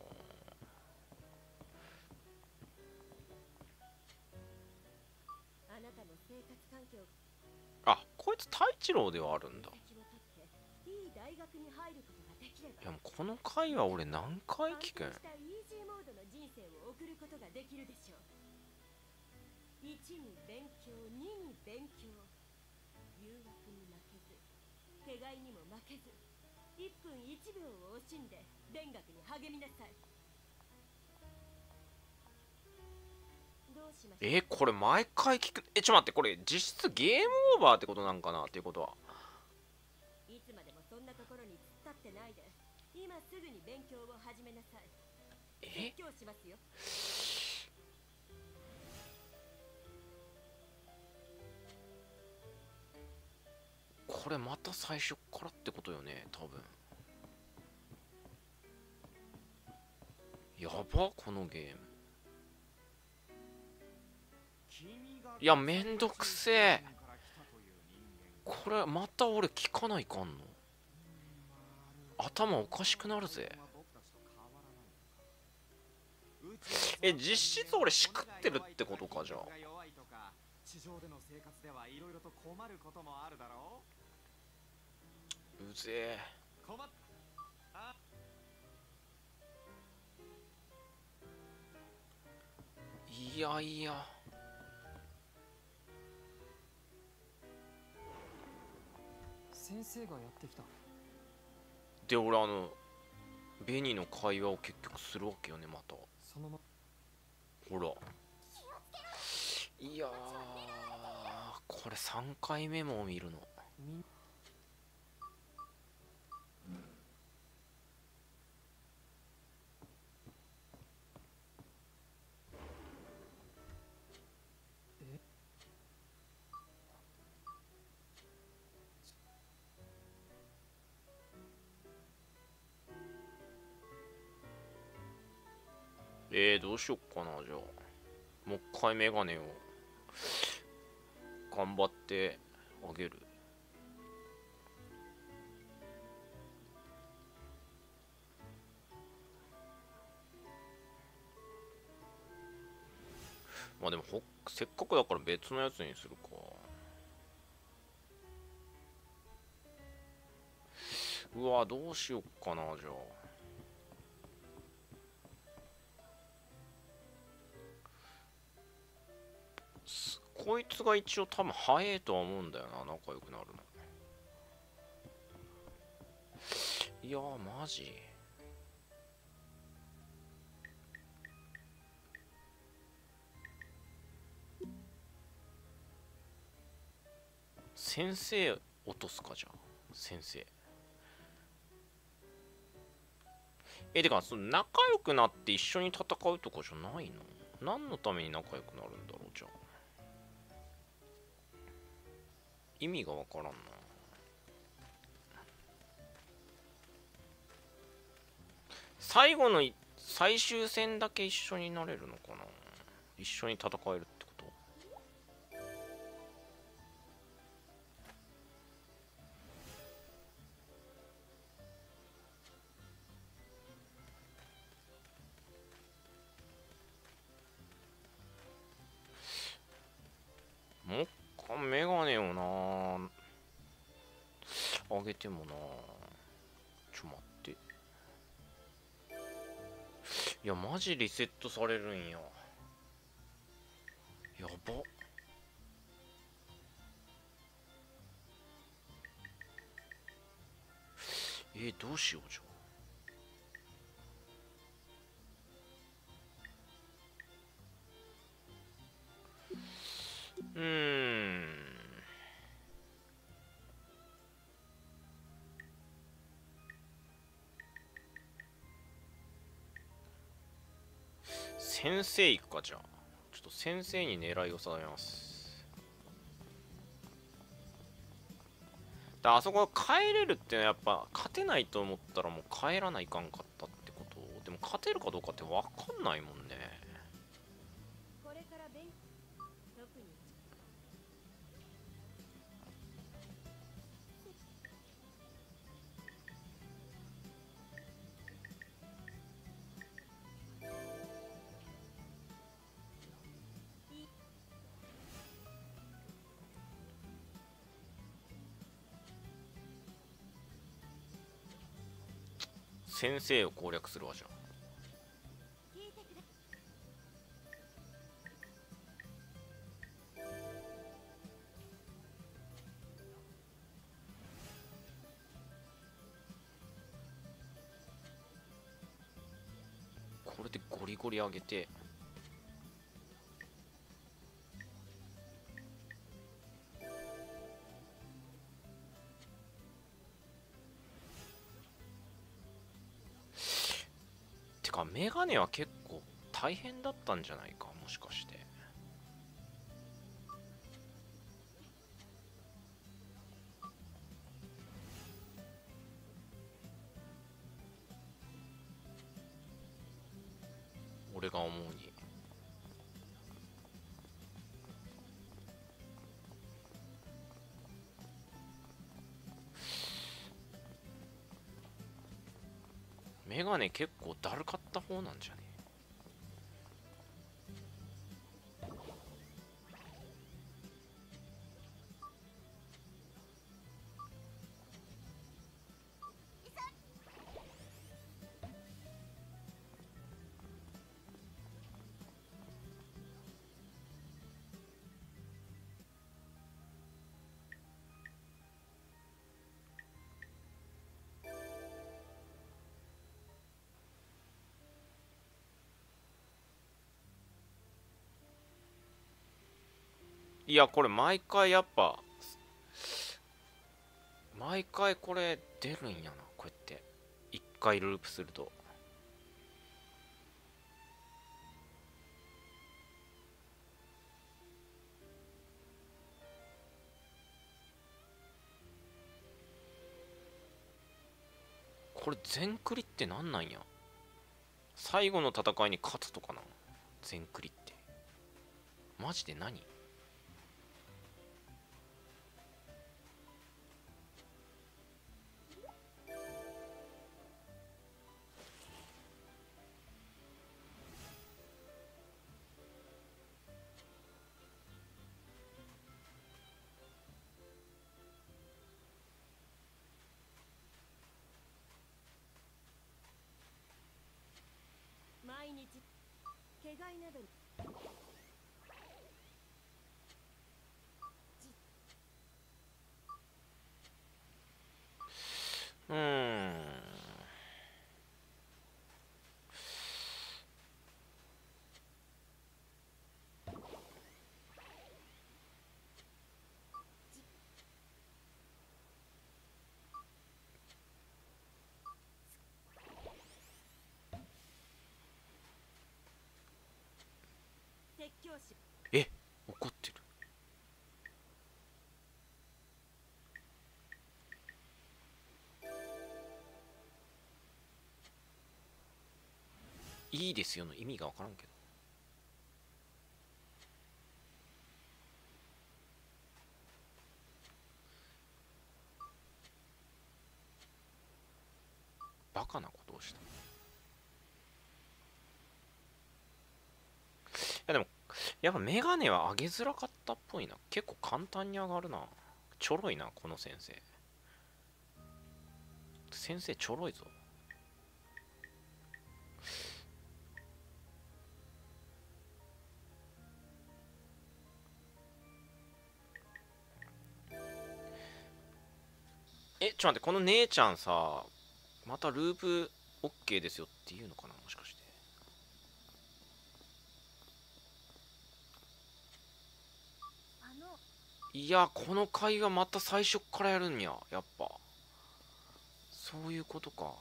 あなたの生活環境あ、こいつ太一郎ではあるんだ。 いい大学に入ることができれば、 いやもうこの回は俺何回聞くん。 安定したイージーモードの人生を送ることができるでしょう。1に勉強、2に勉強、誘惑に負けず、手飼いにも負けず、1分1秒を惜しんで勉学に励みなさい。どうしましょう。 これ毎回聞く。ちょっと待って、これ実質ゲームオーバーってことなんかなっていうことは。 いつまでもそんなところに突っ立ってないで、今すぐに勉強を始めなさい。説教しますよ。 これまた最初からってことよね多分。やばこのゲーム。いやめんどくせえ。これまた俺聞かないかんの。頭おかしくなるぜ。実質俺しくってるってことか。じゃあ地上での生活ではいろいろと困ることもあるだろう。 うぜえ。 困っあいやいや先生がやってきた。 で俺ベニの会話を結局するわけよねまた。 そのまほら。いやーこれ3回目も見るの。 みどうしよっかな。じゃあもう一回メガネを頑張ってあげる。まあでもせっかくだから別のやつにするか。うわどうしよっかな。じゃあこいつが一応多分早いとは思うんだよな仲良くなるの。いやーマジ先生落とすか。じゃあ先生てか、その仲良くなって一緒に戦うとかじゃないの？何のために仲良くなるんだろう、じゃあ。意味がわからんな。最後の最終戦だけ一緒になれるのかな？一緒に戦えるってこと？もう一回メガネをなあげてもな。ちょ待って。いやマジリセットされるんや。やば。どうしようじゃあ。先生行くか、じゃあ。ちょっと先生に狙いを定めます。あそこ帰れるってのはやっぱ勝てないと思ったらもう帰らないかんかったってこと。でも勝てるかどうかって分かんないもんね。 これから特に先生を攻略するわじゃん。 聞いてくれ。 これでゴリゴリ上げて。てかメガネは結構大変だったんじゃないか、もしかして。俺が思うに。メガネ結構だるかった方なんじゃね？いやこれ毎回やっぱ毎回これ出るんやな、こうやって一回ループすると。これ全クリってなんなんや。最後の戦いに勝つとかな、全クリってマジで何？ 毎日怪我などにうーん。 説教しえ、怒ってる。いいですよの意味がわからんけど。バカなことをした。いやでもやっぱメガネは上げづらかったっぽいな。結構簡単に上がるな。ちょろいなこの先生。先生ちょろいぞ。え、ちょっと待って、この姉ちゃんさ、またループ OK ですよっていうのかな、もしかして。いや、この会話また最初からやるんや、やっぱ。そういうことか。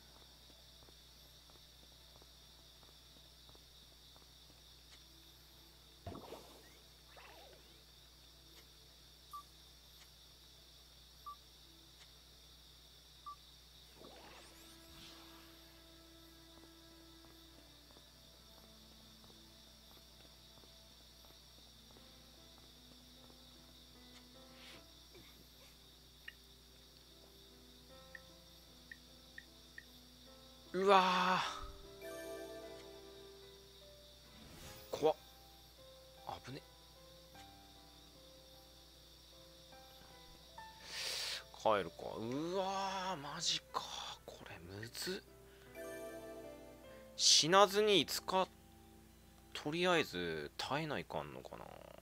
うわー、怖っ。危ね。帰るか。うわー、マジか。これむずっ。死なずに5日とりあえず耐えないかんのかな。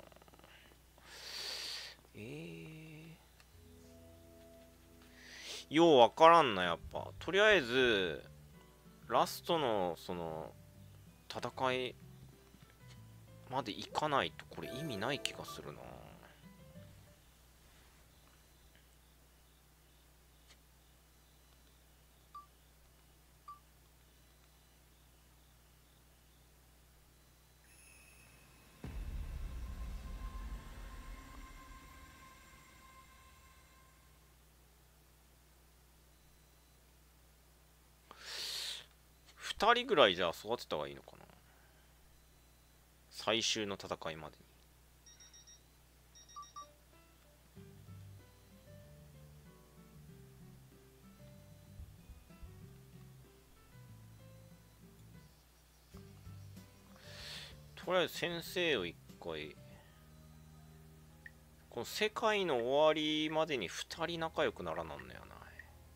ようわからんな。やっぱとりあえずラストのその戦いまでいかないとこれ意味ない気がするな。2人ぐらいじゃあ育てた方がいいのかな、最終の戦いまでに。とりあえず先生を一回、この世界の終わりまでに2人仲良くならなんのよな。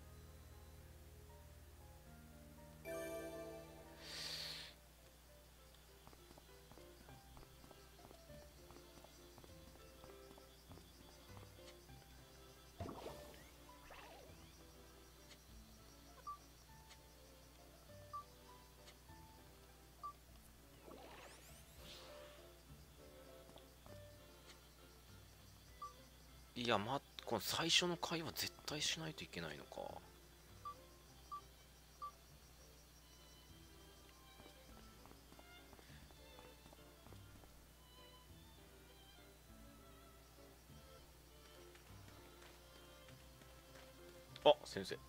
いや、この最初の会話絶対しないといけないのか。あ、先生。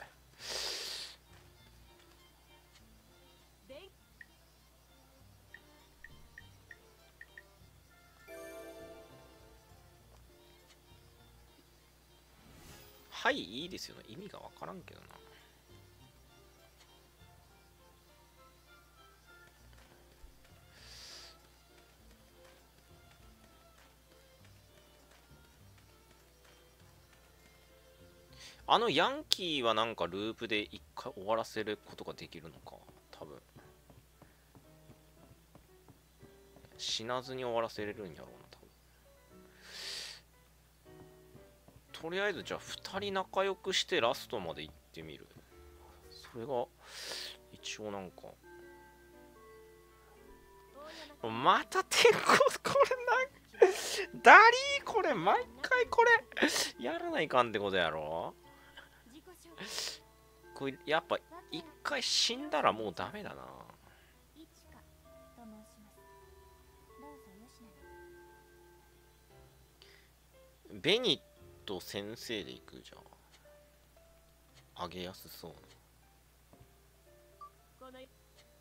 はい、いいですよね。意味がわからんけどな。あのヤンキーはなんかループで一回終わらせることができるのか、多分。死なずに終わらせれるんやろうな、多分。とりあえずじゃあ2人仲良くしてラストまで行ってみる。それが一応なんかまた天候、これなんダリー、これ毎回これやらないかんってことやろ。これやっぱ一回死んだらもうダメだな。 ベニと先生で行くじゃん。あげやすそうな。 この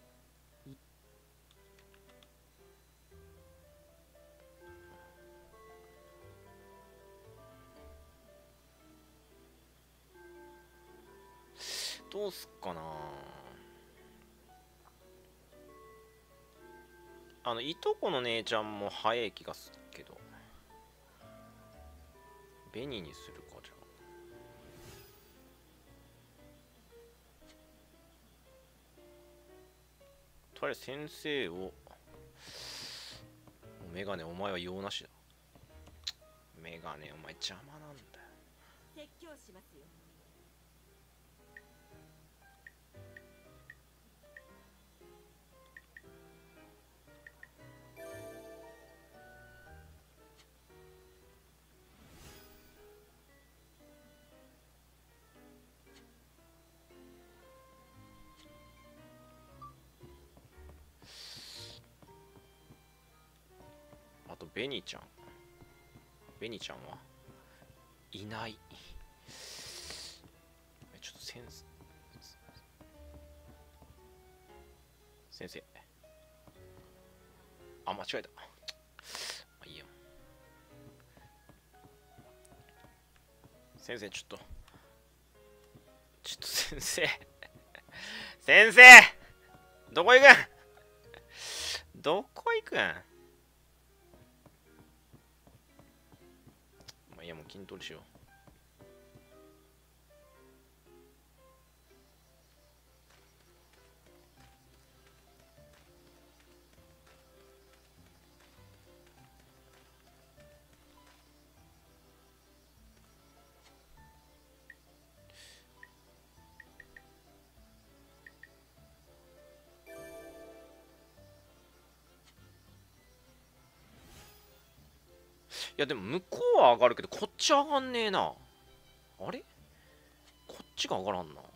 どうすっかな。いとこの姉ちゃんも早い気がするけど、紅にするか。じゃあとりあえず先生を、メガネお前は用なしだ。メガネお前邪魔なんだよ。 説教しますよ。 あとベニちゃんはいない。ちょっと先生、あ、間違えた。まあいいよ。先生、ちょっと先生先生、どこ行くん、どこ行くん。まあいいや、もう筋トレしよう。いやでも向こうは上がるけどこっち上がんねえな。あれ、こっちが上がらんな。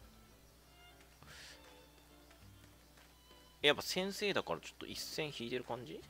やっぱ先生だからちょっと一線引いてる感じ。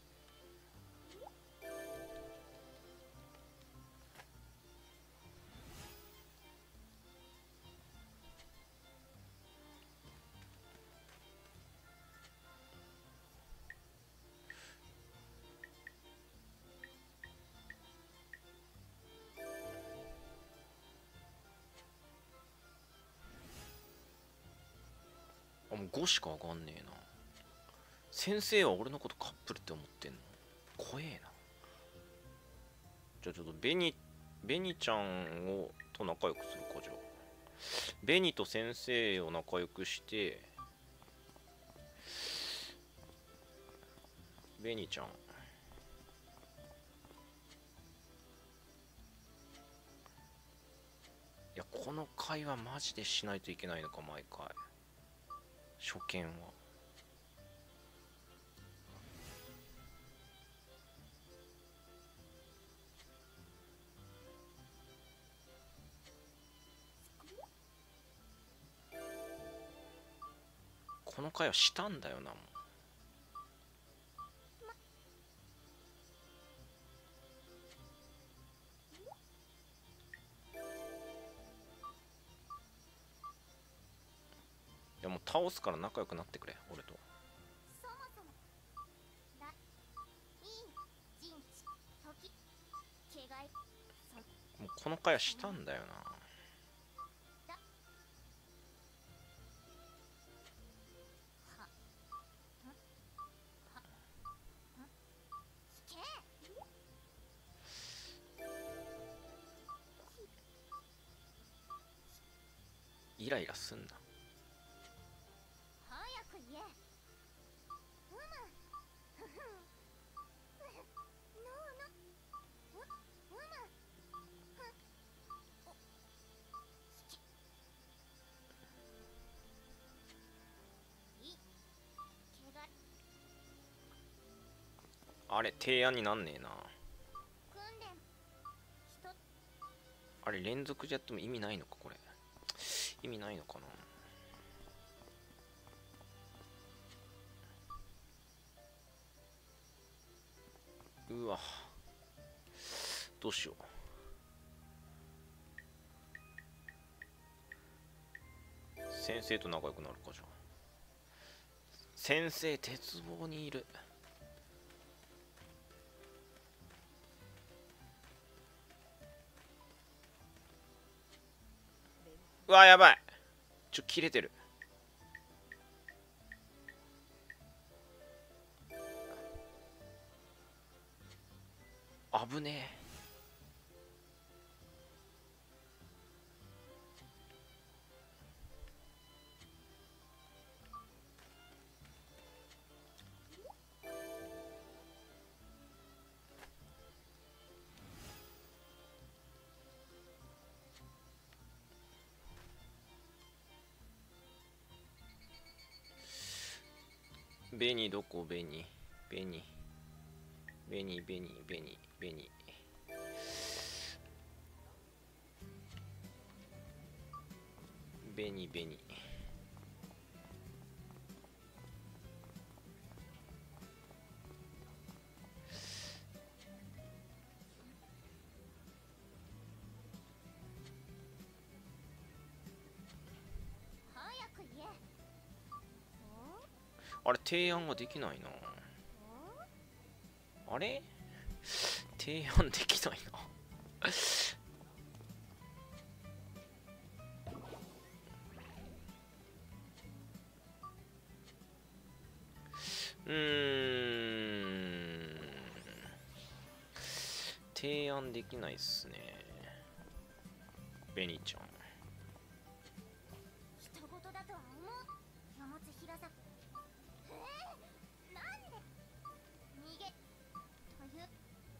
もう5しか上がんねえな。先生は俺のことカップルって思ってんの怖えな。じゃあちょっとベニちゃんをと仲良くするか。じゃあベニと先生を仲良くして、ベニちゃん、いやこの会話マジでしないといけないのか。毎回初見は。この会話したんだよな。もういやもう倒すから仲良くなってくれ俺と。 そもそもだいい陣地時怪我もうこの会話したんだよな。 聞けイライラすんな。 早く言え。うむふふんノーノうむふお聞けい怪我あれ提案になんねえな。 訓練人あれ連続じゃやっても意味ないのか。これ意味ないのかな。うわどうしよう。先生と仲良くなるか。じゃあ先生鉄棒にいる。うわやばい、切れてる。危ねえ。ベニどこ？ベニベニベニベニベニベニベニベニ。 早く言え。 あれ提案ができないな。あれ提案できないな。提案できないっすね。ベニちゃん。 人事だとは思う。よもつひらさ。なんで逃げという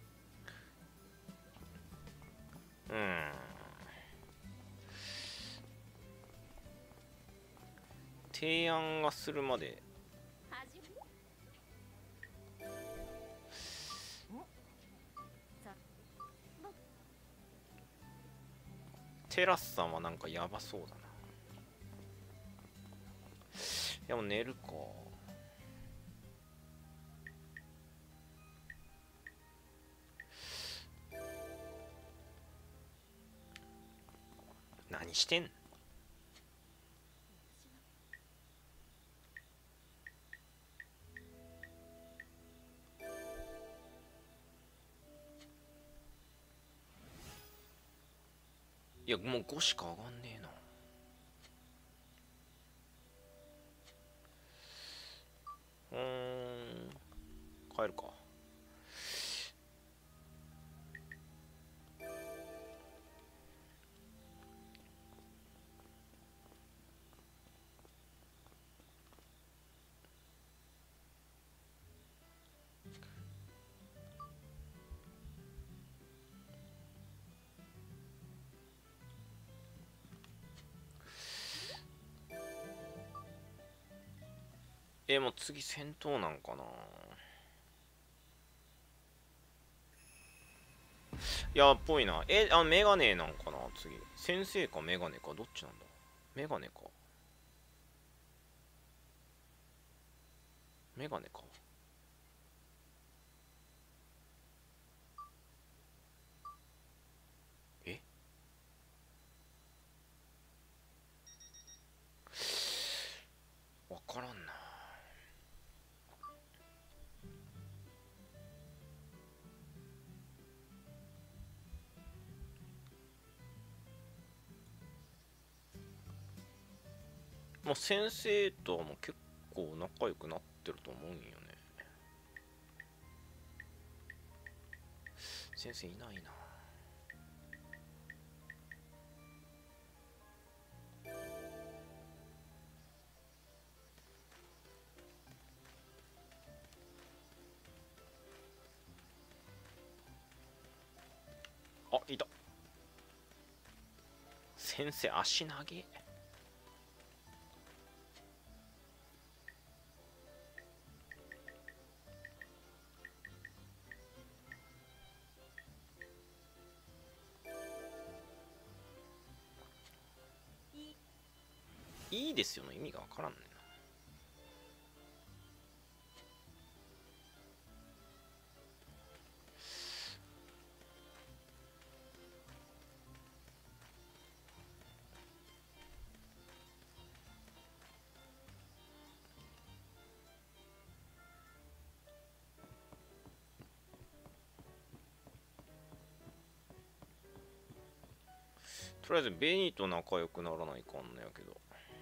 提案がするまでテラスさんはなんかやばそうだな。でも寝るか。何してん？いやもう5しか上がんねえな。帰るか。もう次戦闘なんかな。いやっぽいな。メガネなんかな。次先生かメガネかどっちなんだ。メガネかメガネか。わからんな。もう先生とはもう結構仲良くなってると思うんよね。先生いないな。あ、いた。先生足投げ。いいですよの意味がわからんねんな。 とりあえずベニーと仲良くならないかんのやけど。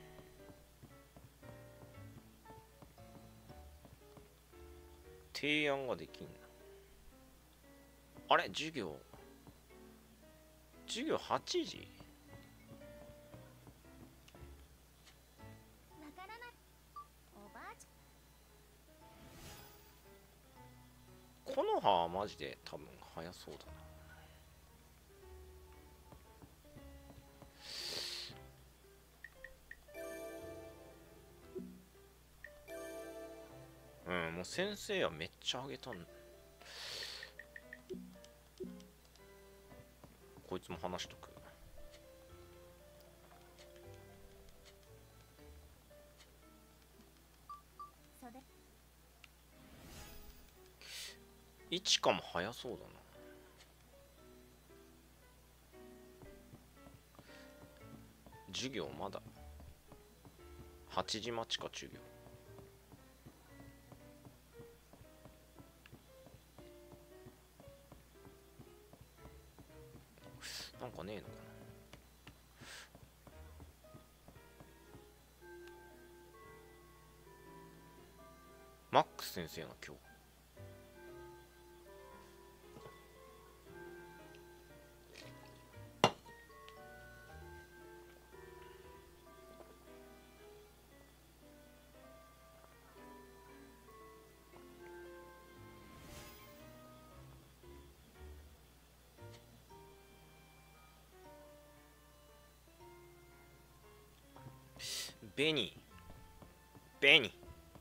提案ができんな。あれ授業8時。 わからない。おばあちこの葉はマジで多分早そうだな。もう先生はめっちゃあげたん。こいつも話しとく。 ゃん。それ。 一かも早そうだな。授業まだ8時待ちか。授業なんかねえのかな。マックス先生の今日。ベニーベニー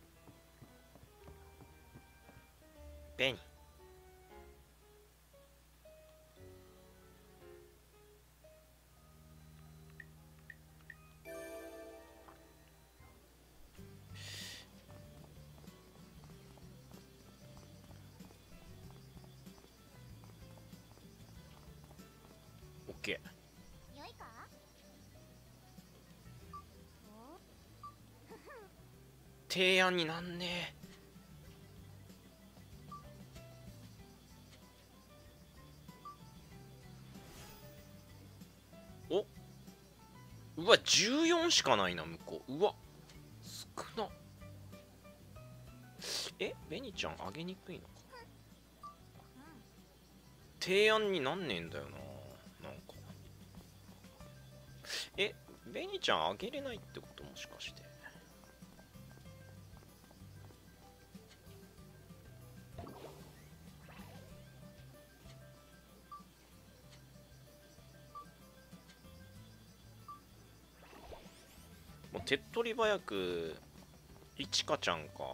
ベニー。オッケー。 よいか。 提案になんねえ。お、うわ14しかないな向こう。うわ少な。ベニちゃんあげにくいのか。提案になんねえんだよな。なんかベニちゃんあげれないってこと？もしかして。もう手っ取り早くいちかちゃんか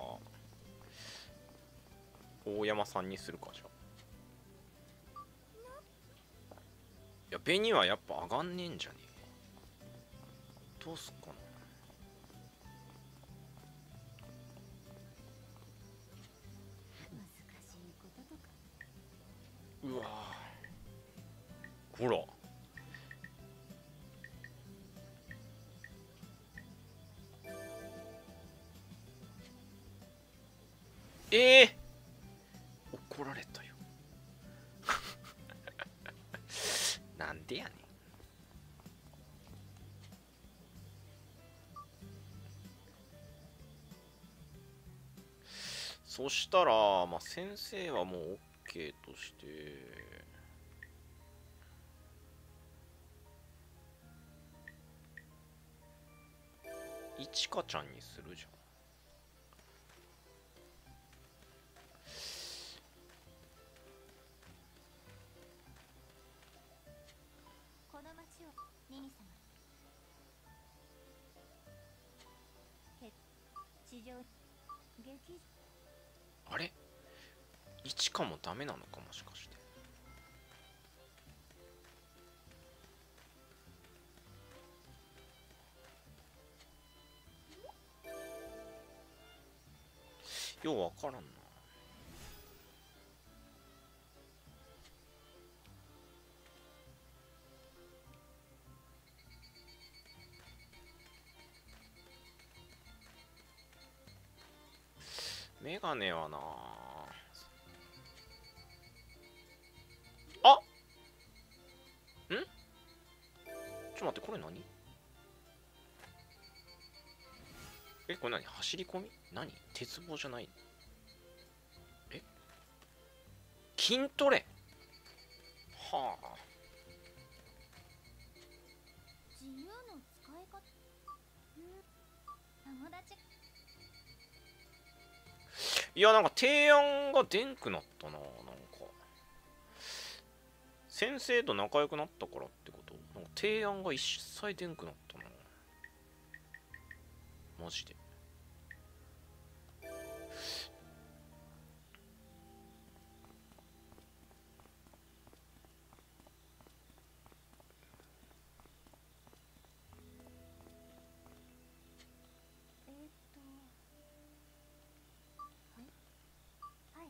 大山さんにするか。じゃあいやベニはやっぱ上がんねえんじゃねえ。どうすっかな。 難しいこととか。 うわほら怒られたよなんでやねん。そしたらまあ先生はもう OK としていちかちゃんにするじゃん。 この町をニニ様。地上劇。 あれいちかもダメなのかもしかして。ようわからんな。メガネはなあ。 と待って、これ何？え、これ何？走り込み？何？鉄棒じゃない？え？筋トレ？はあ。 自由の使い方。友達。 いや、なんか提案がでんくなったな。なんか先生と仲良くなったからってこと？なんか提案が一切でんくなったな。マジで。 はい。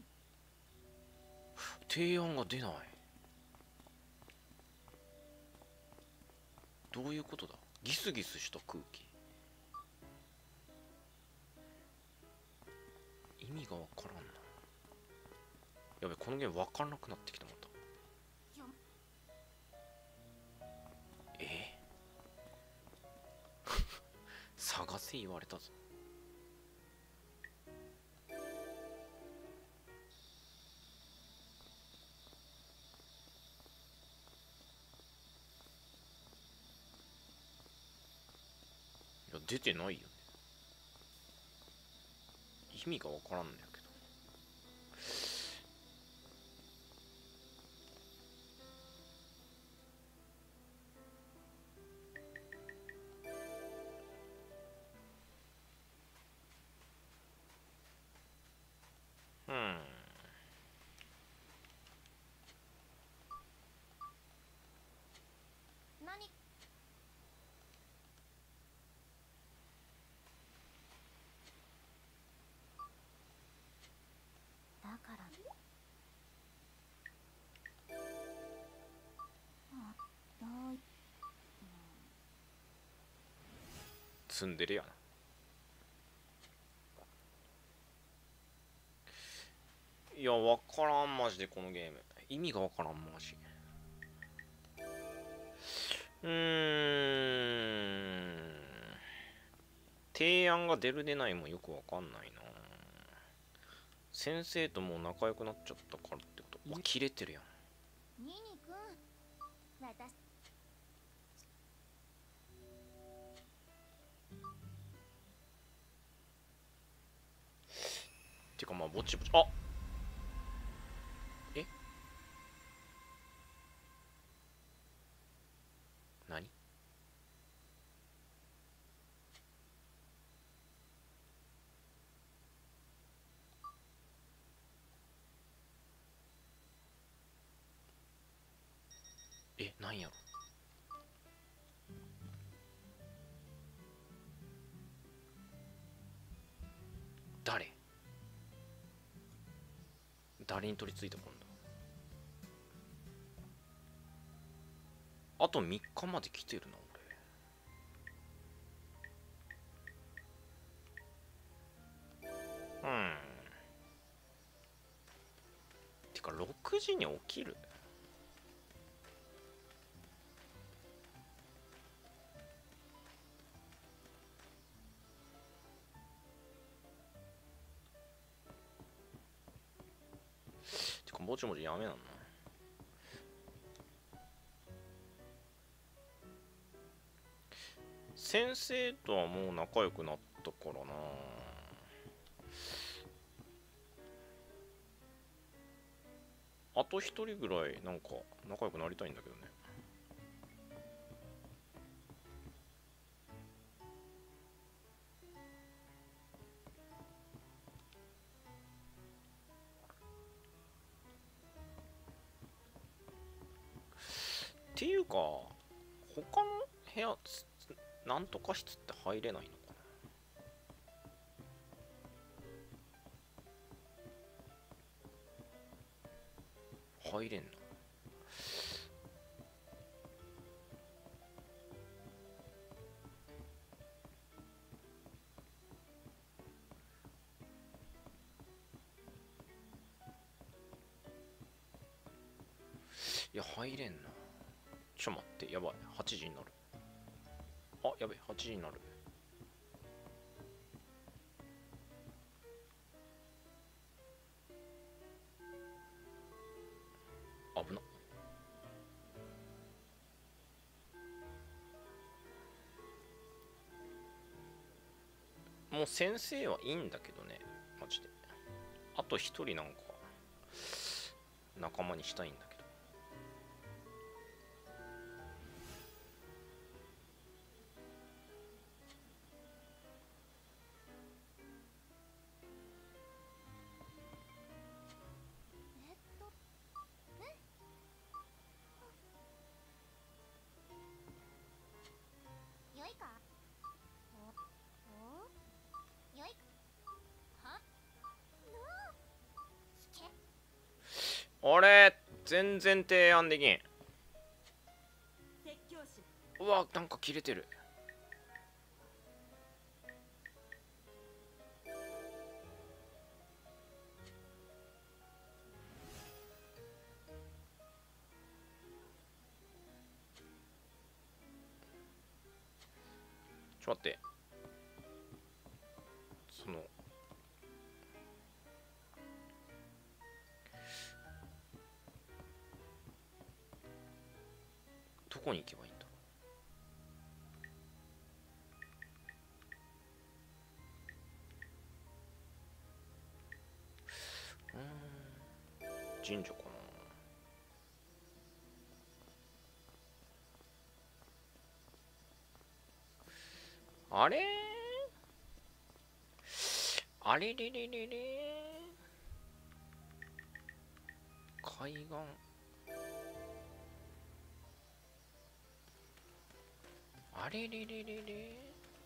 提案が出ない。どういうことだ？ギスギスした空気。意味がわからんな。やべ、このゲームわからなくなってきたまた。探せ言われたぞ。いや、出てないよね。意味がわからんのやけど。 何？だからどういツンデレやな。いや、わからん、マジでこのゲーム。意味がわからん、マジ。提案が出る出ないもよくわかんないな。先生ともう仲良くなっちゃったからってこと。切れてるやん。 ニニ君、私。 てかまあぼちぼち。あ、え、何？え、なんやろ。誰に取り付いた今度。あと3日まで来てるな俺。てか6時に起きる？てかもちもちやめなんな。先生とはもう仲良くなったからな。あと一人ぐらいなんか仲良くなりたいんだけどね。っていうか他の部屋なんとか室って入れないのかな。入れんな。いや入れんな。ちょ待って、やばい、8時になる。 あ、やべ、8時になる。危な。もう先生はいいんだけどね、マジで。あと一人なんか仲間にしたいんだけど。 よいかよいはの聞け。 あれ全然提案できん。 説教師うわ、なんか切れてる。ちょっと待って。そのどこに行けばいいんだ。神社かな。あれあれれれれれ海岸。あれれれれれ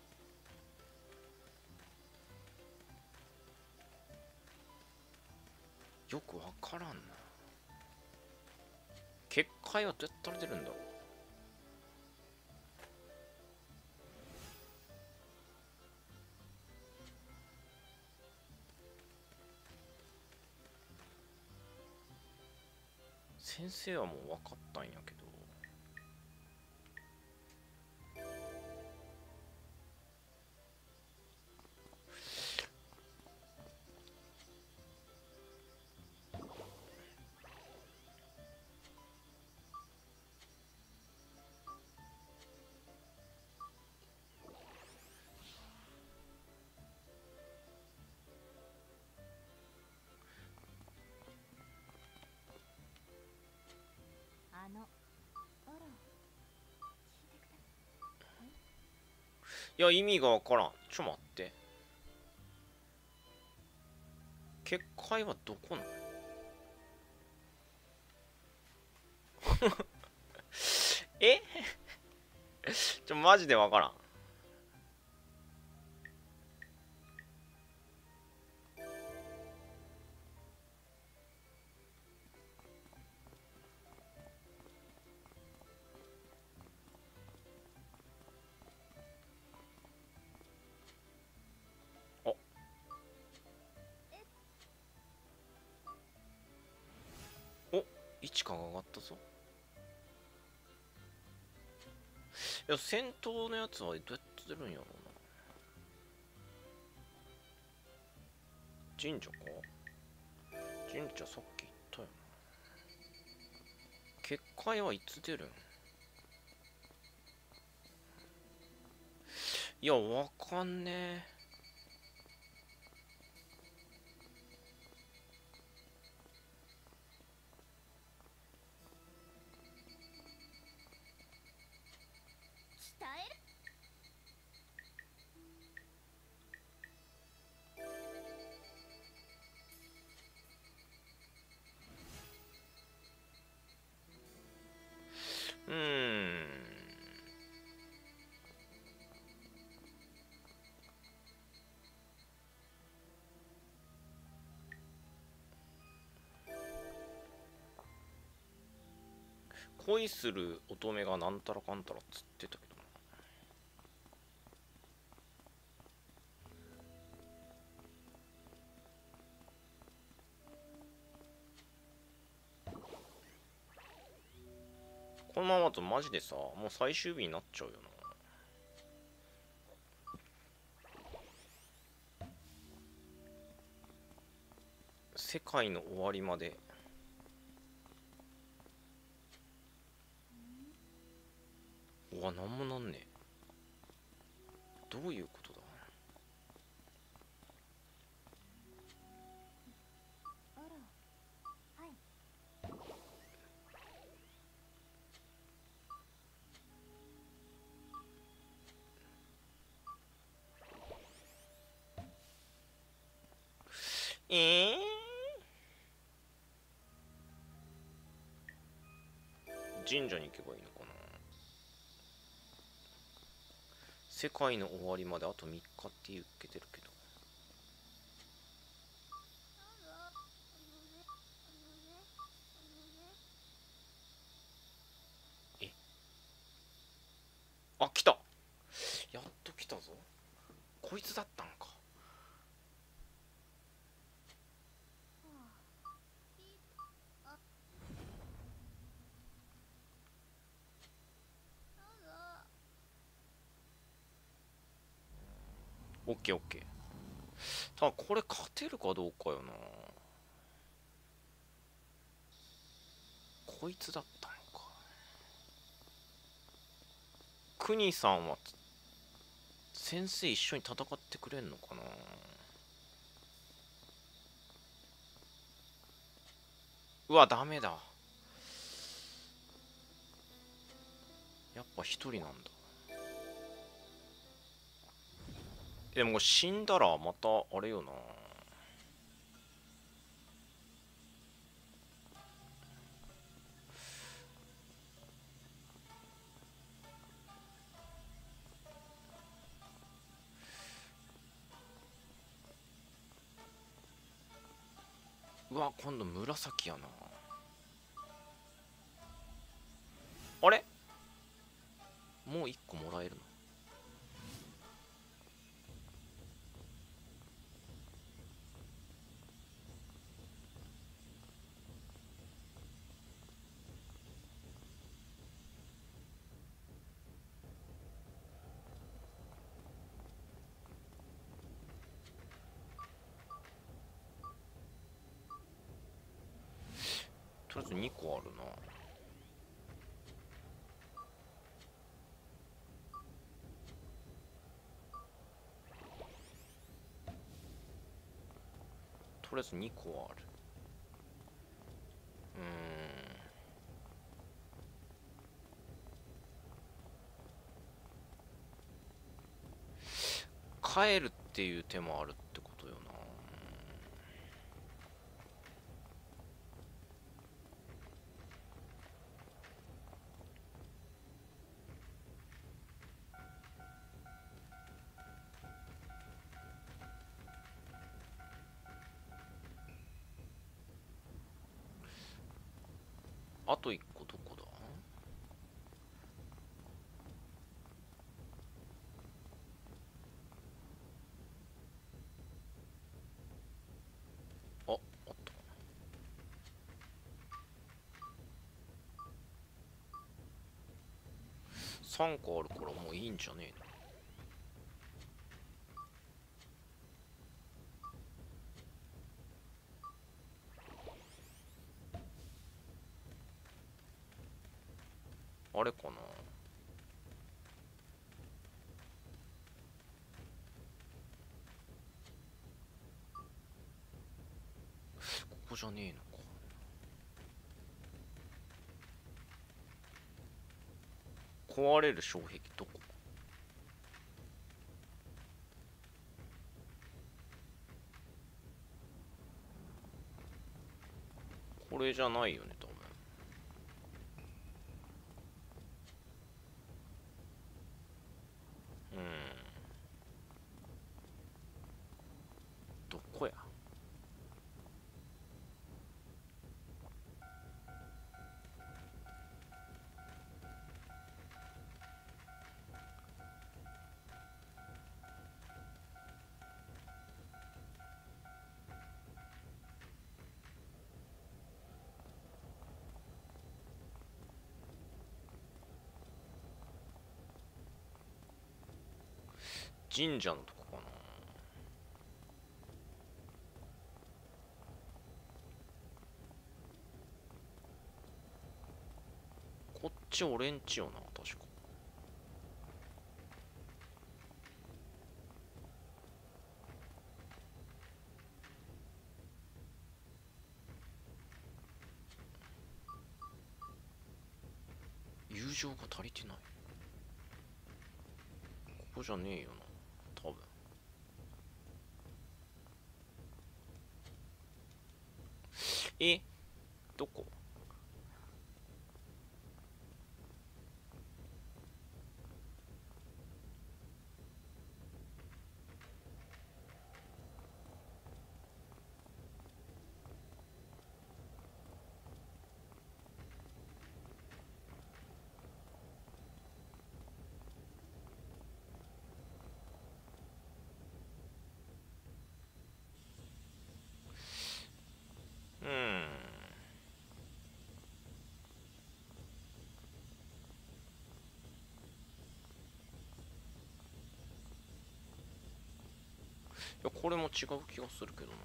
よくわからんな。結界はどうやったら出るんだろう。先生はもう分かったんやけど。いや、意味がわからん。ちょっと待って。結界はどこなの？えマジでわからん。位置が上がったぞ。いや、戦闘のやつはどうやって出るんやろうな。神社か。神社さっき言ったよな。結界はいつ出るん？いや、わかんねえ。 伝える。 恋する乙女がなんたらかんたらっつってたけどな。このままだとマジでさ、もう最終日になっちゃうよな。 世界の終わりまで。うわ、なんもなんねえ。どういうことだ。 あら、はい。 神社に行けばいいのかな。世界の終わりまであと3日って言っけてるけど。え、あ、来た。やっと来たぞ。こいつだったんか。オッケーオッケー。ただこれ勝てるかどうかよな。こいつだったのか。クニさんは先生一緒に戦ってくれんのかな。うわ、ダメだ。やっぱ一人なんだ。でも死んだらまたあれよな。うわ、今度紫やな。あれ、もう一個もらえるの。とりあえず2個あるな。とりあえず2個ある。帰るっていう手もあるってことよな。あと1個どこだ。あ、あった。3個あるからもういいんじゃねえの。あれかな。ここじゃねえのか。壊れる障壁どこ。これじゃないよね多分。どこや。神社のとこかな。 ち俺んちよな確か。友情が足りてない。ここじゃねえよな多分。どこ？いやこれも違う気がするけどな。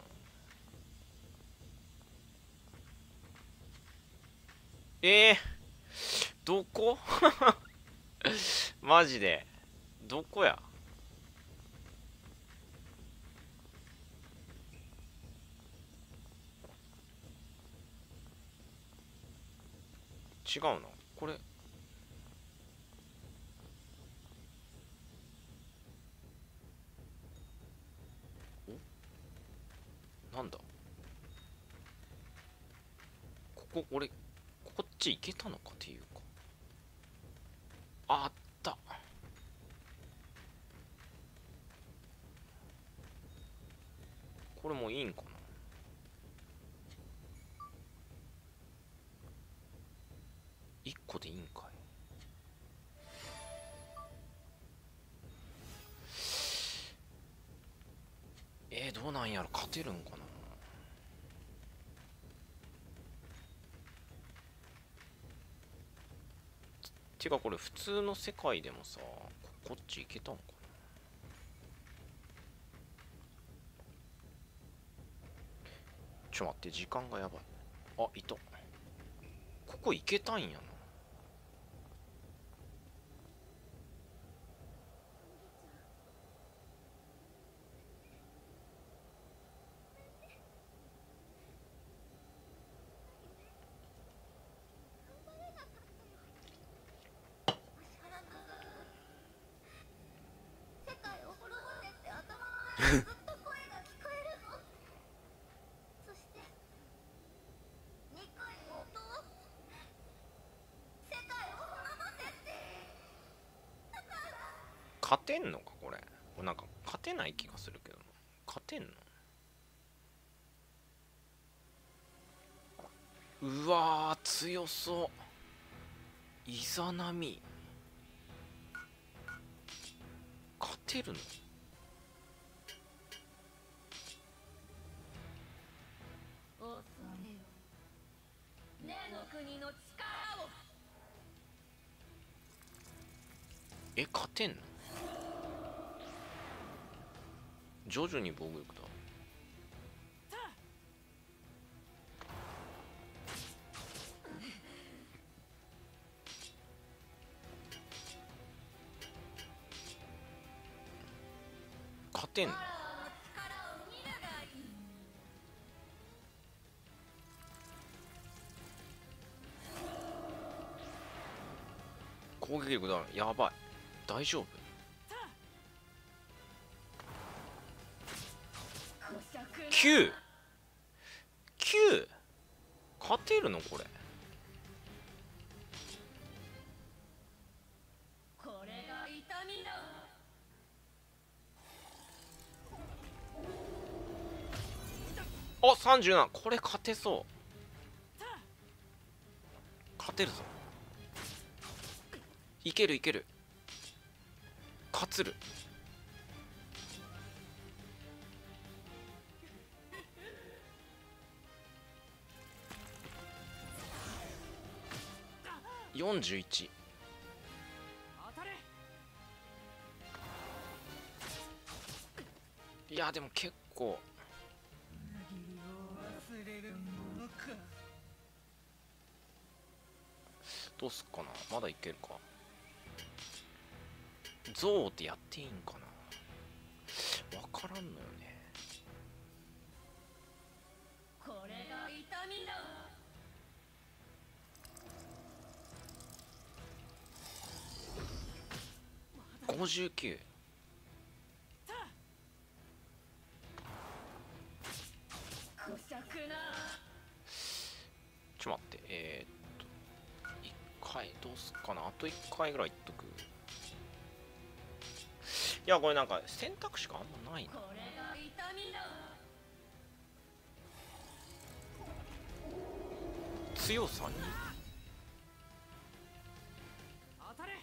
どこマジでどこや。違うなこれ。なんだここ。俺こっち行けたのかっていうか。あった。これもういいんかな。1個でいいんかい。どうなんやろ。勝てるんかな。てかこれ普通の世界でもさ、こっち行けたんかな。ちょ待って、時間がやばい。あ、いた。ここ行けたんやな。勝てんのかこれ。なんか勝てない気がするけどな。勝てんの？うわー強そう。イザナミ勝てるの？勝てんの？徐々に防御力だ。勝てんの？攻撃力だ。やばい。大丈夫？9！ 9！ 勝てるのこれ。あ、37。これ勝てそう。勝てるぞ。いけるいける。勝つる。41。いやでも結構どうすっかな。まだいけるか。ゾウってやっていいんかな。わからんのよね。 これが痛みだ。 59。ちょっと待って、1回どうすっかな。あと1回ぐらいいっとく。いや、これなんか選択肢があんまないな。 これが痛みだ。 強さに当たれ。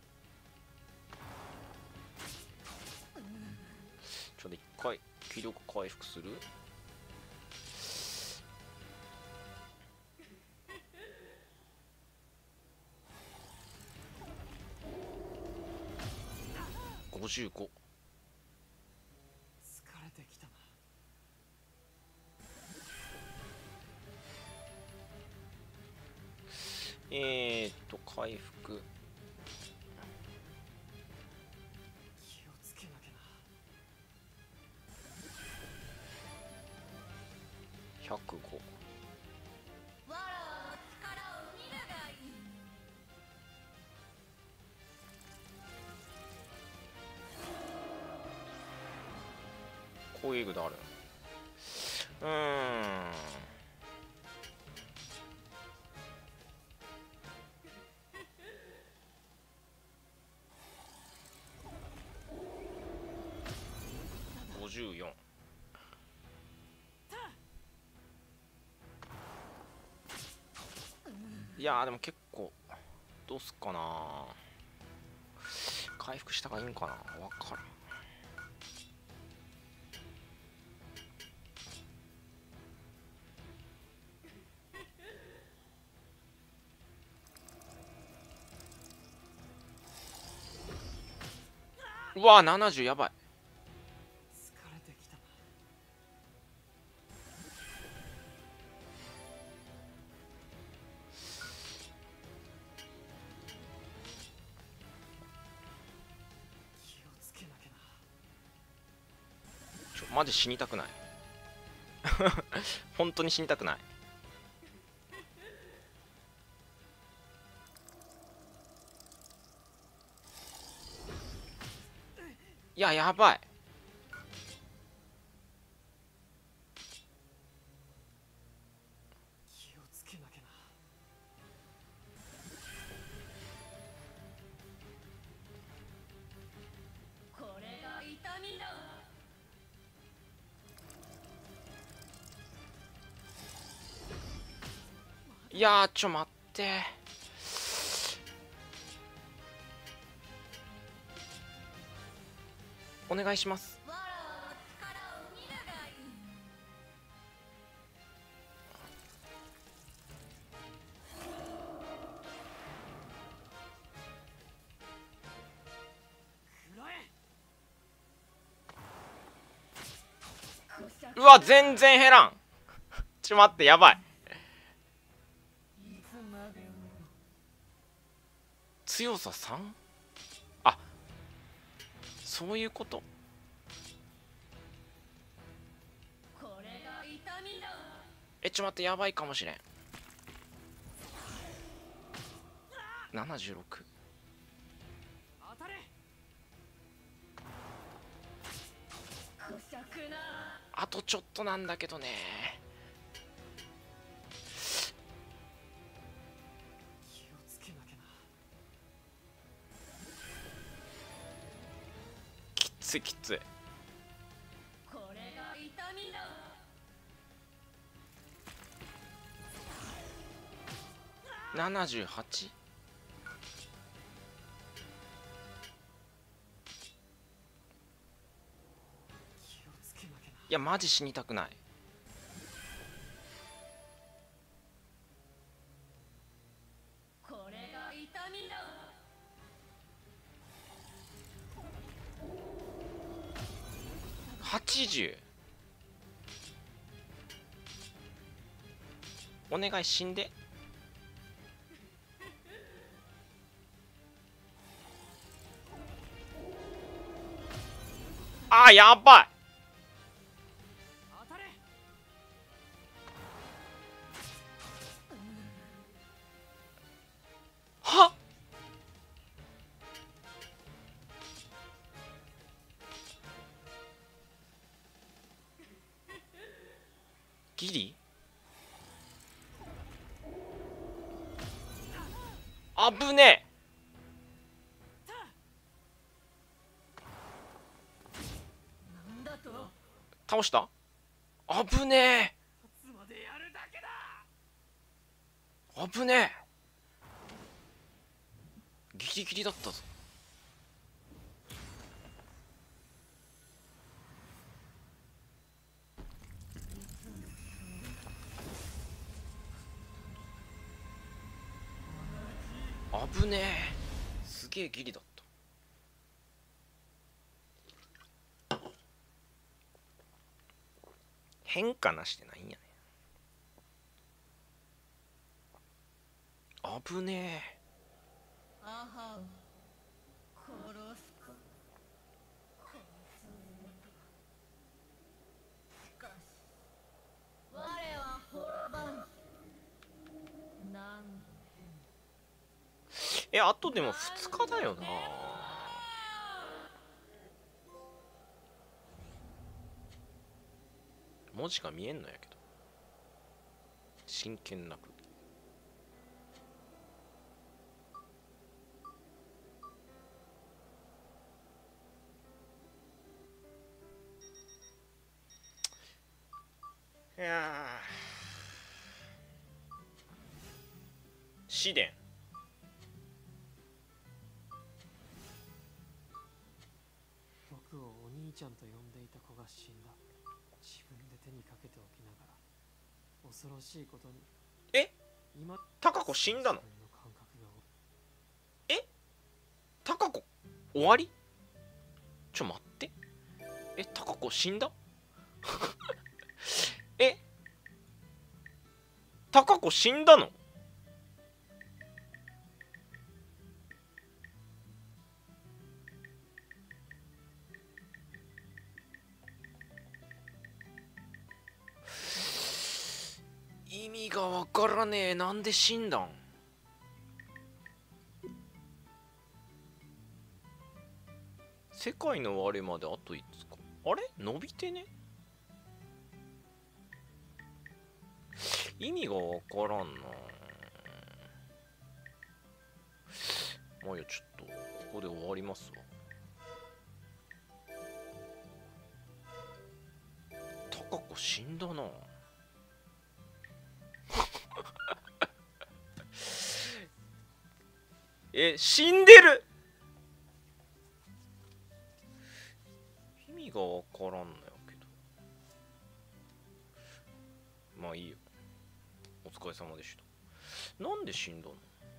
ちょっと1回気力回復する。55。 疲れてきたな。 回復。 気をつけなきゃな。 105。 わらの力を見るがいい。 攻撃がある。54。いやーでも結構どうすっかな。回復した方がいいんかな。わからん。うわー70やばい。 疲れてきたな。気をつけなきゃな。 マジ死にたくない。本当に死にたくない。いや、やばい。 気をつけなきゃな。 これが痛みだ。 いやーちょ待って。お願いします。 わらの力を見るがいい。 うわ全然減らん。ちょ待って、やばい。強さ 3？ あ、そういうこと。 これが痛みだ。 ちょ待って、やばいかもしれん。76。 当たれ。 こしゃくな。 あとちょっとなんだけどね。 気をつけなきゃな。 きついきつい。 これが痛みだ。 78。 気をつけなきゃな。 いやマジ死にたくない。 これが痛みだ。 80。お願い死んで。 わーやばい。 当たれ。 はっギリあぶねなんだと。 え。倒したあぶねつまでやるだけだ。 え。あぶねえ。ギリギリだったぞ。あぶねえ。すげえギリだった。変化なしでないんやね。あぶねえ。 アハウ殺すか。しかし我は滅ばん。なんあとでも2日だよな。文字が見えんのやけど。真剣なく。いや試練。 僕をお兄ちゃんと呼んでいた子が死んだ。自分で手にかけておきながら恐ろしいことにえ今タカ子死んだの？ 自分の感覚がタカ子終わり？待って。タカ子死んだ？タカ子死んだの？意味がわからねえ。なんで死んだん？世界の終わりまであと5日。あれ伸びてね。意味がわからんな。まあいや、ちょっとここで終わりますわ。タカ子死んだな。死んでる。意味がわからんのやけど。まあいいよ。お疲れ様でした。なんで死んだの？